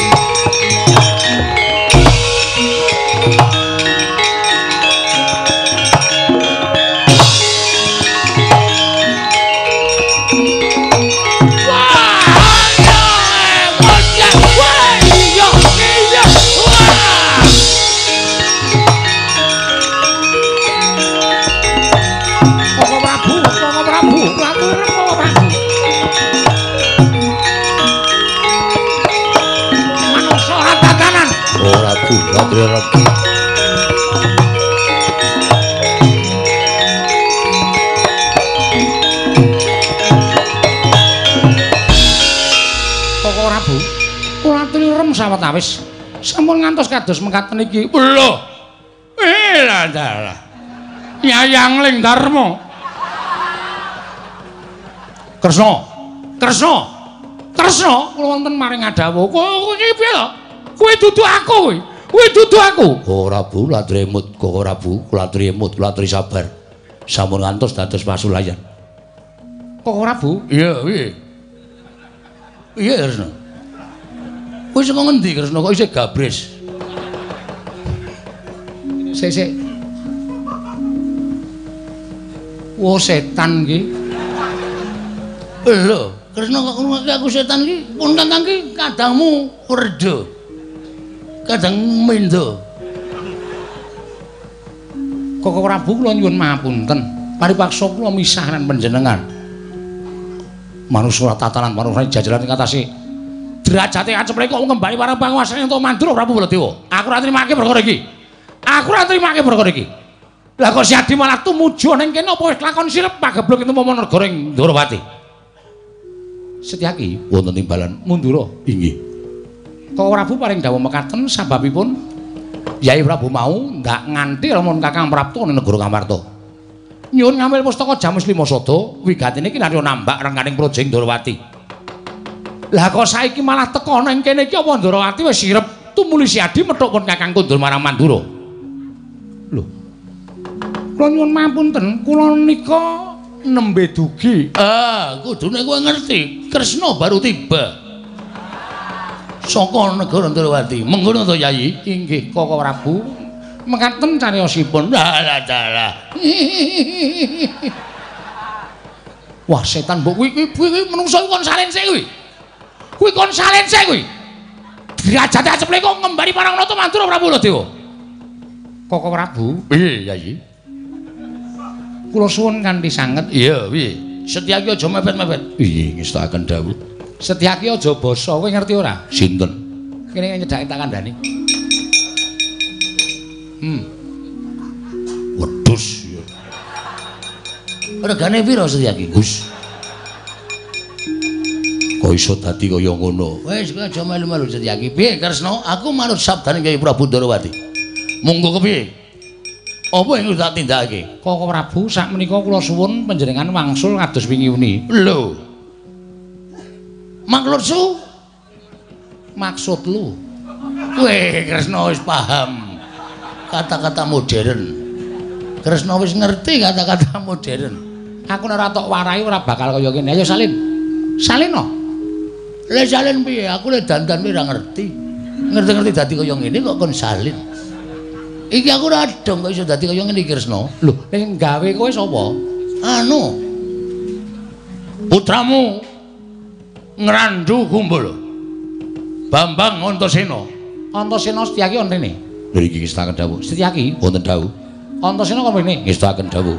Sawetawis sampun ngantos kados mekaten iki. Lho. Lah dalah. Yayang Ling Darma. Kresna. Kresna. Kresna kula wonten maring adawuh. Kowe iki piye to? Kowe dudu aku kowe. Kowe dudu aku. Ora Bu, kula tremut kok ora Bu. Kula tremut, kula tri sabar. Sampun ngantos dados pasulayan. Kok ora Bu? Iya, piye? Iya, Kresna. Kowe saka ngendi Kresna kok isih gabres? Sik. Oh setan iki. Lho, Kresna kok ngrumakke aku setan iki? Pun Kakang iki kadangmu werda. Kadang mendo. Kok Prabu kula nyuwun mapunten. Paripaksa kula misah lan panjenengan. Manungsa tatanan manungsa jajaran ing atase derajate acepre kok ngembali para panguwasane untuk Mandura Prabu Baladewa. Aku ora trimake perkara iki. Aku ora trimake perkara iki. Lah kok Siadi malah tumuju ning kene apa wis lakon sirep pageblok itu momo negara ing Ndarawati. Setyaki wonten timbalan Mandura inggih. Kok Prabu paring dawuh mekaten sababipun Yai Prabu mau ndak nganti lamun Kakang Prapta ning negara Ngamarta. Nyuwun ngambil pustaka Jamus Lima Sada wigatine iki lan nambak rengganing projeng Ndarawati. Lah kok saiki malah teka ning kene iki apa Ndarawati wis sirep tumuli Siadi methuk pun Kakang kundur marang Mandura. Lho. Kula nyuwun mapunten, kula nika nembe dugi. Kudune kowe ngerti, Kresna baru tiba. Saka negara Ndarawati. Mengkono to Yai? Inggih, Koko Prabu. Mekaten cariyosipun. Dalah. Wah, setan mbok kuwi menungso kon salense kuwi. Kuwi kon salense kuwi. Derajate aceple kok ngembari parang nata Mandura Prabu Baladewa. Koko Prabu. Piye, Yai? Kula suwun kanthi sanget. Iya, piye? Setyaki aja mepet-mepet. Piye ngestakaken dawuh. Setyaki aja basa, kowe ngerti ora? Sinten? Kene nyedhaki tak kandhani. Wedhus. Regane pira Setyaki? Gus. Kok iso dadi kaya ngono? Wis kowe aja melu-melu Setyaki. Piye Kresna? Aku manut sabdane Kyai Prabu Ndarawati. Monggo kepiye? Apa yang tak tindakake? Koko Prabu sakmenika kula suwun panjenengan wangsul kados wingi-wingi. Lho. Maksudsu? Maksud lu. Kowe Kresna wis paham kata-kata modern. Kresna wis ngerti kata-kata modern. Aku nek ora tok warai ora bakal kaya kene. Ayo salin. Salin no. Lah salin piye? Aku lek dandan ora ngerti. Ngerti-ngerti dadi kaya ngene kok kon salin. Iki aku ora dong kok iso dadi kaya ngene iki Kresna. Lho, ning gawe kowe sapa? Anu. Putramu Ngrandu Kumbul. Bambang Antasena. Antasena Setyaki wonten rene. Lho iki ngestaken dawuh. Setyaki Wonten dawuh. Antasena kok rene? Ngestaken dawuh.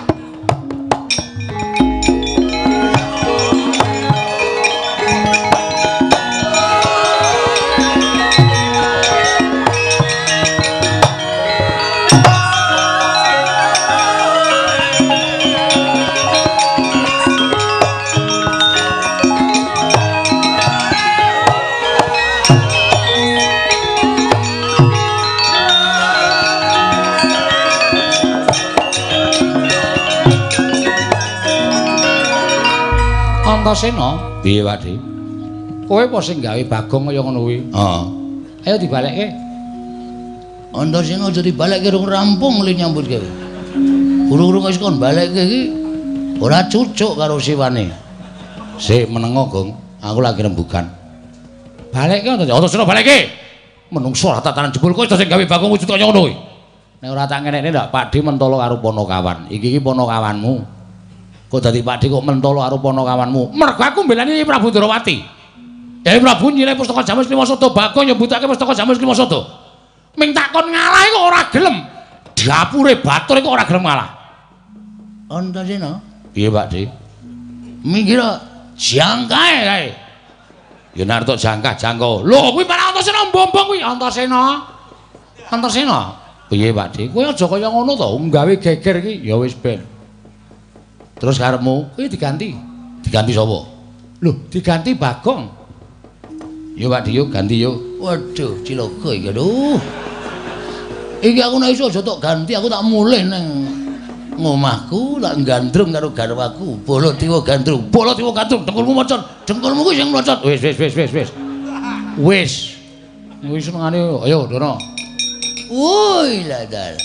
Antasena, Piye, Pakde? kowe apa sing gawe Bagong kaya ngono kuwi? Heeh. Ayo dibalekke. Antasena aja dibalekke rung rampung li nyambut gawe. Urung-urung wis kon balekke iki ora cucuk karo siwane. Sik menengo, Gong. Aku lagi rembugan. Balekke Antasena balekke. Menungso ora tatanan jebul kowe sing gawe Bagong wujud kaya ngono kuwi. Nek ora tak ngenekne ndak Pakde mentolo karo Panakawan. Iki Panakawanmu. Kok dadi Pakde kok mentolo karo Panakawanmu? Mergo aku mbelani Prabu Ndrawati. Prabu nyilih pustaka Jamus Klimasada, Bagong nyebutake pustaka Jamus Klimasada. Ming takon ngalah kok ora gelem. Dapure Batur kok ora gelem ngalah. Antasena, Piye, Pakde? mikira jangkae kae. Ya nek tok jangka. Lho, kuwi para Antasena mbombong kuwi Antasena. Antasena. Piye, Pakde? Kowe aja kaya ngono to, nggawe geger iki. Ya wis ben. Terus karepmu kuwi diganti. Diganti sapa? Lho, diganti Bagong. Yo Pakde yo ganti yo. Waduh, cilaka iki aduh. Iki aku nek iso aja tok ganti, aku tak mulih nang ngomahku, tak gandrung karo garwaku. Baladewa gandrung, Baladewa gandrung, dengkulmu mocot, dengkulmu kuwi sing mlocot. Wis. Wis. Wis senengane ayo Dono. Woi ladal.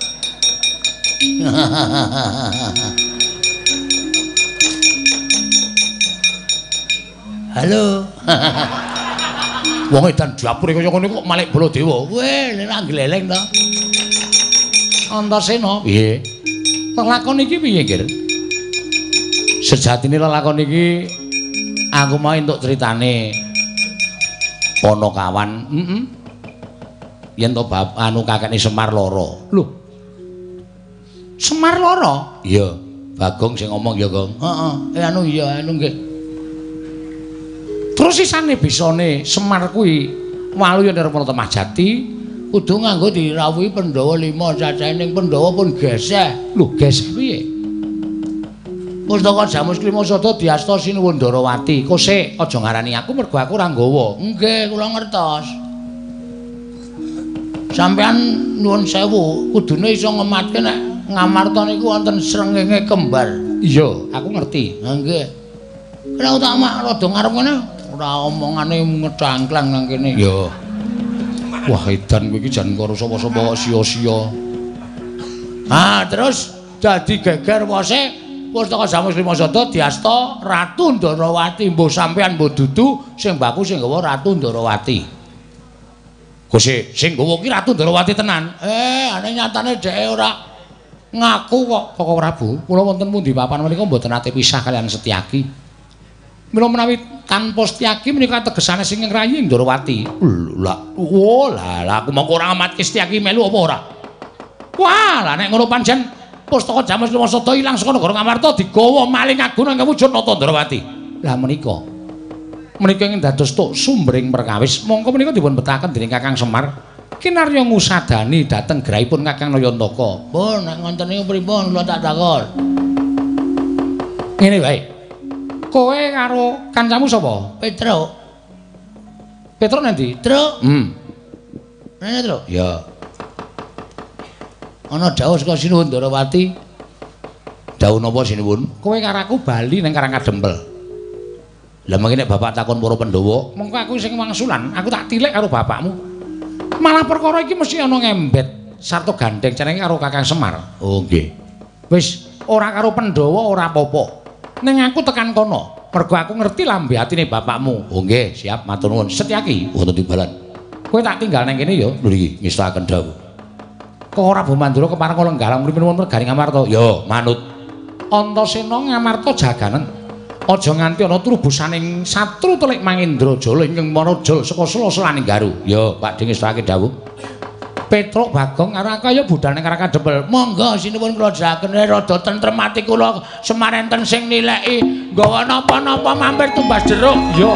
Halo. Wong edan dapure kaya ngene kok Malik Baladewa. Weh, nek gleleng to. Antasena, piye? Lelakon iki piye, Kir? Sejatine lelakon iki aku mau entuk critane Panakawan. Yen to bab anu kakekne Semar lara. Lho. Semar lara? Iya, Bagong sing ngomong ya, Gong. Heeh. Anu iya, anu nggih. Terus sisane bisane Semar kuwi walu yen arep ana Mahjati Kudu nganggo dirawuhi Pandhawa 5 cacahe ning Pandhawa pun geseh. Lho, geseh piye? Pustaka Jamus Klimasada diasta Sinuwun Ndarawati. Kok sik aja ngarani aku mergo aku ora nggawa. Nggih, kula ngertos. Sampeyan nuwun sewu, kudune iso ngematke nek Ngamarta niku wonten srengenge kembar. Iya, aku ngerti. Ha nggih. Kira tak mak rada ngarep ngene, ora omongane ngecangklang nang kene. Iya. Wah, edan kowe iki jan karo sapa-sapa kok sia-sia. Terus dadi geger wose Pustaka Jamus Klimasada diasta Ratu Ndarawati. Mbuh sampeyan mbuh dudu sing baku sing nggawa Ratu Ndarawati. Gusti, sing nggawa ki Ratu Ndarawati tenan. Ane nyatane dhek ora ngaku kok. Koko Prabu, kula wonten pundi papan menika mboten ate pisah kalian Setyaki. Mila menawi tanpa Setyaki menika tegesane sing ngrayi Ndarawati. Lah, aku mongko ora ngamatke Setyaki melu apa ora? Wah, lah nek ngono pancen Pustaka Jamus Klimasada ilang saka negara Ngamarta digawa maling agung nang wujud Nata Ndarawati. Lah menika ingkang dados tuk sumbering perkawis, mongko menika dipun betahaken dening Kakang Semar kinarya ngusadani dhateng grahipun Kakang Nayantaka. Pun nek ngoten niku pripun kula tak takon. Ngene wae. Kowe karo kancamu sapa? Petruk. Petruk nanti? Truk. Nene Truk. Ya. Ana dawuh saka Sinuwun Ndarawati. Dawuh napa Sinuwun? Kowe karo aku bali ning Karang Kadempel. Lah mengki nek bapak takon para Pandhawa, mengko aku sing wangsulan, aku tak tilik karo bapakmu. Malah perkara iki mesti ana ngembet sarta gandeng jenenge karo Kakang Semar. Oh nggih. Wis ora karo Pandhawa ora apa-apa. Ning aku tekan kono, mergo aku ngerti lambe atine bapakmu. Oh nggih, siap matur nuwun. Setyaki, Wonten timbalan. kowe tak tinggal nang kene ya. Lho iki ngestaken dawuh. Kok ora Mandura kepareng kala nggalang mripun wonten Garing Amarta. Ya, manut. Antasena ngamarta jaganen. Aja nganti ana trubusaning satru telik Mangindrajala ingkang manajal saka sela-selaning Garu. Ya, Pak Ding ngestake dawuh. Petruk Bagong karo kaya budal ning Karang Kadempel. Monggo sinuwun kula jagaken rada tentrem ati kula semarenten sing nileki nggawa napa-napa mampir tumbas jeruk. Ya.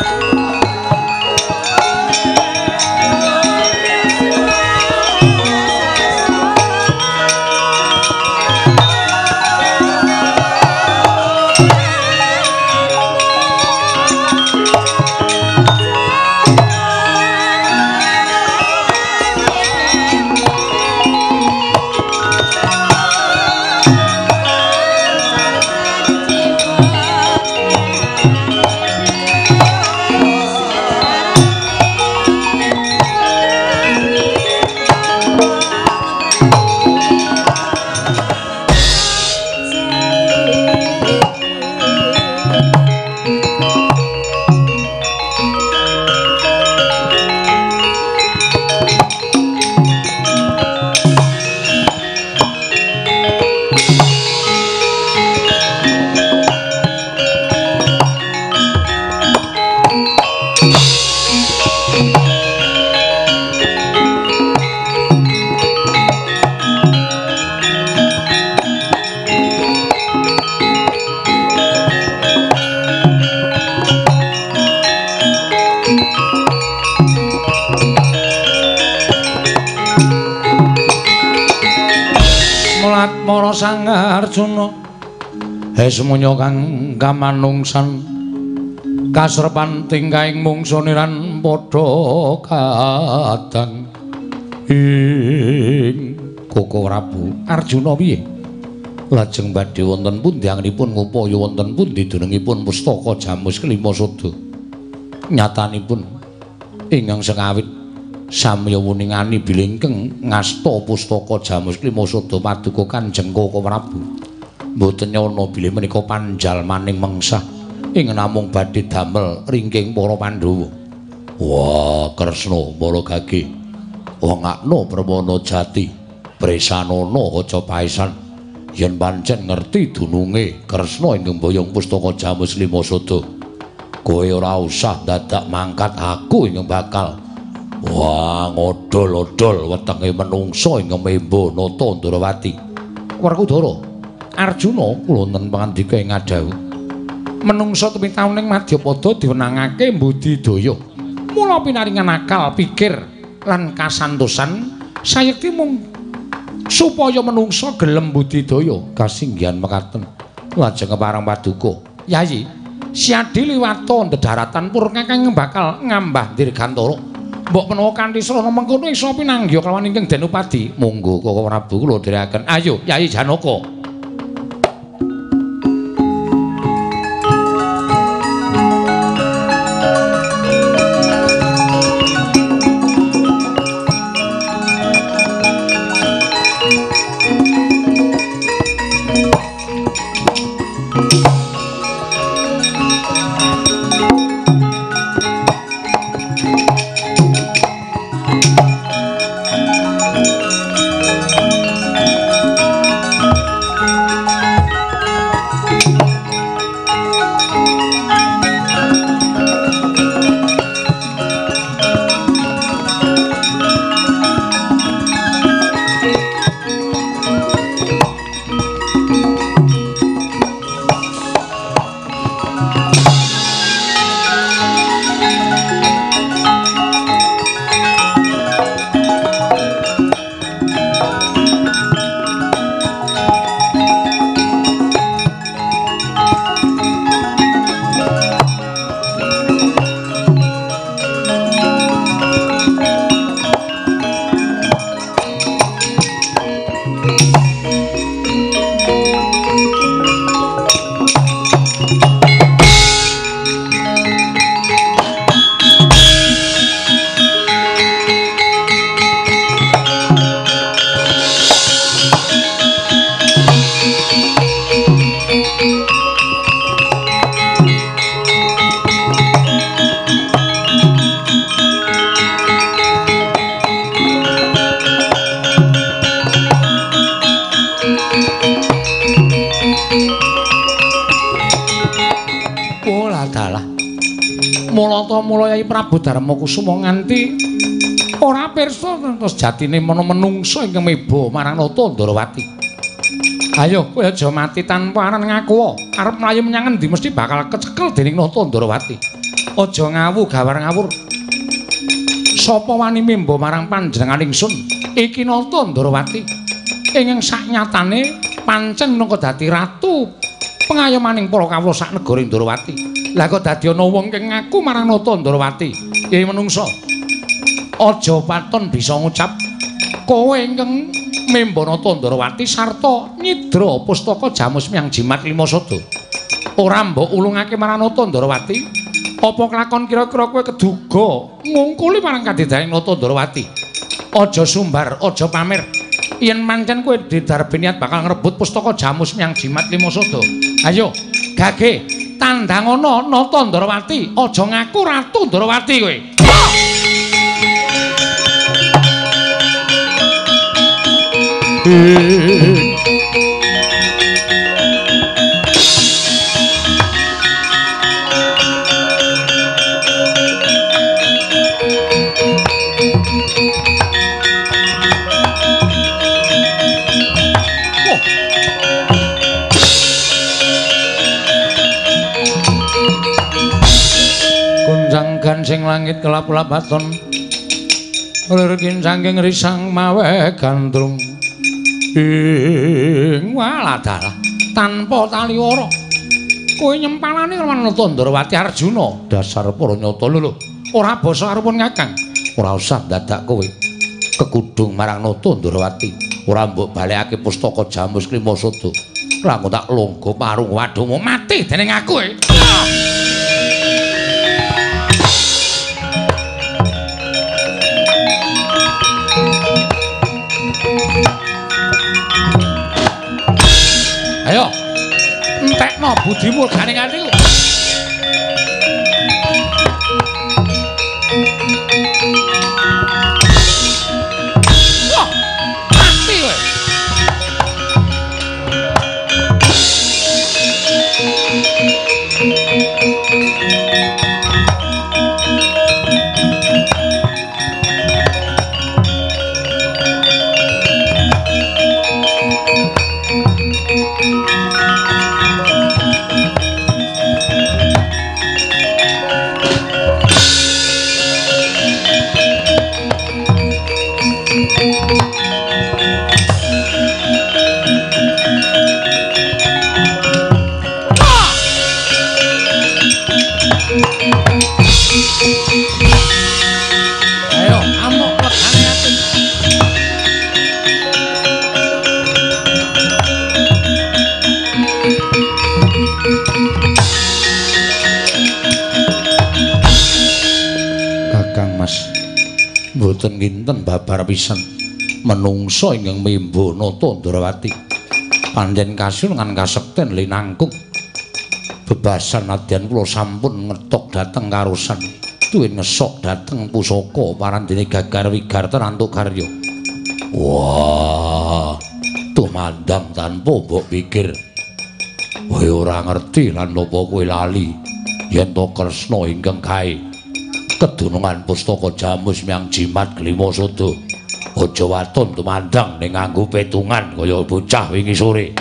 Mara Sang Arjuna Hesmunya kang kamanungsan kasrepan tingkaing mungsuniran padha kadang ing Koko Prabu Arjuna piye lajeng badhe wonten pundi anggenipun ngupaya wonten pundi dunungipun pustaka Jamus Kelima Sada nyatanipun ingkang sengawit samya wuningani bilengkeng ngasta pustaka Jamus Kelima Sada paduka Kanjeng Koko Prabu mboten nyana bilih menika panjalmaning mengsah ing namung badhe damel ringking para Pandhawa. Wah, Kresna para gage wongakna Prawana Jati Presanana aja paesan yen pancen ngerti dununge Kresna ing mboyong pustaka Jamus Kelima Sada kowe ora usah dadak mangkat aku ing bakal wah ngodol-odol wetenge menungsa ing memba nata Ndarawati. Werkudara Arjuna kula wonten pangandika ing adhawuh. Menungsa tumitauning Madyapada diwenangake mbudidaya. Mula pinaringan akal, pikir lan kasantosan sayekti mung supaya menungsa gelem budidaya kasinggihan mekaten. Lajeng kepareng paduka. Yayi, siadi liwata ndedharatan pur kakang bakal ngambah dirgantara. Mbok menawa kanthi srana mengkono isa pinanggya kelawan ingkang den upadi. Monggo Koko Prabu kula dherekaken. Ayo, Yayi Janaka. Mula Yai Prabu Darmakusuma nganti ora pirsa terus jatine menungsa ingkang meba marang Nata Ndarawati. Ayo kowe aja mati tanpa aran ngaku. Arep mlayu menyang endi mesti bakal kecekel dening Nata Ndarawati. Aja ngawu gawar-ngawur. Sapa wani mimba marang panjenengan ingsun? Iki Nata Ndarawati. Ing saknyatane pancen minangka dadi ratu pengayomaning para kawula sak negara Ndarawati. Lah kok dadi ana wong kang ngaku marang Nata Ndarawati. Yai menungsa. Aja paton bisa ngucap kowe ingkang memba Nata Ndarawati sarta nyidra pustaka Jamus Miang Jimat Lima Sada. Ora mbok ulungake marang Nata Ndarawati. Apa kelakon kira-kira kowe keduga ngungkuli marang kadedaning Nata Ndarawati? Aja sumbar, aja pamer. Yen pancen kowe didarbe niat bakal ngrebut pustaka Jamus Miang Jimat Lima Sada. Ayo, gage tandhangono Nata Ndarawati, aja ngaku Ratu Ndarawati kowe. Gansing langit kelap-lapaton lir saking risang mawe gandrung ing waladala tanpa taliwara kowe nyempalane lawan Nata Ndarawati Arjuna dasar para nyata lho ora basa arepun ngakang ora usah dadak kowe kekudung marang Nata Ndarawati ora mbok balekake pustaka Jamus Lima Sada ora engko tak longgo parung waduhmu mati dening aku kowe. Ayo, entekno budimu ganing atiku. Wah, mati kowe. Mboten kinten babar pisan menungsa ingkang mimba Nata Ndarawati panjen kasulungan kasekten linangkung bebasan nadyan kula sampun ngetok dhateng karosan duwe ngesok dhateng pusaka parandene gagar wigar terantuk karya. Wah, tumandang tanpa mbok pikir kowe ora ngerti lan napa kowe lali yen to Kresna ingkang kae kedunungan pustaka Jamus Miang Jimat Lima Sada aja waton tumandang ning nganggo petungan kaya bocah wingi sore.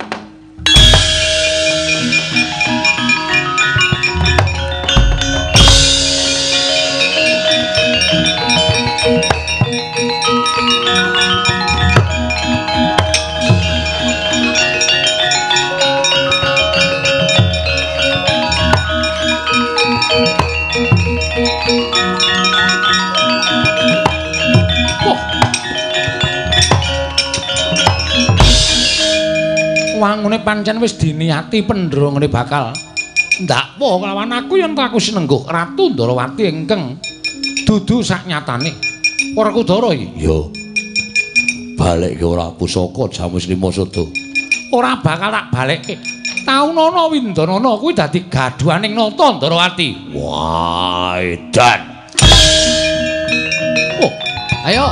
Wangune pancen wis diniati pendrongane bakal ndakpo kelawan aku yen aku sinengguh Ratu Ndarawati ingkang dudu saknyatane. Ora Kudara iki. Ya. Balekke ora pusaka Jamus Lima Sada. Ora bakal tak balekke. Taunana Windanana kuwi dadi gaduhaning Nata Ndarawati. Wah, edan. Oh, ayo.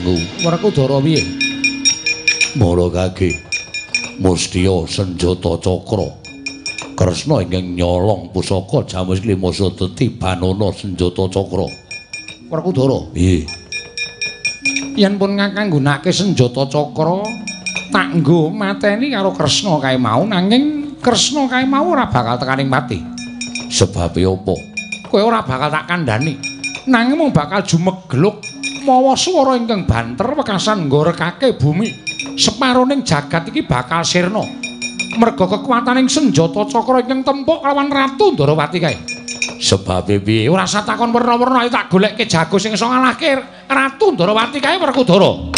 dangu. Werkudara piye? Mara kage Mustia senjata cakra. Kresna ingkang nyolong pusaka Jamus Klimasa Dadi Banana senjata cakra. Werkudara. Piye? Yen pun Kakang nggunakake senjata cakra, tak nggo mateni karo Kresna kae mau, nanging Kresna kae mau ora bakal tekaning mati. Sebabe apa? Kowe ora bakal tak kandhani, nanging mung bakal jumegluk mawa swara ingkang banter wekasan nggorekake bumi. Separoning jagat iki bakal sirna. Merga kekuwataning senjata cakra ingkang tempuk lawan Ratu Ndarawati kae. Sebabe piye? Ora usah takon werna-werna, ayo tak goleke jago sing iso ngalahke Ratu Ndarawati kae Werkudara.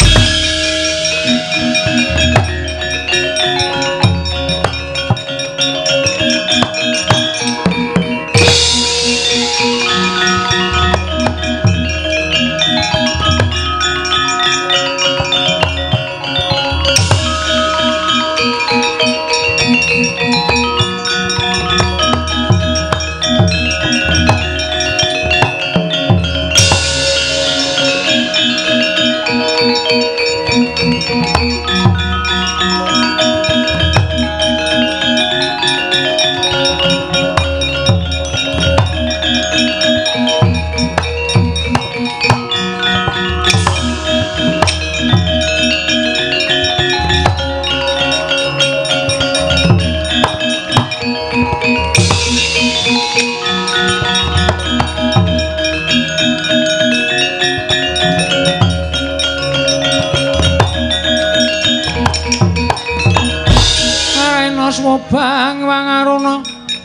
Bang wangaruna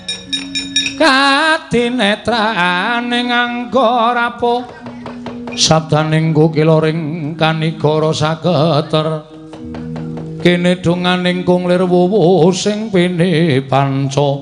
katinetraning angga rapuh sabdaning kukiloring kanigara sageter kene donganing kunglir wuwuh sing pene panca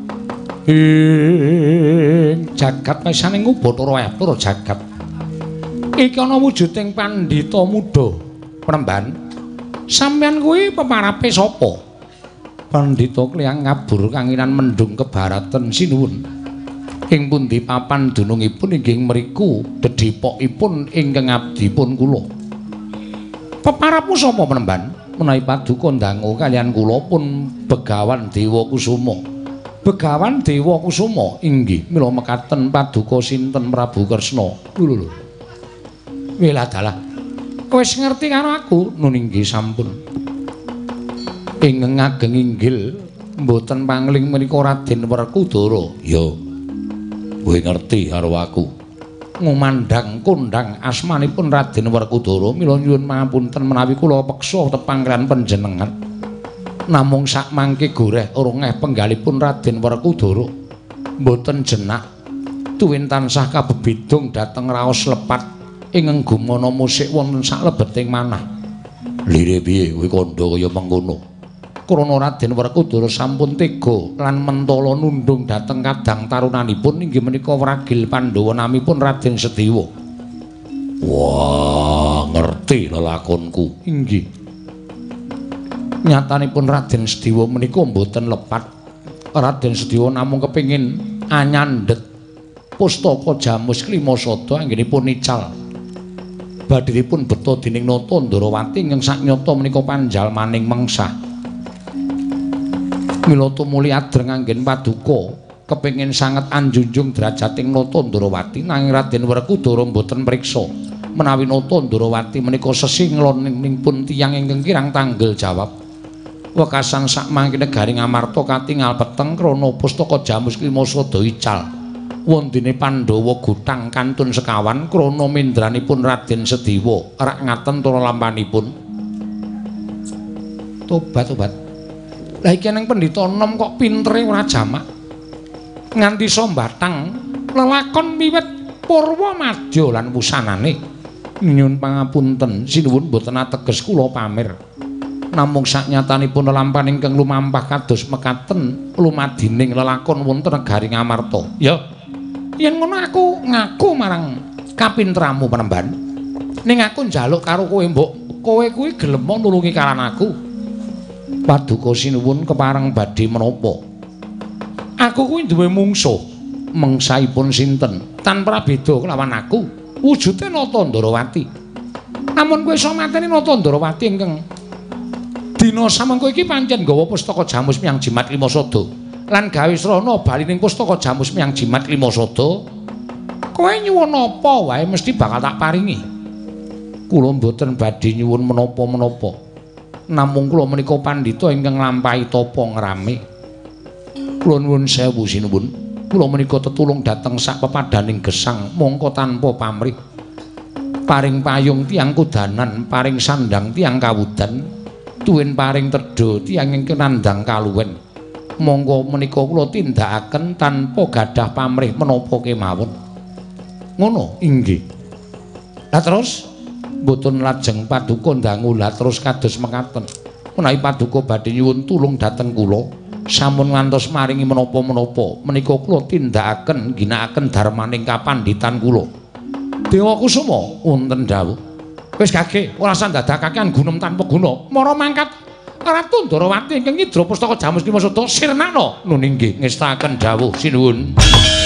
ing jagat mesaning Bathara Atur jagat iki ana wujuding pandhita muda Penemban sampeyan kuwi peparape sapa? Pandhita Klyang ngabur kanginan mendung kebaraten sinuwun. Ing pundi papan dunungipun inggih mriku dedhipokipun ingkang abdipun kula. Peparapmu sapa Penemban? Menawi paduka ndangu kaliyan kula pun Begawan Dewa Kusuma. Begawan Dewa Kusuma inggih mila mekaten paduka sinten Prabu Kresna. Lho. Wela dalah. Kowe wis ngerti karo aku? Nun inggih sampun. Ing ngageng inggil mboten pangling menika Raden Werkudara. Ya. Kowe ngerti karo aku. Ngumandhang kondhang asmanipun Raden Werkudara mila nyuwun pangapunten menawi kula peksa tepang kaliyan panjenengan. Namung sak mangke goreh orongeh penggalipun Raden Werkudara mboten jenak tuwin tansah kabebidung dhateng raos lepat ing nggumana musik wonten saklebeting manah. Lire piye kowe kandha kaya mengkono? Krana Raden Werkudara sampun tega lan mentala nundung dhateng kadang tarunanipun inggih menika Wragil Pandhawa namipun Raden Sediwa. Wah, ngerti lelakonku. Inggih. Nyatanipun Raden Sediwa menika mboten lepat. Raden Sediwa namung kepingin anyandhet pustaka Jamus Klimasada anggenipun ical. Badhiripun beta dening Nata Ndarawati ingkang saknyata menika panjalmaning mengsah. Mila tumuli adreng anggen paduka kepengin sanget anjunjung derajating Nata Ndarawati nanging Raden Werkudara mboten priksa menawi Nata Ndarawati menika sesinglonipun tiyang ingkang kirang tanggel jawab. Wekasan sak mangke negari Ngamarta katingal peteng krana pustaka Jamus Klimasada ical. Wondene Pandhawa gutang kantun sekawan krana mindranipun Raden Sediwa rak ngaten tura lampanipun. Tobat. Lah iki nang pendhita enom kok pintere ora jamak. Nganti sombatang lelakon wiwit purwa madya lan wusanane. Nyuwun pangapunten sinuwun boten ateges kula pamer. Namung saknyatanipun lelampahan ingkang lumampah kados mekaten lumadining lelakon wonten negari Ngamarta. Ya. Yen ngono aku ngaku marang kapintramu Penemban. Ning aku njaluk karo kowe mbok kowe kuwi gelem nulungi karan aku. Paduka sinuwun kepareng badhe menapa? Aku kuwi duwe mungsuh. Mengsahipun sinten? Tanpa beda kelawan aku. Wujude Nata Ndarawati. Amun kowe iso mateni Nata Ndarawati ingkang dina samengko iki pancen nggawa pustaka Jamus Miyang Jimat Lima Sada lan gawe srana bali ning pustaka Jamus Miyang Jimat Lima Sada. Kowe nyuwun apa wae mesti bakal tak paringi. Kula mboten badhe nyuwun menapa-menapa. Namung kula menika pandhita ingkang nglampahi tapa ngrame. Kula nuwun sewu sinuwun. Kula menika tetulung dhateng sak pepadaning gesang mongko tanpa pamrih. Paring payung tiang kudanan, paring sandang tiang kawudan, tuwin paring tedha tiang ingkang nandhang kaluwen. Monggo menika kula tindakaken tanpa gadah pamrih menapa kemawon. Ngono inggih. Lah terus mboten lajeng paduka ndangu lah terus kados mekaten. Menawi paduka badhe nyuwun tulung dhateng kula, sampun ngantos maringi menapa-menapa, menika kula tindakaken ginakaken darmaning kapandhitan kula. Dewa Kusuma wonten dawuh. Wis gage, ora sandadakaken gunem tanpa guna. Mara mangkat Ratu Ndarawati ingkang nyidra pustaka Jamus Lima Sada sirnana. Nun inggih ngestaken dawuh sinuwun.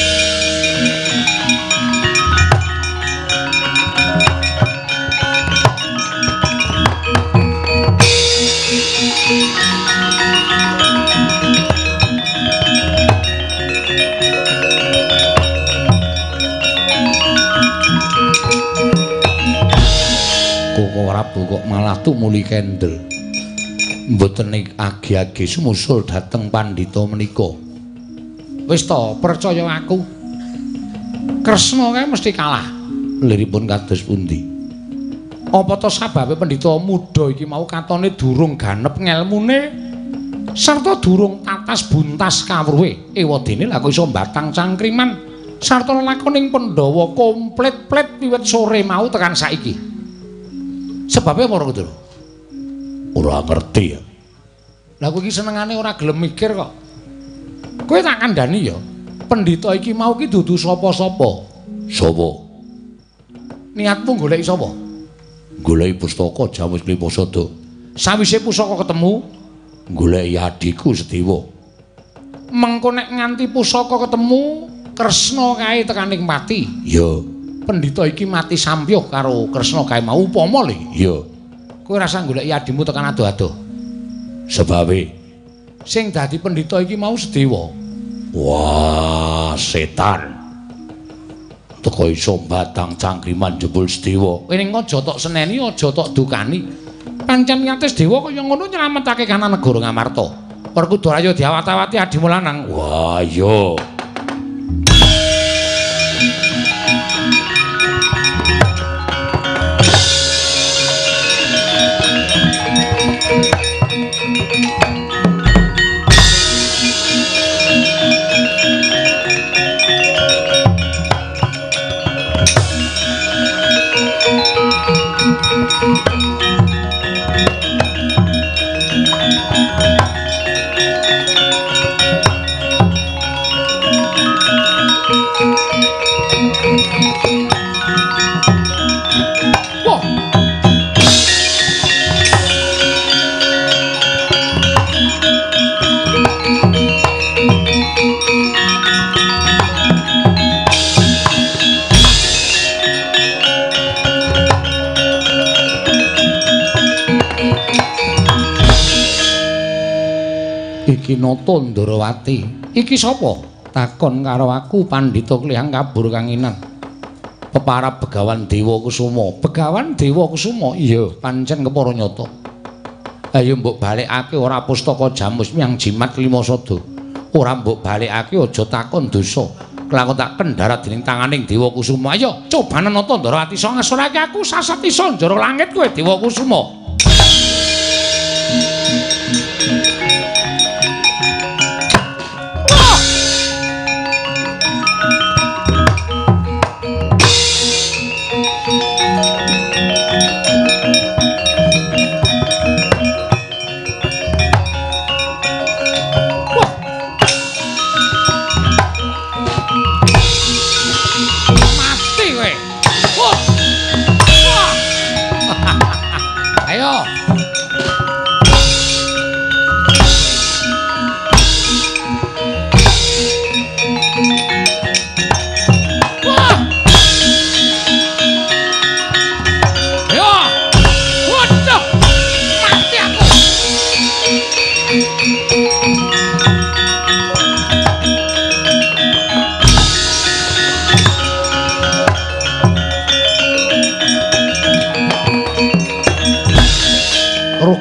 Prabu kok malah tumuli kendel. Mboten agi-agi sumusul dhateng pandhita menika. Wis to, percaya aku. Kresna kae mesti kalah. Liripun kados pundi? Apa to sababe pandhita muda iki mau katone durung ganep ngelmune sarta durung tatas buntas kawruhe. Ewadene lha kok iso mbatang cangkriman sarta lakoning Pandhawa komplit-plit wiwit sore mau tekan saiki. Sebabnya apa gitu? Ora ngerti ya. Lah kowe iki senengane ora gelem mikir kok. Kowe tak kandhani ya. Pendhita iki mau ki dudu sapa-sapa. Sapa? Niatmu goleki sapa? Goleki pustaka Jamus Lima Sada. Sawise pusaka ketemu, goleki adhiku Sedewa. Mengko nek nganti pusaka ketemu, Kresna kae tekaning mati. Ya. Pendhita iki mati sampyuh karo Kresna kae mau upama le. Iya. Kowe rasa goleki adimu tekan adoh-adoh. Sebabe sing dadi pendhita iki mau Sedewa. Wah, setan. Teko iso batang cangkriman jebul Sedewa. Kowe ning aja tok seneni, aja tok dukani. Pancen niate Sedewa kaya ngono nyelametake kanan negara Ngamarta. Werkudara diawat-awati adimu lanang. Wah, iya. Iki Nata Ndarawati. Iki sapa? Takon karo aku Pandhita Klihang Kabur Kanginan. Peparab Begawan Dewa Kusuma. Begawan Dewa Kusuma? Iya, pancen kepara nyata. Ayo mbok balekake ora pustaka Jamus Miyang Jimat Lima Sada. Ora mbok balekake aja takon dosa. Kelakon tak kendharat dening tanganing Dewa Kusuma. Ayo, cobanen Nata Ndarawati iso ngasorake aku sasat iso njara langit kowe Dewa Kusuma.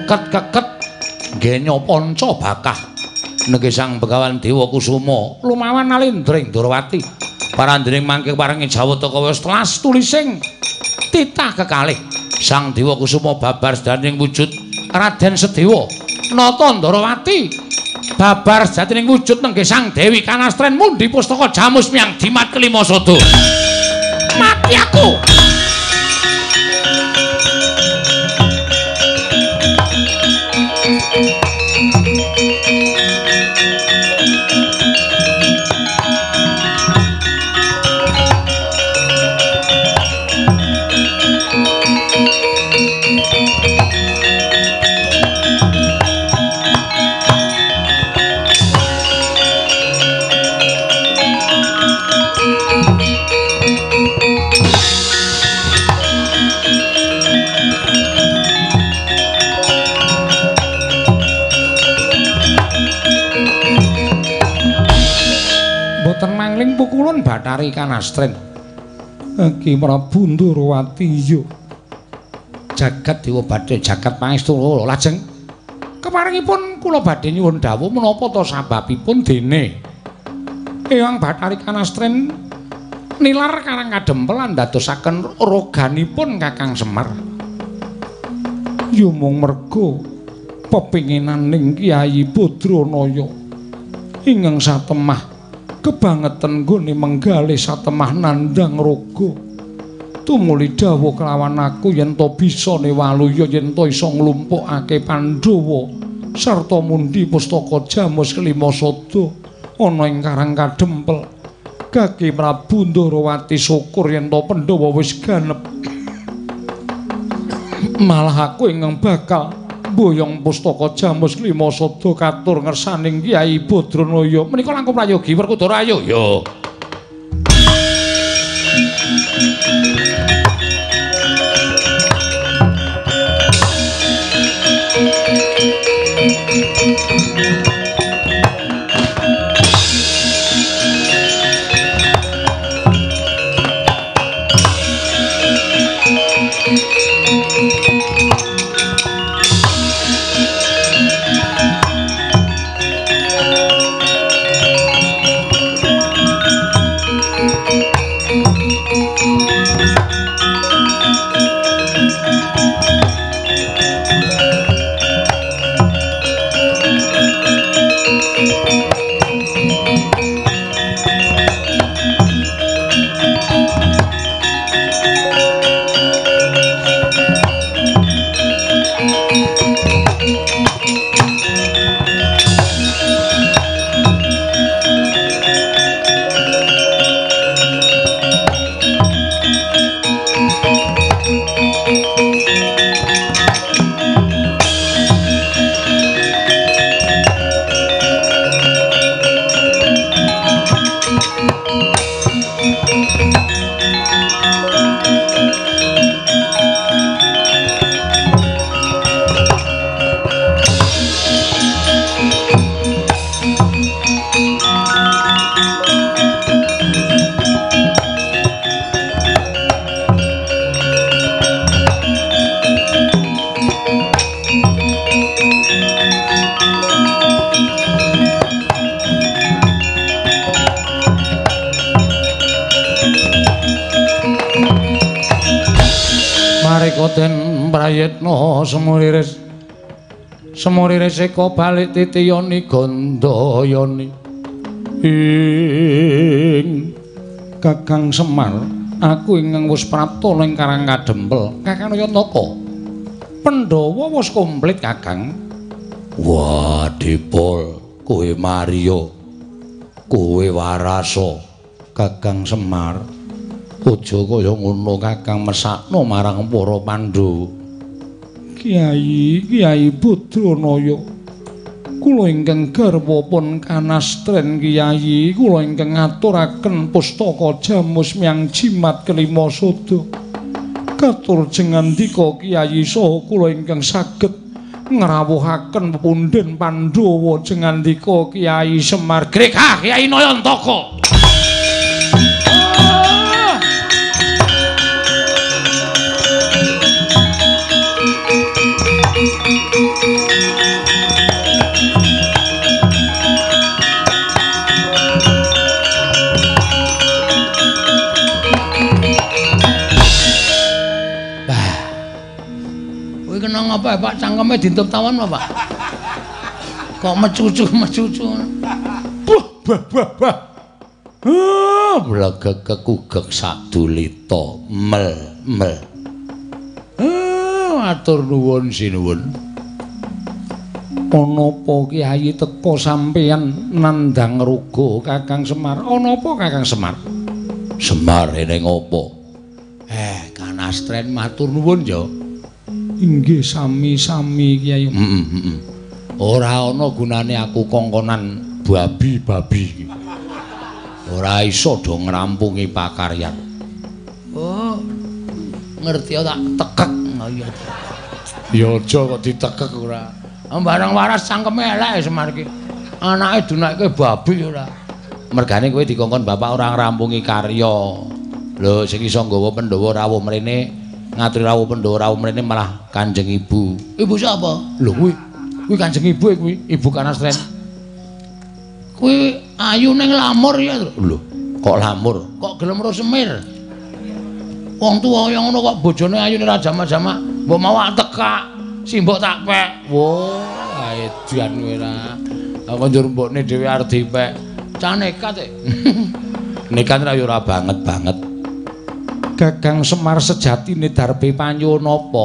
keket-keket genya panca bakah nengge Sang Begawan Dewa Kusuma lumawan alindring Durawati parandring mangke paringi jawata wis telas tulising titah kekalih Sang Dewa Kusuma babar sedaning wujud Raden Sedewa nata Durawati babar sedaning wujud nengge Sang Dewi Kanastren mundi pustaka Jamus Miang Dimat kelima sada mati aku mangling pukulun Bathari Kanastren Ki Prabu Durawati yo jagat dewa badhe jagat pangestu lajeng keparingipun kula badhe nyuwun dawuh menapa ta sababipun dene Eyang Bathari Kanastren nilar Karang Kadempel lan dadosaken roganipun Kakang Semar yo mung merga pepinginaning Kyai Badranaya ingkang satemah kebangetan nggone menggalih satemah nandhang raga tumuli dawuh kelawan aku yen to bisa newaluya yen to isa nglumpukake Pandhawa sarta mundi pustaka Jamus kelima sada ana ing Karang Kadempel Kaki Prabu Durawati syukur yen to Pandhawa wis ganep malah aku ingkang bakal boyong pustaka Jamus kelima sada katur ngersaning Kyai Badranaya menika langkung prayogi Werkudara ayo ya Koden prayitna semurire seka balik titiyani Gandayani ing Kakang Semar aku ingkang wis prapta ning Karang Kadempel Kakang Nayantaka Pandhawa wis komplit Kakang wah Dipol kowe Maria kowe Warasa Kakang Semar aja kaya ngono Kakang mesakno marang para Pandhawa Kyai Badranaya kula ingkang garwapun Kanastren Kyai kula ingkang ngaturaken pustaka Jamus Miang Jimat kelima sada katur jengandika Kyai saha kula ingkang saged ngrawuhaken pepundhen Pandhawa jengandika Kyai Semar Greka Kyai Nayantaka Apa Pak cangkeme ditutup tawon apa Pak? Kok mecucu. Bah. Blegek kekugek sadulita mel. Matur nuwun sinuwun. Ana apa Kyai teka sampeyan nandhang ruga Kakang Semar? Ana apa Kakang Semar? Semar ning apa? Kanastren matur nuwun ya. Inggih sami-sami Kyai. Ora ana gunane aku kongkonan babi-babi. Ora iso do ngrampungi pakaryan. Oh. Ngerti tak tekek. Ya aja kok ditekek ora. Barang waras cangkeme elek Semar iki. Anake dunake babi ora. Mergane kowe dikongkon bapak ora ngrampungi karya. Lho sing iso nggawa Pandhawa rawuh mrene, ngaturi rawuh Pandhawa rawuh mrene malah Kanjeng Ibu. Ibu sapa? Lho kuwi Kanjeng Ibu kuwi, Ibu Kanastren. Kuwi ayu ning lamur ya. Lho, kok lamur? Kok gelem ro semir? Wong tuwa kaya ngono kok bojone ayune ra jamak-jamak, mbok mau tekak, simbok tak pek. Wah, edan kowe ra. Aku njur mbokne dhewe arep dipek. Cah nekat e. Nekat ra ora banget. Kakang Semar sejatine darbe panyuwun apa?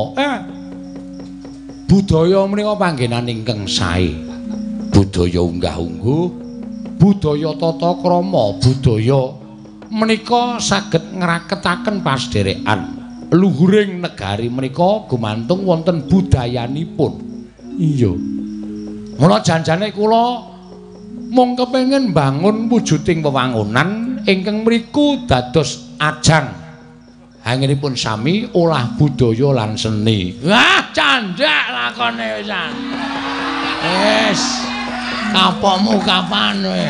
Budaya menika panggenan ingkang sae. Budaya unggah-ungguh, budaya tata krama, budaya menika saged ngraketaken pasderekan. Luhuring negari menika gumantung wonten budayanipun. Iya. Mula janjane kula mung kepengin bangun wujuding wewangunan ingkang mriku dados ajang anggenipun sami olah budaya lan seni. Wah, candhak lakone wisan. Wis. Kapokmu kapan kowe?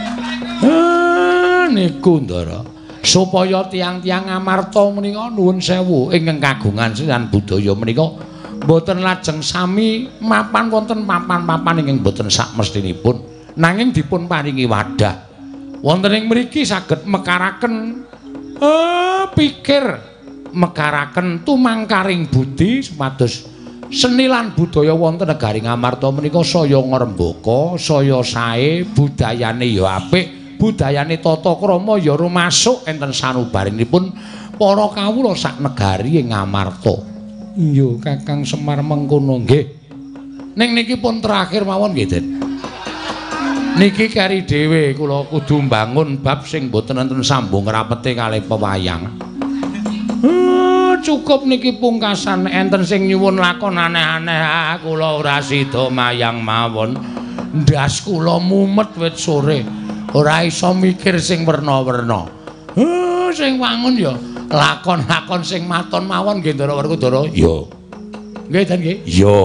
Niku Ndara. Supaya tiang-tiang Amarta menika nuwun sewu ingkang kagungan lan budaya menika boten lajeng sami mapan wonten papan-papan ingkang boten sakmestinipun nanging dipun paringi wadah. Wonten ing mriki saged mekaraken pikir mekaraken tumangkaring budi supados seni lan budaya wonten negari Ngamarta menika saya ngrembaka, saya sae, budayane ya apik, budayane tata krama ya rumasuk enten sanubaringipun para kawula sak negari ing Ngamarta. Iya, Kakang Semar mengkono nggih. Ning niki pun terakhir mawon nggih, Den. Niki keri dhewe kula kudu mbangun bab sing boten enten sambung rapete kalih pewayang. Cukup niki pungkasan enten sing nyuwun lakon aneh-aneh kula ora sida mayang mawon. Ndas kula mumet wit sore. Ora iso mikir sing werna-werna. Sing wangun ya lakon-lakon sing maton mawon nggih Ndara Werkudara. Iya. Nggih Den nggih? Iya.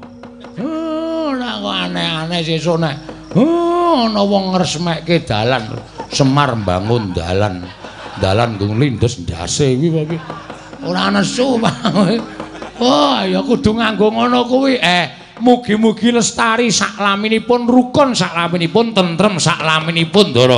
Ora kok aneh-aneh sesuk nek ana wong ngresmekke dalan, Semar mbangun dalan. Dalan nggo nglindes ndase kuwi wae. Ora nesu, Pak. Oh, ya kudu nganggo ngono kuwi. Mugi-mugi lestari saklaminipun, rukun saklaminipun, tentrem saklaminipun, Ndara.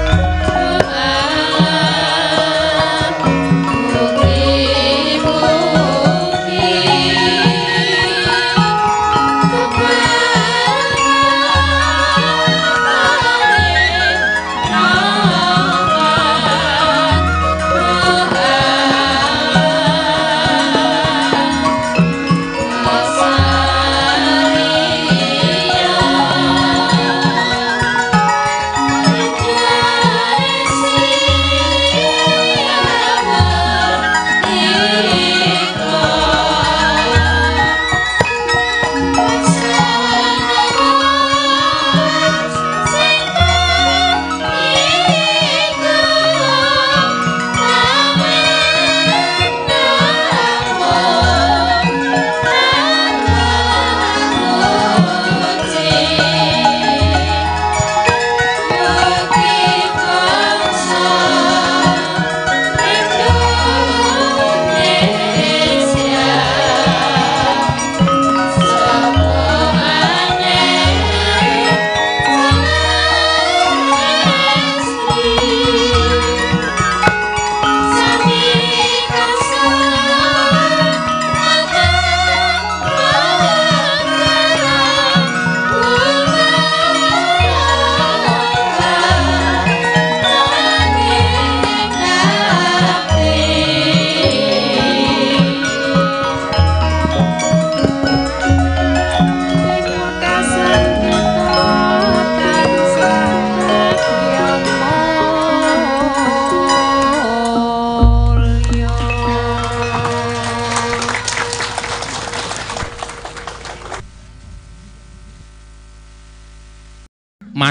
Mugi-mugi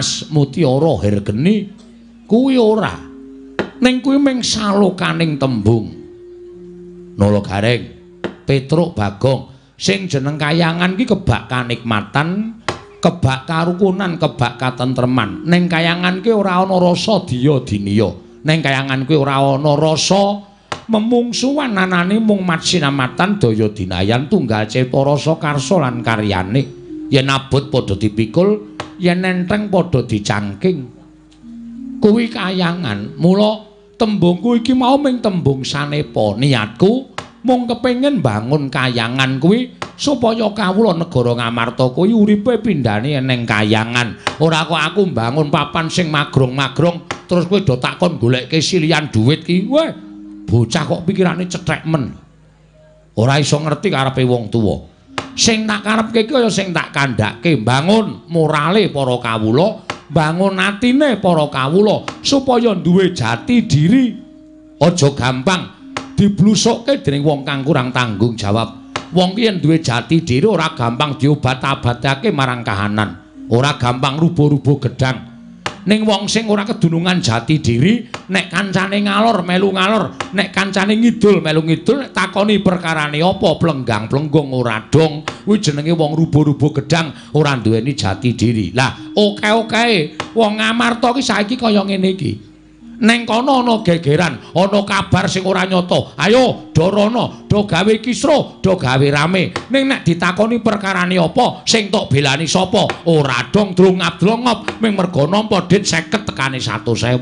emas mutiara hergeni kuwi ora. Ning kuwi mung salokaning tembung. Nalagareng, Petruk, Bagong, sing jeneng kayangan ki kebak kanikmatan, kebak karukunan, kebak katentreman. Ning kayangan ki ora ana rasa diya diniya. Ning kayangan kuwi ora ana rasa memungsuhan, anane mung matsinamatan daya dinayan tunggal cipta rasa karsa lan karyane. Yen abot padha dipikul, yen nenteng padha dicangking. Kuwi kayangan. Mula tembungku iki mau ming tembung sanepa. Niatku mung kepengin bangun kayangan kuwi supaya kawula negara Ngamarta kuwi uripe pindhane ning kayangan. Ora kok aku mbangun papan sing magrong-magrong terus kowe do takon goleke silian dhuwit ki. Weh, bocah kok pikirane cethek men. Ora iso ngerti karepe wong tuwa. Sing tak karepke kaya sing tak kandhake, bangun morale para kawula, bangun atine para kawula supaya duwe jati diri. Aja gampang diblusukke dening wong kang kurang tanggung jawab. Wong ki yen duwe jati diri ora gampang diobat-abatake marang kahanan. Ora gampang rubuh-rubuh gedang. Ning wong sing ora kedunungan jati diri, nek kancane ngalor melu ngalor, nek kancane ngidul melu ngidul, nek takoni perkarane apa plenggang-plenggong ora dong. Kuwi jenenge wong rubuh-rubuh gedang, ora duweni jati diri. Lah, oke-oke, wong Ngamarta ki saiki kaya ngene iki. Neng kono ana gegeran, ana kabar sing ora nyata. Ayo, do rono, do gawe kisruh, do gawe rame. Ning nek ditakoni perkarane apa, sing tok belani sapa? Ora dong drungap-drungop, ming mergo nampa dit 50 tekane 100.000.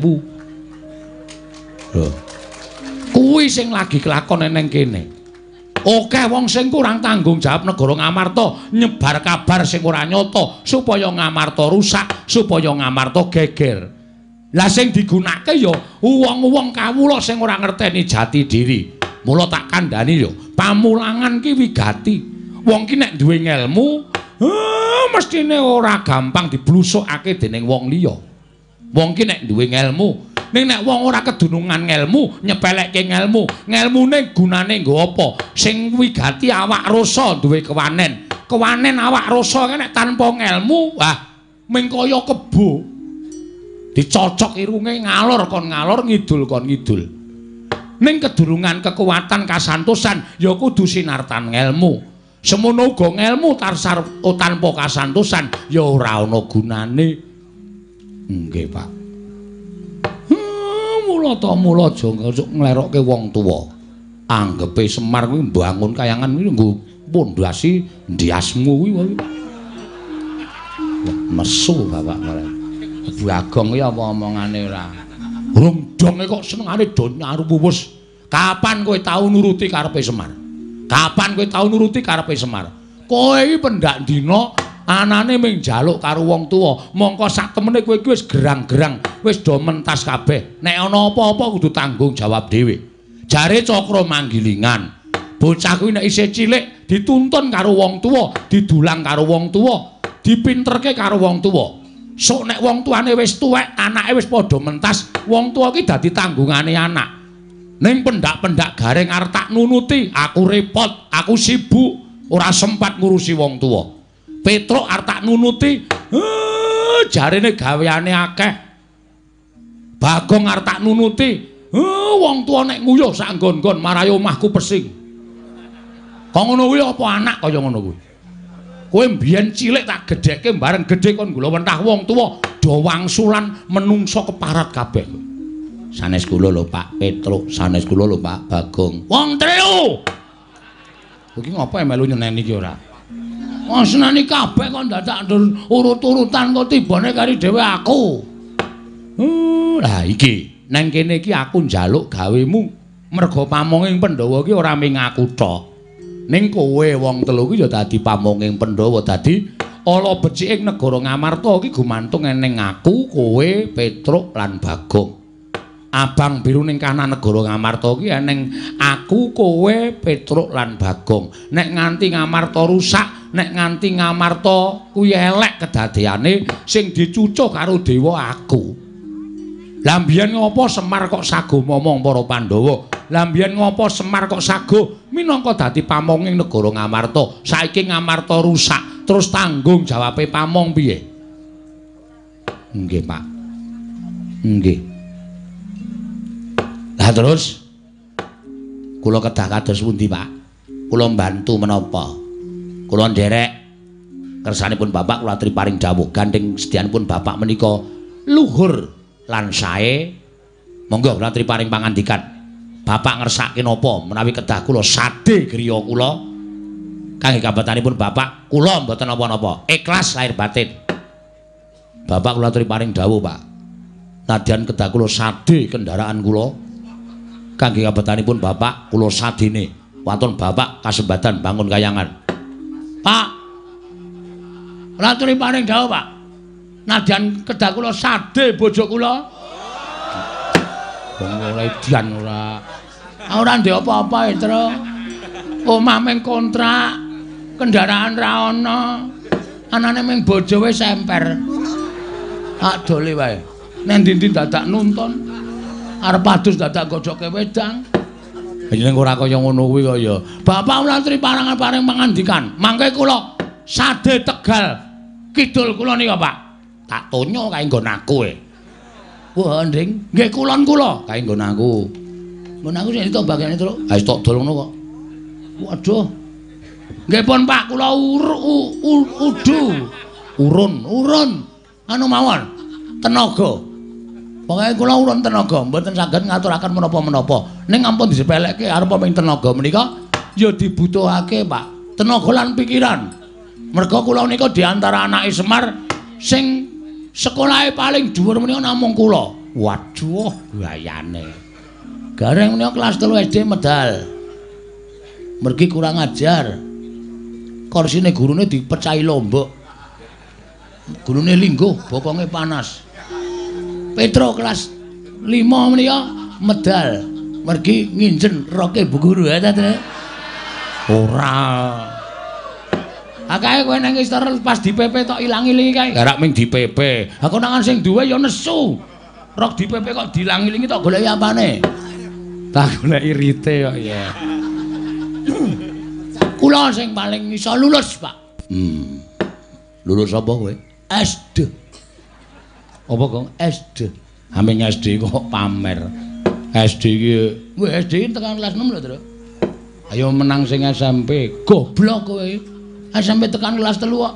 Lho. Kuwi sing lagi kelakon neng kene. Oke wong sing kurang tanggung jawab negara Ngamarta nyebar kabar sing ora nyata supaya Ngamarta rusak, supaya Ngamarta geger. Lah sing digunakake ya wong-wong kawula sing ora ngerteni jati diri. Mula tak kandhani ya, pamulangan ki wigati. Wong ki nek duwe ngelmu, mestine ora gampang diblusukake dening wong liya. Wong ki nek duwe ngelmu, ning nek wong ora kedunungan ngelmu, nyepelekke ngelmu, ngelmune gunane nggo apa? Sing wigati awak rasa duwe kewanen. Kewanen awak rasa nek tanpa ngelmu, wah ming kaya kebo. Dicocok irunge ngalor kon ngalor, ngidul kon ngidul. Ning kedurungan kekuatan kasantosan ya kudu sinartan ngelmu. Semono uga ngelmu tanpa kasantosan ya ora ana gunane. Nggih, Pak. Mula aja nglerokke wong tuwa. Anggepe Semar kuwi mbangun kayangan kuwi nggo pondasi ndiasmu kuwi. Mesu Bapak kare. Bagong iki apa omongane ora? Rung donge kok senengane do nyarupu wis. Kapan kowe tau nuruti karepe Semar? Kapan kowe tau nuruti karepe Semar? Kowe iki pendak dina anane ming njaluk karo wong tuwa. Mongko sak temene kowe iki wis gerang-gerang, wis do mentas kabeh. Nek ana apa-apa kudu tanggung jawab dhewe. Jare Cakra Manggilingan, bocah kuwi nek isih cilik dituntun karo wong tuwa, didulang karo wong tuwa, dipinterke karo wong tuwa. Sok nek wong tuane wis tuwek, anake wis padha mentas, wong tuwa ki dadi tanggungane anak. Ning pendak-pendak garing arep tak nunuti, aku repot, aku sibuk, ora sempat ngurusi wong tuwa. Petruk arep tak nunuti, jarene gaweane akeh. Bagong arep tak nunuti, wong tuwa nek nguyuh sak nggon-nggon marahi omahku pesing. Kok ngono kuwi apa anak kaya ngono kuwi? Kowe mbiyen cilik tak gedhekke bareng gedhe kon gula wentah wong tuwa do wangsulan menungso keparat kabeh. Sanes kula lho Pak Petruk, sanes kula lho Pak Bagong. Wong trio. Iki ngopo melu nyeneni iki ora? Wong seneni kabeh kok dadak urut-urutan kok tibane kari dhewe aku. Lah iki nang kene iki aku njaluk gawemu merga pamonging Pandhawa iki ora ming aku tok. Ning kowe wong telu ki ya dadi pamonging Pandhawa, dadi ala becike negara Ngamarta iki gumantung ning aku, kowe, Petruk lan Bagong. Abang biru ning kanan negara Ngamarta ki ning aku, kowe, Petruk lan Bagong. Nek nganti Ngamarta rusak, nek nganti Ngamarta kuwi elek kedadeane, sing dicucuk karo dewa aku. Lah mbiyen ngopo Semar kok sago momong para Pandhawa? Lah mbiyen ngopo Semar kok sago minangka dadi pamonging negara Ngamarta? Saiki Ngamarta rusak, terus tanggung jawabe pamong piye? Nggih, Pak. Nggih. Lah terus kula kedah kados pundi, Pak? Kula mbantu menapa? Kula nderek kersanipun Bapak kula aturi paring dawuh gandeng sedyanipun Bapak menika luhur lan sae. Monggo kula aturi paring pangandikan. Bapak ngersake napa menawi kedah kula sadhe griya kula kangge kabatanipun Bapak kula mboten napa-napa. Ikhlas lahir batin. Bapak kula aturi paring dawuh, Pak. Nadyan kedah kula sadhe kendaraan kula kangge kabetanipun Bapak kula sadene waton Bapak kasembatan bangun kayangan. Pak, kula aturi paring dawuh, Pak. Nadyan kedah kula sadhe bojo kula. Wong ora edian ora. Ora ndek apa-apa, Tru. Omah ming kontrak, kendaraan ra ana. Anane ming bojo wis semper. Tak dole wae. Nek ndi-ndi dadak nuntun. Arep adus dadak gojoke wedang. Jeneng ora kaya ngono kuwi kaya. Bapak kula aturi paring pangandikan. Mangke kula sadhe Tegal kidul kula nika, Pak. Tak tonyo kae nggon aku e. Wah, Ndring, nggih kulon kula kae nggon aku. Mun aku sing ditok bagian itu lho. Ha wis tok dol ngono kok. Waduh. Nggih pun Pak, kula urun anu mawon tenaga. Pokoke kula urun tenaga, mboten saged ngaturaken menapa-menapa. Ning ampun disepelekke arep peming tenaga menika ya dibutuhake, Pak. Tenaga lan pikiran. Merga kula nika di antara anake Semar sing sekolahe paling dhuwur menika namung kula. Waduh, gayane. Gareng menika kelas 3 SD medal. Mergi kurang ajar. Korsine gurune dipecahi lombok. Gurune lingguh, bokonge panas. Petro kelas 5 menika medal. Mergi nginjen roke bu guru ya, Tru. Ora. Akae kowe nang istor pas dipepe tok ilang-ilingi kae. Garak ming dipepe. Ha konangan sing duwe ya nesu. Rok dipepe kok dilang-ilingi tok goleki apane? Tak goleki rite kok ya. Kula sing paling iso lulus, Pak. Lulus apa kowe? SD. Apa kok SD? Ameng SD kok pamer. SD iki, weh SD tekan kelas 6 lho, Tru. Ayo menang sing SMP. Goblok kowe. SMP tekan kelas 3 kok.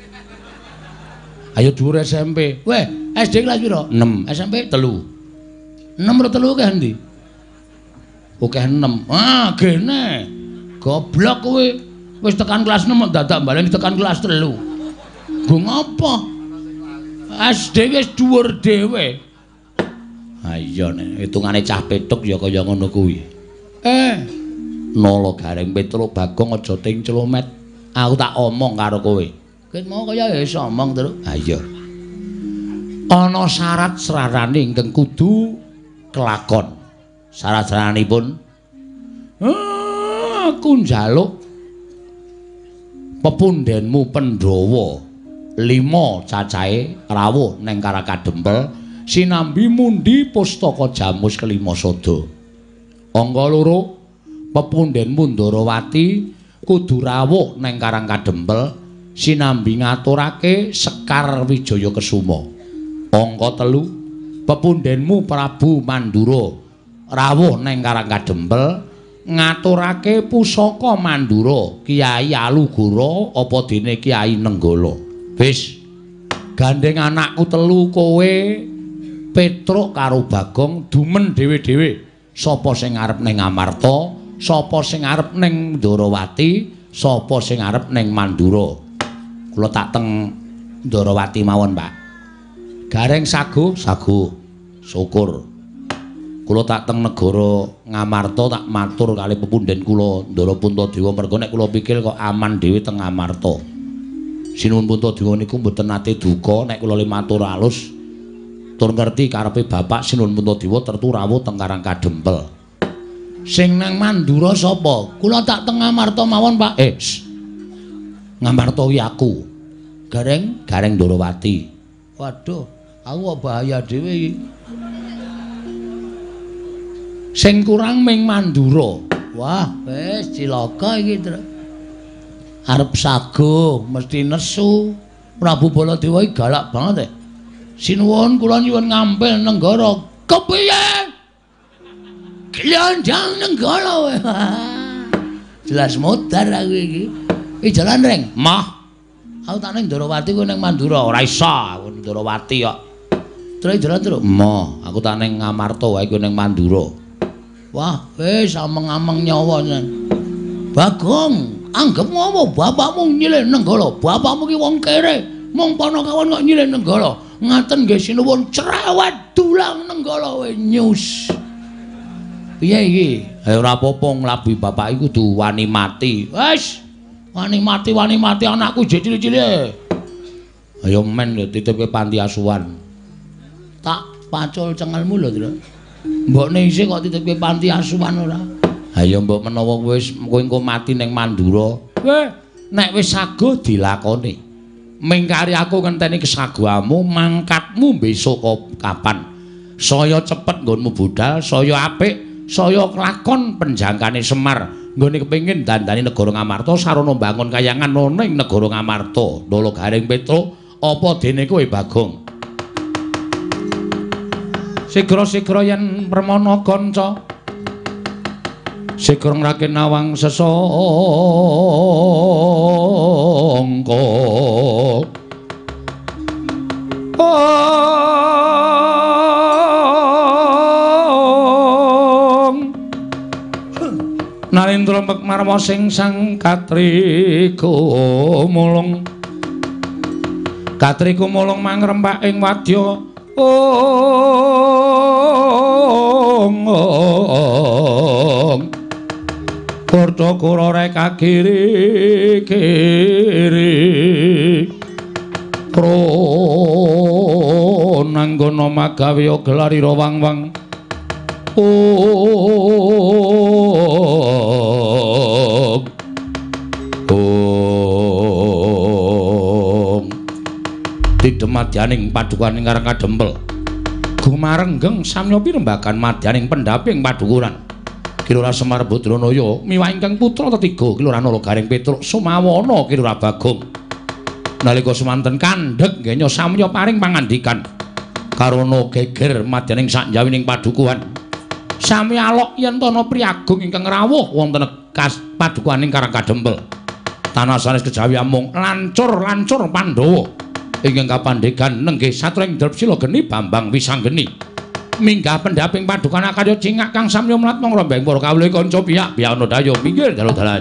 Ayo dhuwur SMP. Weh, SD kelas piro? 6, SMP 3. 6 ro 3 ke endi? Oke 6. Ah, gene. Goblok kowe. Wis tekan kelas 6 dadak baleni tekan kelas 3. Go ngopo? SD wis dhuwur dhewe. Ha iya nek hitungane cah petuk ya kaya ngono kuwi. Nolo Gareng Petro Bagong aja ting celomet. Aku tak omong karo kowe. Ket mau kaya iso omong terus. Ha iya. Ana syarat-syaratane ingkang kudu kelakon. Syarat-syaratipun aku njaluk pepundhenmu Pandhawa 5 cacahe rawuh neng Karakadempel sinambi mundi pustaka Jamus kelima sada. Angka 2 pepundhenmu Ndarawati kudu rawuh neng Karakadempel sinambi ngaturake Sekar Wijaya Kesuma. Angka 3 pepundhenmu Prabu Mandura rawuh neng Karakadempel ngaturake pusaka Mandura Kyai Alugara apa dene Kyai Nenggala. Wis gandeng anakku 3 kowe Petruk karo Bagong dumen dhewe-dhewe sapa sing arep ning Amarta, sapa sing arep ning Ndarawati, sapa sing arep ning Mandura. Kula tak teng Ndarawati mawon, Pak. Gareng sagu syukur. Kula tak teng negara Ngamarta tak matur kali pepundhen kula Ndara Puntadewa merga nek kula pikir kok aman dhewe teng Ngamarta. Sinuwun Puntadewa niku mboten nate duka nek kula matur alus tur ngerti karepe Bapak Sinuwun Puntadewa tertu rawuh teng Karakadempel. Sing nang Mandura sapa? Kula tak teng Ngamarta mawon, Pak. Ngamarta kuwi aku. Gareng Ndarawati. Waduh, aku kok bahaya dhewe iki. Sing kurang ming Mandura. Wah, wis cilaka iki, Tru. Arep sago mesti nesu. Prabu Baladewa iki galak banget. Sinuwun kula nyuwun ngampil nenggara. Kepiye? Glandang nenggara kowe. Jelas modar aku iki. Jalan Reng. Mah. Aku tak ning Ndarawati kowe ning Mandura. Ora iso aku Ndarawati kok. Terus jalan terus. Mah, aku tak ning Ngamarta wae kowe ning Mandura. Wah, wis ameng-ameng nyawa nen. Bagong, anggapmu apa bapakmu nyilih nenggala? Bapakmu ki wong kere. Mung Panakawan kok nyilih nenggala. Ngaten nggih sinuwun cerewet dulang nenggala kowe nyus. Piye iki? Ora apa-apa nglabi bapak iku kudu wani mati. Wis. Wani mati anakku jek cilik-cilik. Ayo men titipke panti asuhan. Tak pacul cengelmu lho, Tru. Mbokne isih kok titipke panti asuhan ora? Ayo mbok menawa wis kowe engko mati ning Mandura. Nek wis saguh dilakoni. Mingkari aku ngenteni kesaguhamu, mangkatmu besok kapan. Saya cepet nggonmu budal, saya apik. Saya kelakon penjangkane Semar nggone kepengin dandani negara Ngamarta sarana mbangun kayangan ana ing negara Ngamarta. Ndala Garing Petruk apa dene kowe Bagong? Sigra-sigra yen permana kanca. Sigra ngrake nawang sesangka. Narendra Mekmarma sing sang katriku mulung mangrembak ing wadya Porto kurore kagiri-giri pro nanggono magawe gelari rawang-wang Tidem madyaning padukaning Karang Kadempel gumarenggeng samya pirembagan madyaning pendhaping padukuran Kilura Semar Badranaya miwah ingkang putra ketiga Kilura Nala Garing Petruk Sumawana Kilura Bagong nalika semanten kandhek ngenya samya paring pangandikan karana geger madyaning sakjawining padukuhan sami alok yen tana priagung ingkang rawuh wonten padukaning Karang Kadempel tanah sanes kejawi amung lancur Pandhawa ingkang kapandhegan nenggih satring Drepsila geni Bambang Wisanggeni minggah pendhaping padukan akarya cingak kang samya mlat mong rombeng para kawula kanca pihak ana dayo minggir jaluk dalan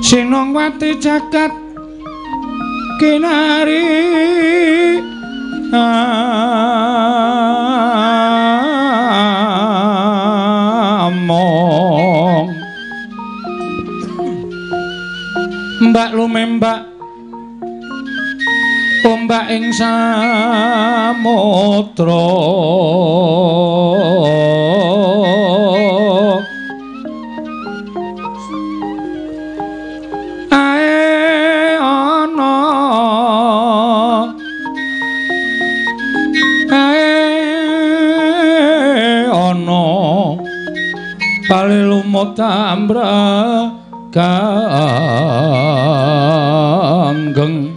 Sinongwati jagat kinari among mbak lumembak ombak ing samudra Palilumotambra kanggeng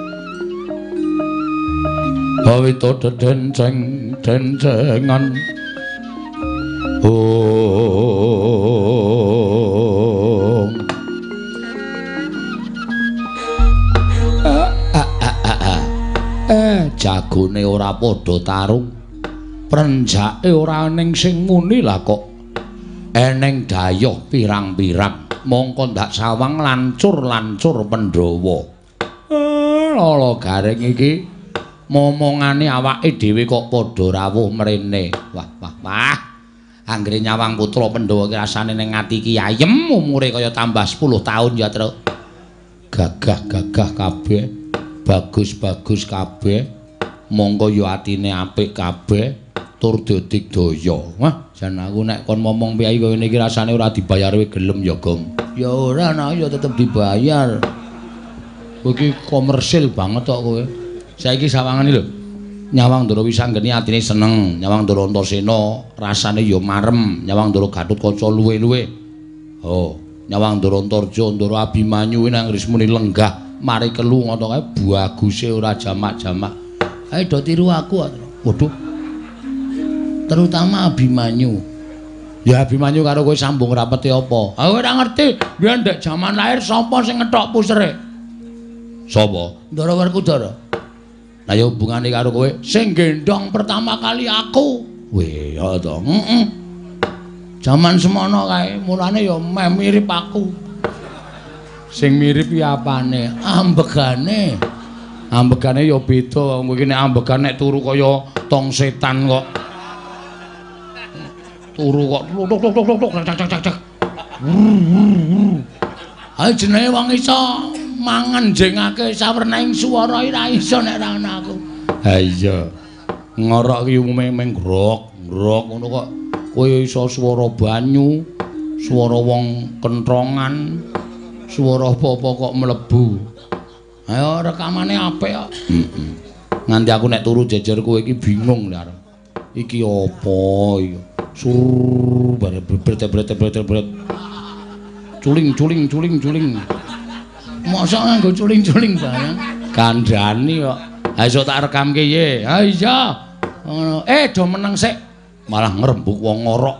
Bawito denceng-dencengan jagone ora padha tarung prenjake ora ning sing muni lah kok eneng dayoh pirang-pirang mongko ndak sawang lancur-lancur Pandhawa. Lala garing iki momongane awake dhewe kok padha rawuh mrene. Wah. Anggere nyawang putra Pandhawa ki rasane ning ati ki ayem umure kaya tambah 10 taun ya, Tru. Gagah-gagah kabeh, bagus-bagus kabeh. Monggo ya atine apik kabeh. Tur dodik daya. Wah, jan aku nek kon momong piyai kaya ngene iki rasane ora dibayar kowe gelem ya, Gong. Ya ora, nek ya tetep dibayar. Kowe iki komersil banget kok kowe. Saiki sawangane lho. Nyawang Ndara Wisanggeni atine seneng, Nyawang Ndara Antasena rasane ya marem, Nyawang Ndara Gatotkaca luwe-luwe. Oh, Nyawang Ndara Antarja, Ndara Abimanyu nang Rismuni lenggah, mari kelu ngono kae baguse ora jamak-jamak. Ayo do tiru aku. Waduh. Terutama Abimanyu. Ya Abimanyu karo kowe sambung rapete apa? Aku ora ngerti. Biyen ndek jaman lahir sapa sing ngethok pusere? Sapa? Ndara Werkudara. Lah ya hubungane karo kowe sing gendong pertama kali aku. Weh, ya to. Heeh. Jaman semono kae, mulane ya meh mirip aku. Sing mirip ya apane? Ambegane. Ambegane ya beda. Kowe iki nek ambegan nek turu kaya tong setan kok. Turu kok tok cak. Ayo jenenge wong iso mangan jengake sawernaing swara ora iso nek ora ana aku. Ha iya. Ngorok ki umume meng grok ngono kok. Kowe iso swara banyu, swara wong kentrongan, swara apa-apa kok mlebu. Ayo rekamane apik kok. Nganti aku nek turu jejer kowe iki bingung lho. Iki apa iki? Sur bret culing masa nganggo culing barang kandhani kok ha iso tak rekamke ye ha iya ngono do meneng sik malah ngrembug wong ngorok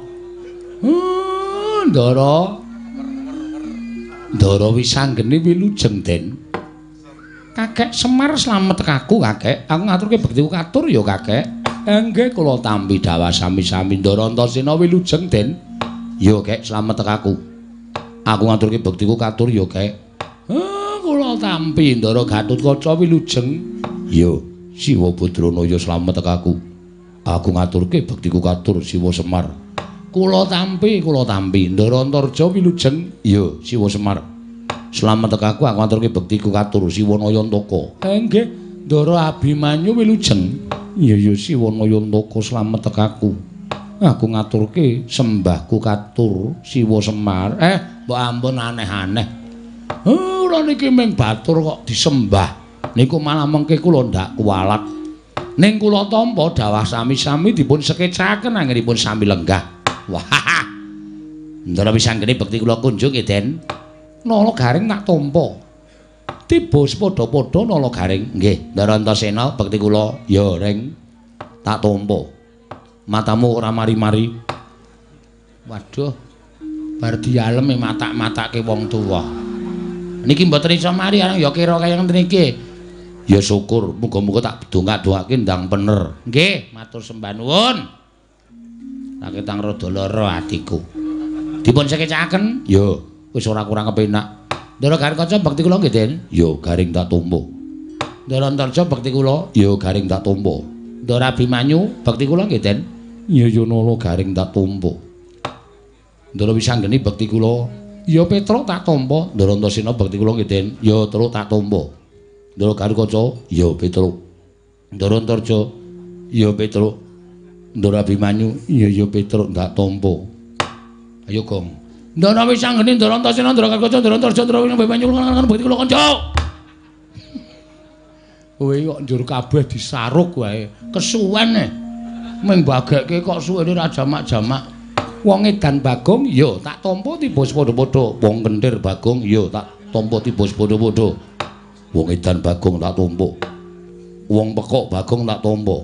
Ndara Wisanggeni wilujeng Den Kakek Semar slamet aku kakek aku ngaturke bektiku katur ya kakek Nggih kula tampi dawuh sami-sami Ndara Antasena wilujeng Den. Ya Kek, slamet tekaku. Aku ngaturke bektiku katur ya Kek. Kula tampi Ndara Gatotkaca wilujeng. Ya, Siwa Badrana ya slamet tekaku. Aku ngaturke bektiku katur Siwa Semar. Kula tampi Ndara Antarja wilujeng. Ya, Siwa Semar. Slamet tekaku aku ngaturke bektiku katur Siwa Nayantaka. Nggih, Ndara Abimanyu wilujeng. Iya Siwa Nayantaka slamet tekaku. Aku ngaturke sembahku katur Siwa Semar. Mbok ampun aneh-aneh. Ora niki mung batur kok disembah. Niku malah mengke kula ndak kuwalat. Ning kula tampa dawuh sami-sami dipun sekecaken anggenipun sami lenggah. Wah. Ndara Wisanggeni bekti kula kunjung Den. Nala garing tak tampa. Tiba sepadha-padha nala garing. Nggih, Ndara Antasena bekti kula ya ring tak tampa. Matamu ora mari-mari. Waduh. Bar dialem matak-matake wong tuwa. Niki mboten iso mari ya kira kaya ngene iki. Ya syukur, muga-muga tak dongak-dongake ndang bener. Nggih, matur sembah nuwun. Tak ketang rada lara atiku. Dipun sekecaken? Ya, wis ora kurang kepenak. Ndara Garingkaca bekti kula nggih, Den. Ya garing tak tampa. Ndara Antarja bekti kula. Ya garing tak tampa. Ndara Abimanyu bekti kula nggih, Den. Ya Yanala garing tak tampa. Ndara Wisanggeni bekti kula. Ya Petruk tak tampa. Ndara Antasena bekti kula nggih, Den. Ya Truk tak tampa. Ndara Garingkaca, Ya Petruk. Ndara Antarja, Ya Petruk. Ndara Abimanyu, Ya Petruk tak tampa. ayo Gong. Ndara Wisanggeni, Ndara Antasena, Ndara Garingkaca, Ndara Antarja, Ndara Abimanyu kan bekti kula kanca. Kowe kok njur kabeh disaruk wae. Kesuwen e. Ming bagekke kok suwene ra jamak-jamak. Wong edan Bagong ya tak tampa tiba padha-padha. Wong kentir Bagong ya tak tampa tiba padha-padha. Wong edan Bagong tak tampa. Wong pekok Bagong tak tampa.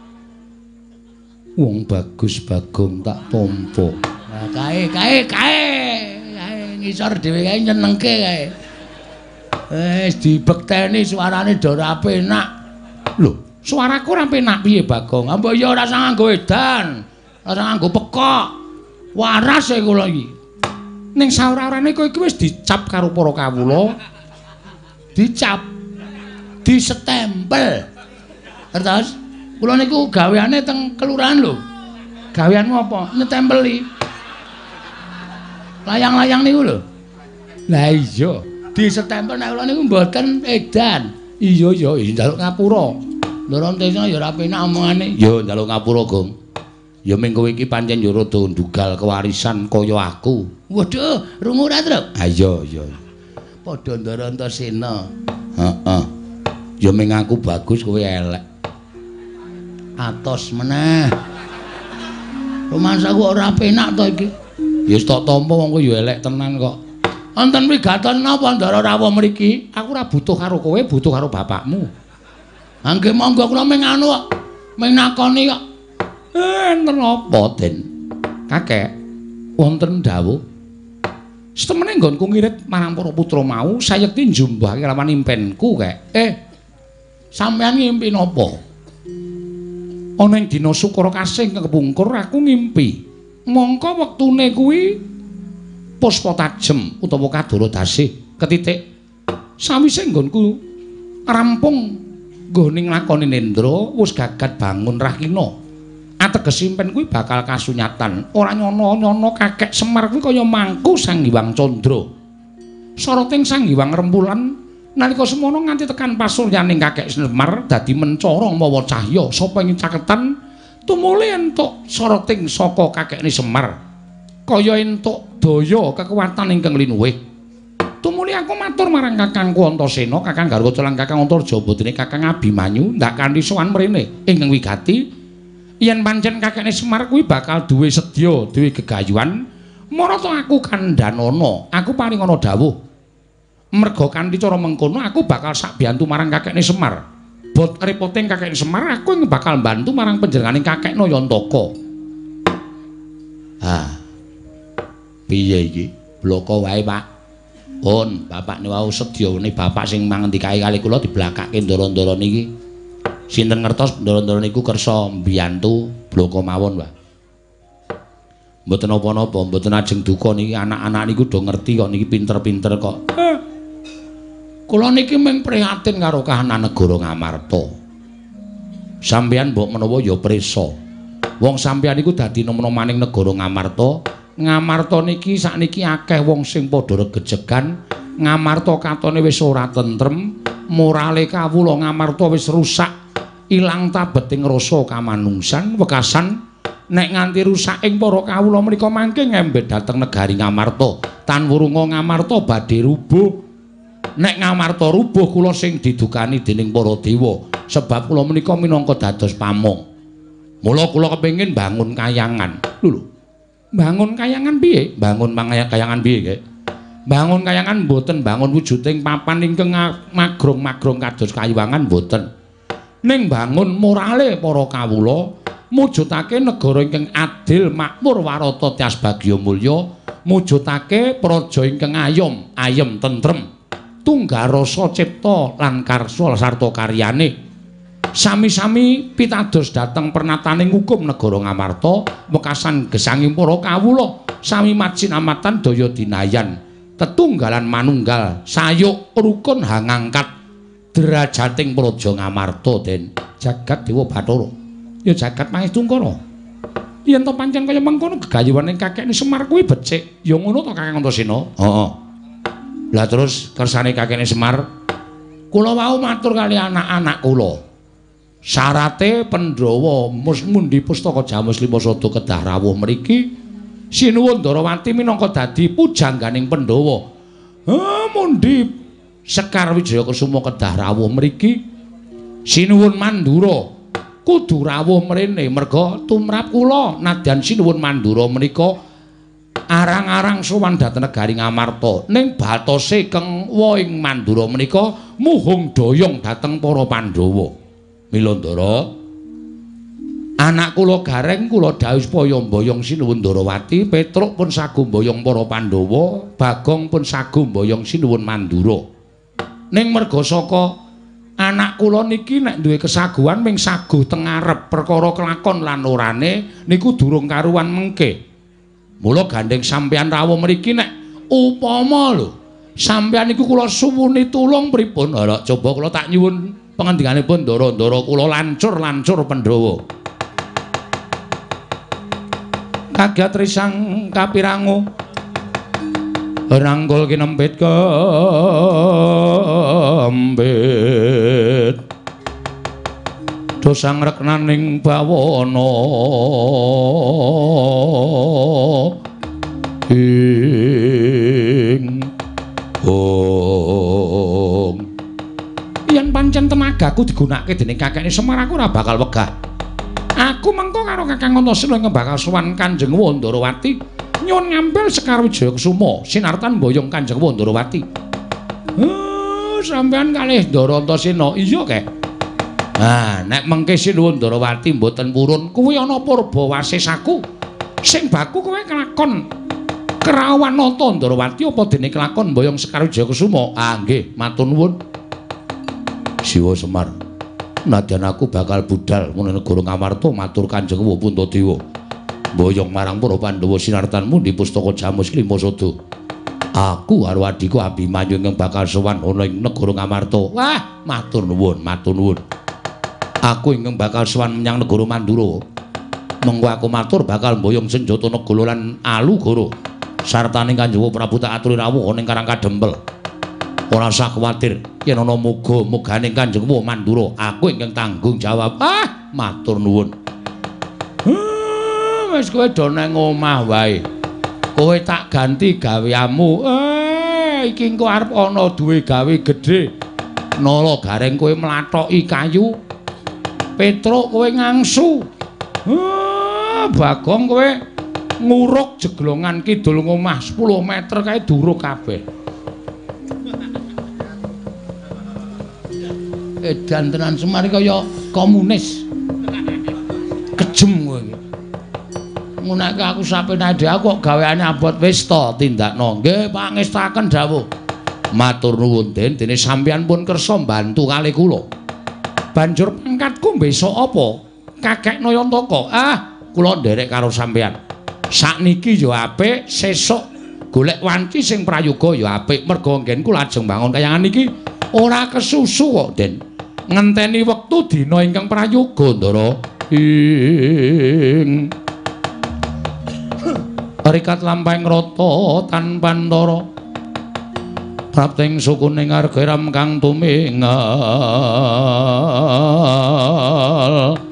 Wong bagus Bagong tak tampa. Nah, kae ngisor dhewe kae nyenengke kae. Wis dibekteni suarane do ora penak. Lho, suaraku ora penak piye Bagong? Mbok ya ora usah nganggo edan. Ora usah nganggo pekok. Waras e kula iki. Ning saora-orane kowe iki wis dicap karo para kawula. Dicap. Disestempel. Terus kula niku gaweane teng kelurahan lho. Gaweanmu apa? Nyetempeli. Layang-layang niku lho. Lah iya, Disestempel nek kula niku mboten edan. iya njaluk ngapura. Ndara Antasena ya ora penak omongane. Ya njaluk ngapura, Gong. Ya ming kowe iki pancen yo rada ndugal kewarisan kaya aku. Waduh, rungu ora, Truk? Ha iya. Padha Ndara Antasena. Heeh. Ya ming aku bagus kowe elek. Atos meneh. Romansaku ora penak to iki. Ya wis tak tampa wong kowe ya elek tenan kok. Wonten wigaton napa Ndara rawuh mriki? Aku ora butuh karo kowe, butuh karo bapakmu. Angge monggo kula ming anu kok. Ming nakoni kok. Enten apa, Den? Kakek, wonten dawuh. Setemene nggonku ngirit marang para putra mau, sayekti njumbahake lawan impenku, Kek. Sampeyan ngimpi napa? Ana ing dina Sukara Kasih kepungkur aku ngimpi. Mongko wektune kuwi puspa tajem utawa kadara dasih ketitik. Sawise nggonku rampung nggone nglakoni nendra wis gagat bangun Rahina. Ateges impen kuwi bakal kasunyatan. Ora nyono-nyono kakek Semar kuwi kaya mangku Sang Hyang Candra. Soroting Sang Hyang Rembulan nalika semono nganti tekan pasuryaning kakek Semar dadi mencorong mawa cahya sapa ing caketan tumuli entuk soroting saka kakekne Semar. Kaya entuk daya kekuatan ingkang linuwih. Tumuli aku matur marang Kakangku Antasena, Kakang Garuda lan Kakang Antarja dene Kakang Abimanyu ndak kanthi sowan mrene ingkang wigati yen pancen kakekne Semar kuwi bakal duwe sedya, duwe gegayuhan, marata aku kandhanana, aku paring ana dawuh. Merga kanthi cara mengkono aku bakal sak biyantu marang kakekne Semar. Bot repoting kakekne Semar, aku yang bakal bantu marang panjenenganing kakekno Yantaka. Piye iki? Bloko wae, Pak. Pun, bapakne wau sedyane bapak sing mangandikae kali kula diblakake ndara-ndara niki. Sinten ngertos ndara-ndara niku kersa mbiyantu bloko mawon, Pak. Mboten apa-apa, mboten ajeng duka niki anak-anak niku do ngerti kok niki pinter-pinter kok. Kula niki mung prihatin karo kahanan negara Ngamarta. Sampeyan mbok menawa ya prisa. Wong sampeyan niku dadi nom-nomaning negara Ngamarta. Ngamarta niki sakniki akeh wong sing padha regejegan. Ngamarta katone wis ora tentrem, morale kawula Ngamarta wis rusak. Ilang tabeting rasa kamanungsan wekasan nek nganti rusak ing para kawula menika mangke ngembet dhateng negari Ngamarta tan wurunga Ngamarta badhe rubuh nek Ngamarta rubuh kula sing didukani dening para dewa sebab kula menika minangka dados pamong mula kula kepengin bangun kayangan lho bangun kayangan piye bangun kayangan piye Kek bangun kayangan mboten bangun wujuding papan ingkang magrong-magrong kados kayuwangan mboten ning bangun morale para kawula mujudake negara ingkang adil makmur warata tias bagya mulya mujudake praja ingkang ayem tentrem tunggal rasa cipta lan karsa sarta karyane sami-sami pitados dhateng pernataning hukum negara Ngamarta wekasan gesanging para kawula sami majinamatan daya dinayan tetunggalan manunggal sayuk rukun hangangkat derajating praja Ngamarta den jagat Dewa Bathara ya jagat Mahistungkara yen to pancen kaya mengkono gegayuhaning kakekne Semar kuwi becik ya ngono to Kakang Antasena. Heeh. Lah terus kersane kakekne Semar kula wau matur kali anak-anak kula syarate Pandhawa mundi pustaka Jamus Limasada kedah rawuh mriki sinuwun Ndarawati minangka dadi pujangganing Pandhawa. Mundi Sekar Wijaya Kusuma kedah rawuh mriki sinuwun Mandura kudu rawuh mrene merga tumrap kula nadyan sinuwun Mandura menika arang-arang sowan dhateng negari Ngamarta ning batose keng woing Mandura menika muhung doyong dhateng para Pandhawa. Mila Ndara anak kula gareng kula dawuh supaya mboyong sinuwun Ndarawati, Petruk pun sagu mboyong para Pandhawa, Bagong pun sagu mboyong sinuwun Mandura. Ning merga saka anak kula niki nek duwe kesaguhan ming saguh teng ngarep perkara kelakon lan orane niku durung karuan mengke. Mula gandeng sampeyan rawuh mriki nek upama lho sampeyan niku kula suwuni tulung pripun? Lha coba kula tak nyuwun pangandikanipun Ndara-ndara kula lancur-lancur Pandhawa. Kagat risang kapirangu ranggul kinempit kembit dosang reknaning bawana ing yen pancen tenagaku digunakake dening kakekne Semar aku ora bakal wegah. Aku mengko karo Kakang Antasena ing bakal sowan Kanjeng Ndarawati nyuwun ngambil Sekar Wijaya Kusuma sinartan mboyong Kanjeng Ndarawati. Sampeyan kalih Ndara Antasena iya kek. Nek mengke sinuwun Ndarawati mboten purun kuwi ana purba wasisaku sing baku kowe kelakon kerawan nata Ndarawati apa dene kelakon mboyong Sekar Wijaya Kusuma. Nggih matur nuwun. Siwa Semar nadyan aku bakal budal menawa negara Ngamarta matur Kanjeng Puntadewa mboyong marang para Pandhawa sinartanmu di pustaka Jamus Limasada. Aku karo adhiku Abimanyu ingkang bakal sowan ana ing negara Ngamarta. Wah, matur nuwun, matur nuwun. Aku ingkang bakal sowan menyang negara Mandura. Mengko aku matur bakal mboyong senjata negara lan alugara. Sartane Kanjeng Prabu tak aturi rawuh ning Karang Kadempel. Ora usah kuwatir yen ana muga-muganing Kanjeng Mandura, aku ingkang tanggung jawab. Matur nuwun. Wis kowe do nang omah wae. Kowe tak ganti gaweanmu. Iki engko arep ana duwe gawe gedhe. Nala gareng kowe mlathoki kayu. Petruk kowe ngangsu. Bagong kowe nguruk jeglongan kidul ngomah 10 meter kae duruk kabeh. Edan tenan Semar kaya komunis. Kejem kowe iki. Ngunake aku sapenade aku kok gaweane abot wis to tindakno. Nggih pangestaken dawuh. Matur nuwun Den, dene sampeyan pun kersa mbantu kalih kula. Banjur pangkatku besok apa? Kakek Nayantaka. Kula nderek karo sampeyan. Sakniki ya apik, sesuk golek wanci sing prayoga ya apik. Merga nggenku lajeng bangun kayangan iki ora kesusu kok, Den. Ngenteni wektu dina ingkang prayoga, Ndara. Rikat lampahing rata tanpa antara prapting sukuning argeram kang tumingal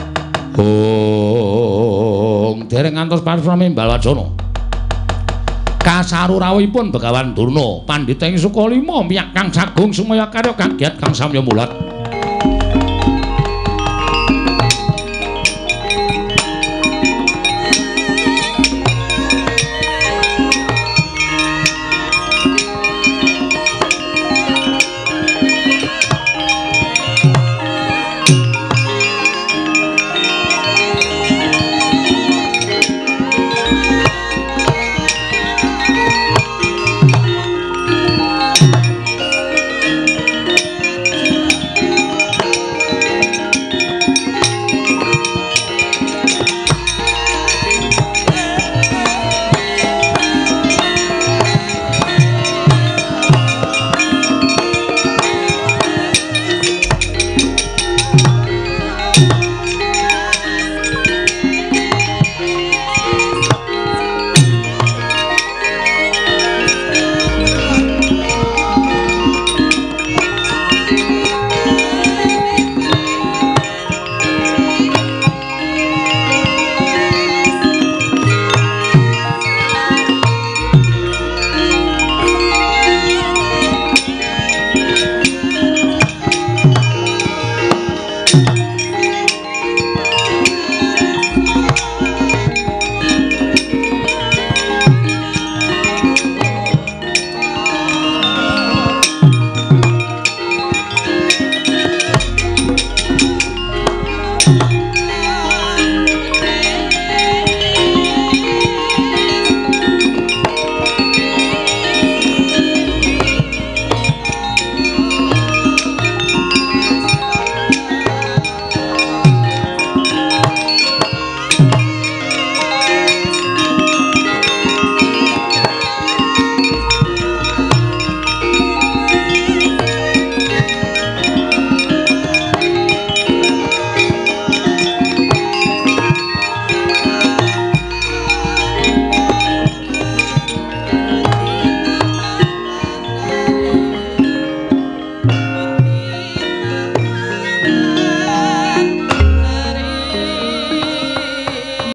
dereng ngantos parasrami Balwacana kasaru rawuhipun Begawan Durna pandhita ing Sukalima miyak kang sagung sumaya karya kang giat kang samya mulat